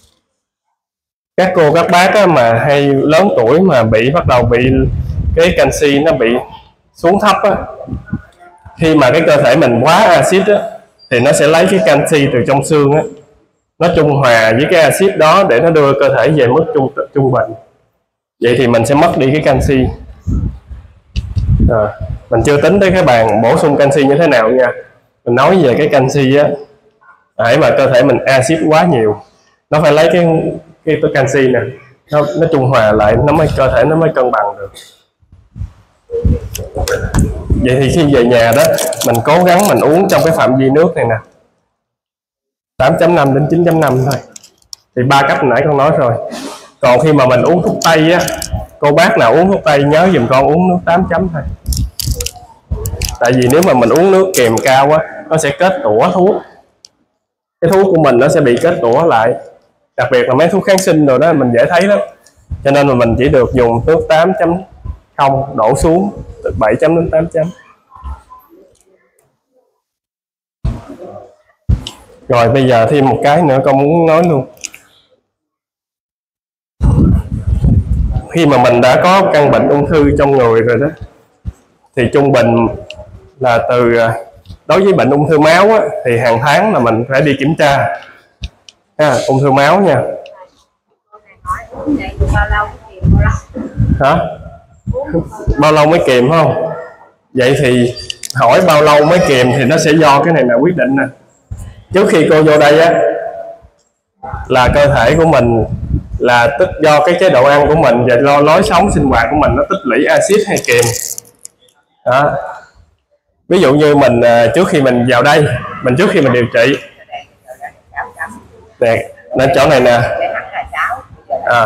Các cô các bác á, mà hay lớn tuổi mà bị bắt đầu bị cái canxi nó bị xuống thấp á, khi mà cái cơ thể mình quá axit á, thì nó sẽ lấy cái canxi từ trong xương á, nó trung hòa với cái axit đó để nó đưa cơ thể về mức trung trung bình. Vậy thì mình sẽ mất đi cái canxi. À, mình chưa tính tới cái bàn bổ sung canxi như thế nào nha. Mình nói về cái canxi á, hãy mà cơ thể mình axit quá nhiều, nó phải lấy cái cái canxi nè, nó, nó trung hòa lại, nó mới cơ thể nó mới cân bằng được. Vậy thì khi về nhà đó, mình cố gắng mình uống trong cái phạm vi nước này nè, tám chấm năm đến chín chấm năm thôi. Thì ba cách nãy con nói rồi. Còn khi mà mình uống thuốc tây á, cô bác nào uống thuốc tây nhớ giùm con uống nước tám chấm thôi. Tại vì nếu mà mình uống nước kèm cao á, nó sẽ kết tủa thuốc, cái thuốc của mình nó sẽ bị kết tủa lại, đặc biệt là mấy thuốc kháng sinh rồi đó mình dễ thấy lắm. Cho nên là mình chỉ được dùng nước tám chấm không đổ xuống từ bảy chấm đến tám chấm. Rồi bây giờ thêm một cái nữa con muốn nói luôn. Khi mà mình đã có căn bệnh ung thư trong người rồi đó, thì trung bình là từ đối với bệnh ung thư máu á, thì hàng tháng là mình phải đi kiểm tra ha, ung thư máu nha. Hả? Bao lâu mới kìm không? Vậy thì hỏi bao lâu mới kìm thì nó sẽ do cái này là quyết định nè. Trước khi cô vô đây á, là cơ thể của mình là tích do cái chế độ ăn của mình và lo lối sống sinh hoạt của mình nó tích lũy axit hay kiềm đó. Ví dụ như mình trước khi mình vào đây, mình trước khi mình điều trị nè, nên chỗ này nè, à,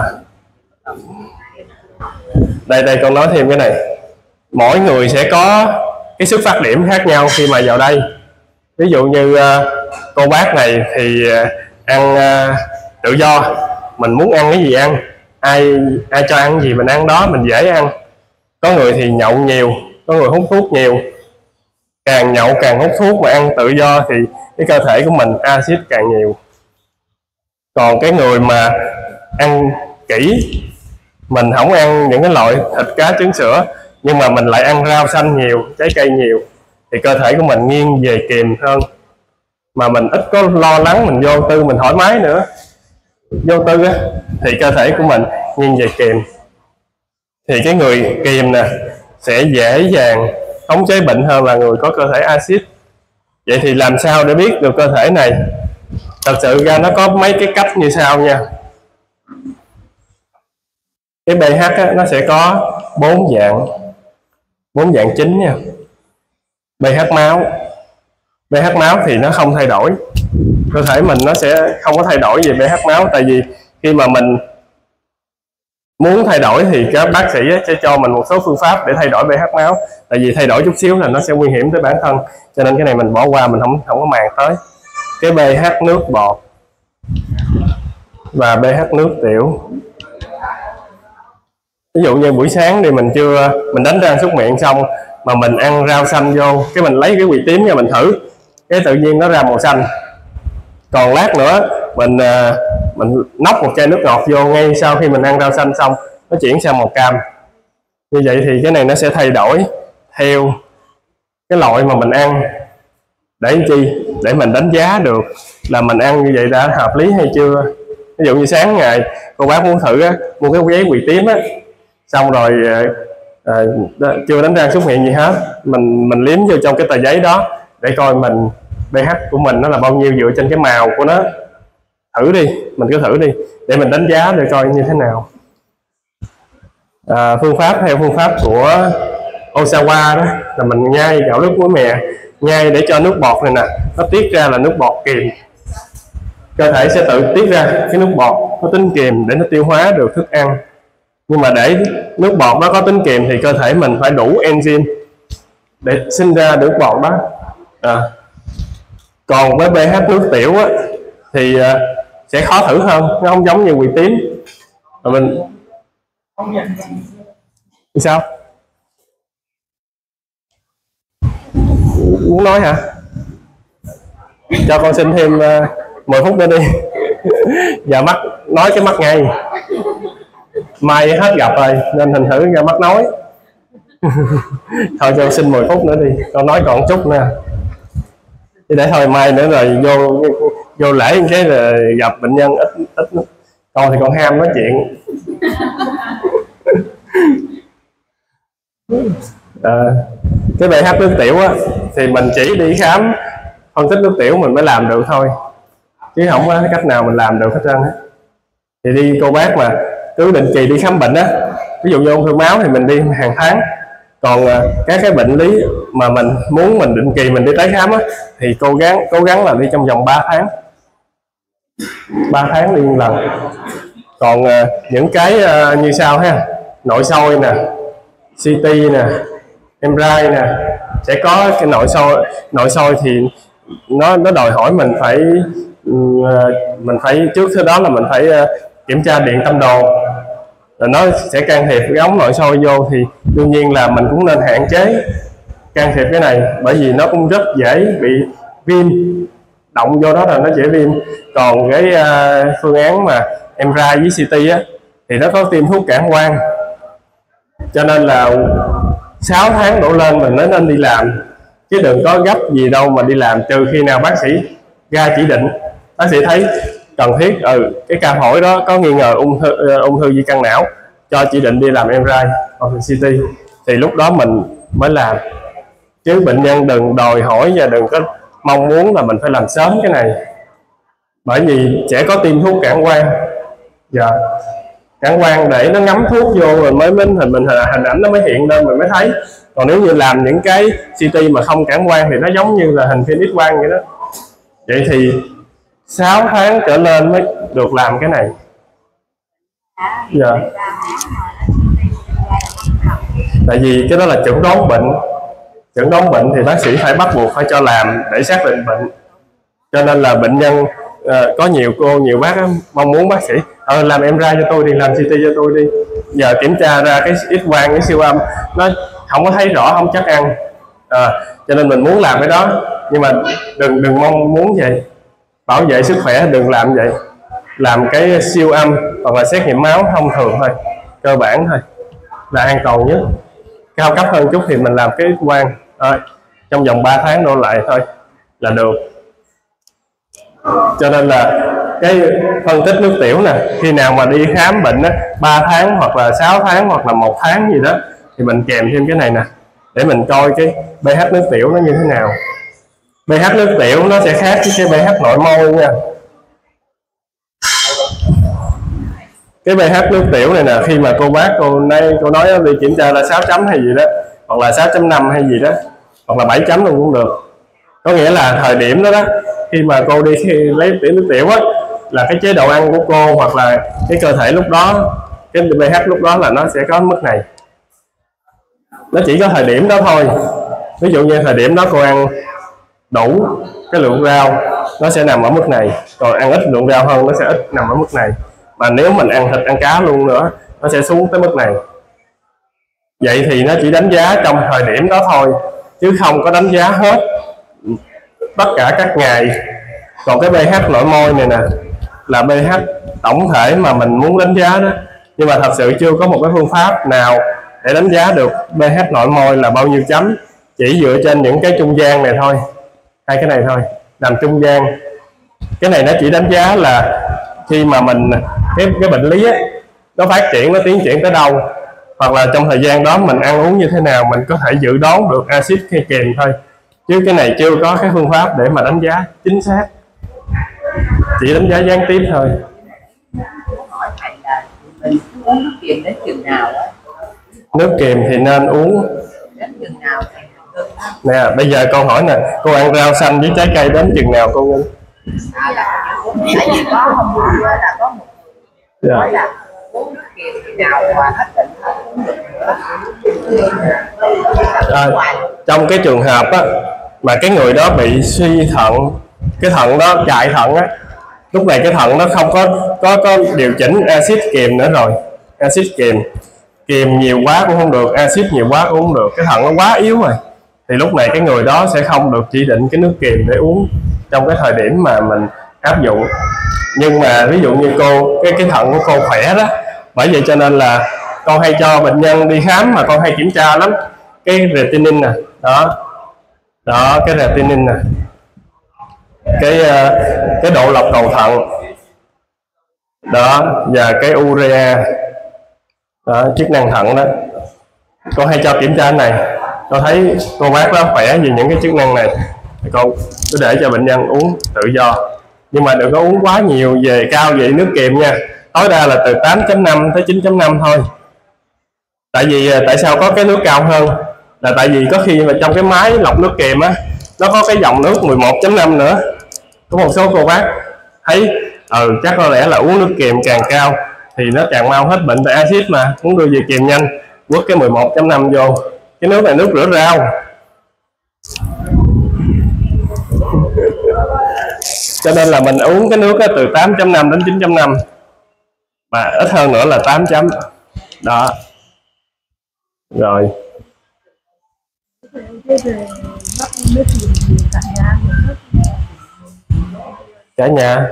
đây đây con nói thêm cái này, mỗi người sẽ có cái xuất phát điểm khác nhau khi mà vào đây. Ví dụ như cô bác này thì ăn tự do, mình muốn ăn cái gì ăn, ai ai cho ăn gì mình ăn đó, mình dễ ăn. Có người thì nhậu nhiều, có người hút thuốc nhiều, càng nhậu càng hút thuốc mà ăn tự do thì cái cơ thể của mình axit càng nhiều. Còn cái người mà ăn kỹ, mình không ăn những cái loại thịt cá trứng sữa, nhưng mà mình lại ăn rau xanh nhiều, trái cây nhiều, thì cơ thể của mình nghiêng về kiềm hơn, mà mình ít có lo lắng, mình vô tư, mình thoải mái nữa. Vô tư á, thì cơ thể của mình nghiêng về kiềm, thì cái người kiềm nè sẽ dễ dàng khống chế bệnh hơn là người có cơ thể axit. Vậy thì làm sao để biết được cơ thể này? Thật sự ra nó có mấy cái cách như sau nha. Cái pH á, nó sẽ có bốn dạng, bốn dạng chính nha. pH máu, pH máu thì nó không thay đổi, cơ thể mình nó sẽ không có thay đổi về pH máu. Tại vì khi mà mình muốn thay đổi thì các bác sĩ sẽ cho mình một số phương pháp để thay đổi pH máu. Tại vì thay đổi chút xíu là nó sẽ nguy hiểm tới bản thân, cho nên cái này mình bỏ qua, mình không không có màng tới. Cái pH nước bọt và pH nước tiểu. Ví dụ như buổi sáng thì mình chưa mình đánh răng súc miệng xong mà mình ăn rau xanh vô, cái mình lấy cái quỳ tím ra mình thử, cái tự nhiên nó ra màu xanh. Còn lát nữa mình mình nốc một chai nước ngọt vô ngay sau khi mình ăn rau xanh xong, nó chuyển sang màu cam. Như vậy thì cái này nó sẽ thay đổi theo cái loại mà mình ăn. Để làm chi? Để mình đánh giá được là mình ăn như vậy đã hợp lý hay chưa. Ví dụ như sáng ngày cô bác muốn thử á, mua cái giấy quỳ tím á, xong rồi à, chưa đánh răng súc miệng gì hết, mình mình liếm vô trong cái tờ giấy đó để coi mình pH của mình nó là bao nhiêu dựa trên cái màu của nó. Thử đi, mình cứ thử đi để mình đánh giá để coi như thế nào. À, phương pháp theo phương pháp của Osawa đó là mình nhai gạo lứt muối mè, nhai để cho nước bọt này nè nó tiết ra là nước bọt kiềm. Cơ thể sẽ tự tiết ra cái nước bọt có tính kiềm để nó tiêu hóa được thức ăn. Nhưng mà để nước bọt nó có tính kiềm thì cơ thể mình phải đủ enzyme để sinh ra nước bọt đó. À. Còn với pH nước tiểu á, thì uh, sẽ khó thử hơn, nó không giống như quỳ tím. Mà mình sao? Muốn nói hả? Cho con xin thêm uh, mười phút nữa đi. Giờ mắt nói cái mắt ngay. Mai hết gặp rồi nên thành thử ra mắt nói. Thôi cho xin mười phút nữa đi, con nói còn chút nè. Để thôi mai nữa rồi vô vô lễ cái là gặp bệnh nhân ít ít con thì con ham nói chuyện. À, cái pH nước tiểu á thì mình chỉ đi khám phân tích nước tiểu mình mới làm được thôi, chứ không có cách nào mình làm được hết trơn á. Thì đi cô bác mà cứ định kỳ đi khám bệnh á, ví dụ như ung thư máu thì mình đi hàng tháng. Còn các cái bệnh lý mà mình muốn mình định kỳ mình đi tái khám á, thì cố gắng cố gắng là đi trong vòng ba tháng, ba tháng đi một lần. Còn uh, những cái uh, như sau ha, nội soi nè, xê tê nè, em rờ i nè, sẽ có cái nội soi. Nội soi thì nó nó đòi hỏi mình phải mình phải trước thứ đó là mình phải kiểm tra điện tâm đồ, rồi nó sẽ can thiệp cái ống nội soi vô, thì đương nhiên là mình cũng nên hạn chế can thiệp cái này, bởi vì nó cũng rất dễ bị viêm, động vô đó là nó dễ viêm. Còn cái uh, phương án mà em rờ i với xê tê á, thì nó có tiêm thuốc cản quang, cho nên là sáu tháng đổ lên mình mới nên đi làm, chứ đừng có gấp gì đâu mà đi làm, trừ khi nào bác sĩ ra chỉ định, bác sĩ thấy cần thiết, ừ cái ca phổi đó có nghi ngờ ung thư uh, ung thư di căn não, cho chỉ định đi làm em rờ i hoặc là xê tê, thì lúc đó mình mới làm. Chứ bệnh nhân đừng đòi hỏi và đừng có mong muốn là mình phải làm sớm cái này, bởi vì sẽ có tiêm thuốc cản quang. Dạ, cản quang để nó ngắm thuốc vô rồi mới mình hình mình hình ảnh nó mới hiện lên mình mới thấy. Còn nếu như làm những cái xê tê mà không cản quang thì nó giống như là hình phim X quang vậy đó. Vậy thì sáu tháng trở lên mới được làm cái này. Dạ. Tại vì cái đó là chẩn đoán bệnh, chẩn đoán bệnh thì bác sĩ phải bắt buộc phải cho làm để xác định bệnh. Cho nên là bệnh nhân uh, có nhiều cô nhiều bác á, mong muốn bác sĩ ờ, làm em rờ i cho tôi đi, làm xê tê cho tôi đi. Giờ kiểm tra ra cái X quang, cái siêu âm nó không có thấy rõ, không chắc ăn, à, cho nên mình muốn làm cái đó, nhưng mà đừng đừng mong muốn vậy. Bảo vệ sức khỏe đừng làm vậy, làm cái siêu âm hoặc là xét nghiệm máu thông thường thôi, cơ bản thôi là an toàn nhất. Cao cấp hơn chút thì mình làm cái X quang à, trong vòng ba tháng đổ lại thôi là được. Cho nên là cái phân tích nước tiểu nè, khi nào mà đi khám bệnh á, ba tháng hoặc là sáu tháng hoặc là một tháng gì đó, thì mình kèm thêm cái này nè, để mình coi cái pH nước tiểu nó như thế nào. pH nước tiểu nó sẽ khác với cái pH nội môi nha. Cái pH nước tiểu này nè, khi mà cô bác cô nay cô nói đi kiểm tra là sáu chấm hay gì đó, hoặc là sáu chấm năm hay gì đó, hoặc là bảy chấm luôn cũng được. Có nghĩa là thời điểm đó đó, khi mà cô đi khi lấy tiểu nước tiểu á, là cái chế độ ăn của cô hoặc là cái cơ thể lúc đó, cái pH lúc đó là nó sẽ có mức này. Nó chỉ có thời điểm đó thôi. Ví dụ như thời điểm đó cô ăn đủ cái lượng rau, nó sẽ nằm ở mức này, còn ăn ít lượng rau hơn nó sẽ ít nằm ở mức này. Mà nếu mình ăn thịt ăn cá luôn nữa, nó sẽ xuống tới mức này. Vậy thì nó chỉ đánh giá trong thời điểm đó thôi, chứ không có đánh giá hết tất cả các ngày. Còn cái pH nội môi này nè là pH tổng thể mà mình muốn đánh giá đó, nhưng mà thật sự chưa có một cái phương pháp nào để đánh giá được pH nội môi là bao nhiêu chấm, chỉ dựa trên những cái trung gian này thôi, hai cái này thôi, nằm trung gian. Cái này nó chỉ đánh giá là khi mà mình cái cái bệnh lý á, nó phát triển, nó tiến triển tới đâu, hoặc là trong thời gian đó mình ăn uống như thế nào, mình có thể dự đoán được axit hay kềm thôi, chứ cái này chưa có cái phương pháp để mà đánh giá chính xác, chỉ đánh giá gián tiếp thôi. Hỏi thầy là mình uống nước kiềm đến chừng nào đó? Nước kiềm thì nên uống đến chừng nào thầy? Nè, bây giờ câu hỏi nè, cô ăn rau xanh với trái cây đến chừng nào cô Ngân? À, là tại vì có hôm bữa là có một người nói là uống nước kiềm thì nào mà hết bệnh không uống được nữa. À, trong cái trường hợp á, mà cái người đó bị suy thận, cái thận đó chạy thận á, lúc này cái thận nó không có có có điều chỉnh axit kiềm nữa rồi, axit kiềm kiềm nhiều quá cũng không được, axit nhiều quá cũng không được, cái thận nó quá yếu rồi, thì lúc này cái người đó sẽ không được chỉ định cái nước kiềm để uống trong cái thời điểm mà mình áp dụng. Nhưng mà ví dụ như cô cái cái thận của cô khỏe đó, bởi vậy cho nên là con hay cho bệnh nhân đi khám mà con hay kiểm tra lắm, cái creatinine nè, đó đó cái creatinine nè, cái cái độ lọc cầu thận đó, và cái urea đó, chức năng thận đó, con hay cho kiểm tra cái này. Con thấy cô bác đó khỏe vì những cái chức năng này, con cứ để cho bệnh nhân uống tự do, nhưng mà đừng có uống quá nhiều về cao về nước kiềm nha, tối đa là từ tám chấm năm tới chín chấm năm thôi. Tại vì tại sao có cái nước cao hơn là tại vì có khi mà trong cái máy lọc nước kiềm á, nó có cái dòng nước mười một chấm năm nữa. Có một số cô bác thấy ừ chắc có lẽ là uống nước kiềm càng cao thì nó càng mau hết bệnh, tại axit mà muốn đưa về kiềm nhanh, quất cái mười một chấm năm vô Cái nước này nước rửa rau. Cho nên là mình uống cái nước từ tám chấm năm đến chín chấm năm, mà ít hơn nữa là tám chấm. Đó. Rồi. Cả nhà.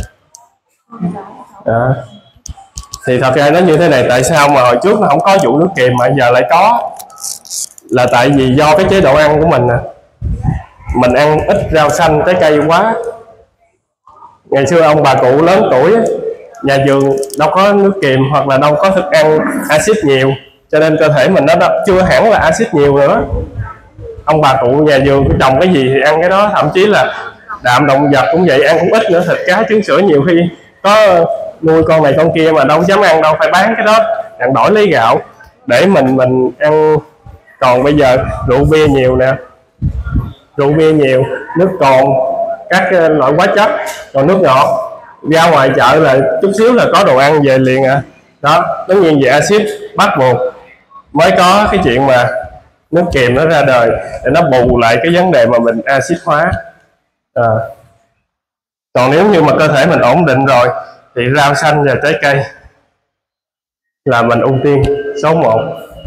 Đó. Thì thật ra nó như thế này, tại sao mà hồi trước nó không có vụ nước kiềm mà giờ lại có, là tại vì do cái chế độ ăn của mình nè, mình ăn ít rau xanh trái cây quá. Ngày xưa ông bà cụ lớn tuổi, nhà vườn đâu có nước kiềm hoặc là đâu có thức ăn axit nhiều, cho nên cơ thể mình nó chưa hẳn là axit nhiều nữa. Ông bà cụ nhà vườn trồng cái gì thì ăn cái đó, thậm chí là đạm động vật cũng vậy, ăn cũng ít nữa, thịt cá trứng sữa nhiều khi có nuôi con này con kia mà đâu dám ăn đâu, phải bán cái đó đặng đổi lấy gạo để mình mình ăn. Còn bây giờ rượu bia nhiều nè, rượu bia nhiều, nước cồn, các loại hóa chất, còn nước ngọt ra ngoài chợ là chút xíu là có đồ ăn về liền à. Đó, tất nhiên về axit bắt buộc mới có cái chuyện mà nước kiềm nó ra đời để nó bù lại cái vấn đề mà mình axit hóa. À. Còn nếu như mà cơ thể mình ổn định rồi thì rau xanh và trái cây là mình ưu tiên số một.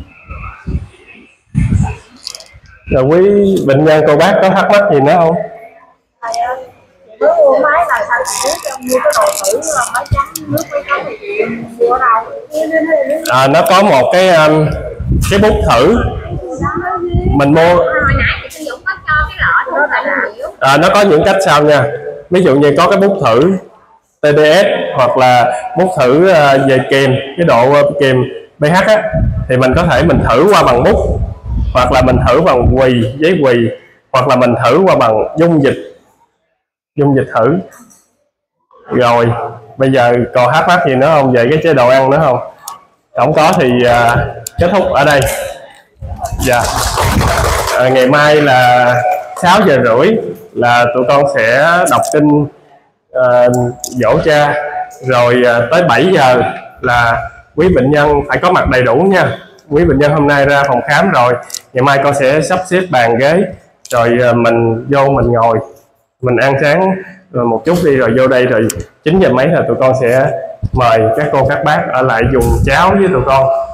Rồi quý bệnh nhân cô bác có thắc mắc gì nữa không? Thầy ơi, chị mới mua máy là sao chị biết trong mua cái đồ thử là máy trắng nước mấy cái thì chị mua ở đâu? À, nó có một cái um, cái bút thử mình mua. Hồi nãy chị Dũng có cho cái lọ đó tại là À, nó có những cách sau nha. Ví dụ như có cái bút thử tê đê ét hoặc là bút thử uh, về kiềm, cái độ uh, kiềm pH á, thì mình có thể mình thử qua bằng bút, hoặc là mình thử bằng quỳ, giấy quỳ, hoặc là mình thử qua bằng dung dịch, dung dịch thử. Rồi bây giờ còn thắc mắc gì nữa không về cái chế độ ăn nữa không? Không có thì uh, kết thúc ở đây. Dạ. À, ngày mai là sáu giờ rưỡi là tụi con sẽ đọc kinh uh, dỗ cha, rồi uh, tới bảy giờ là quý bệnh nhân phải có mặt đầy đủ nha. Quý bệnh nhân hôm nay ra phòng khám rồi, ngày mai con sẽ sắp xếp bàn ghế, rồi uh, mình vô mình ngồi, mình ăn sáng rồi một chút đi, rồi vô đây, rồi chín giờ mấy là tụi con sẽ mời các cô các bác ở lại dùng cháo với tụi con.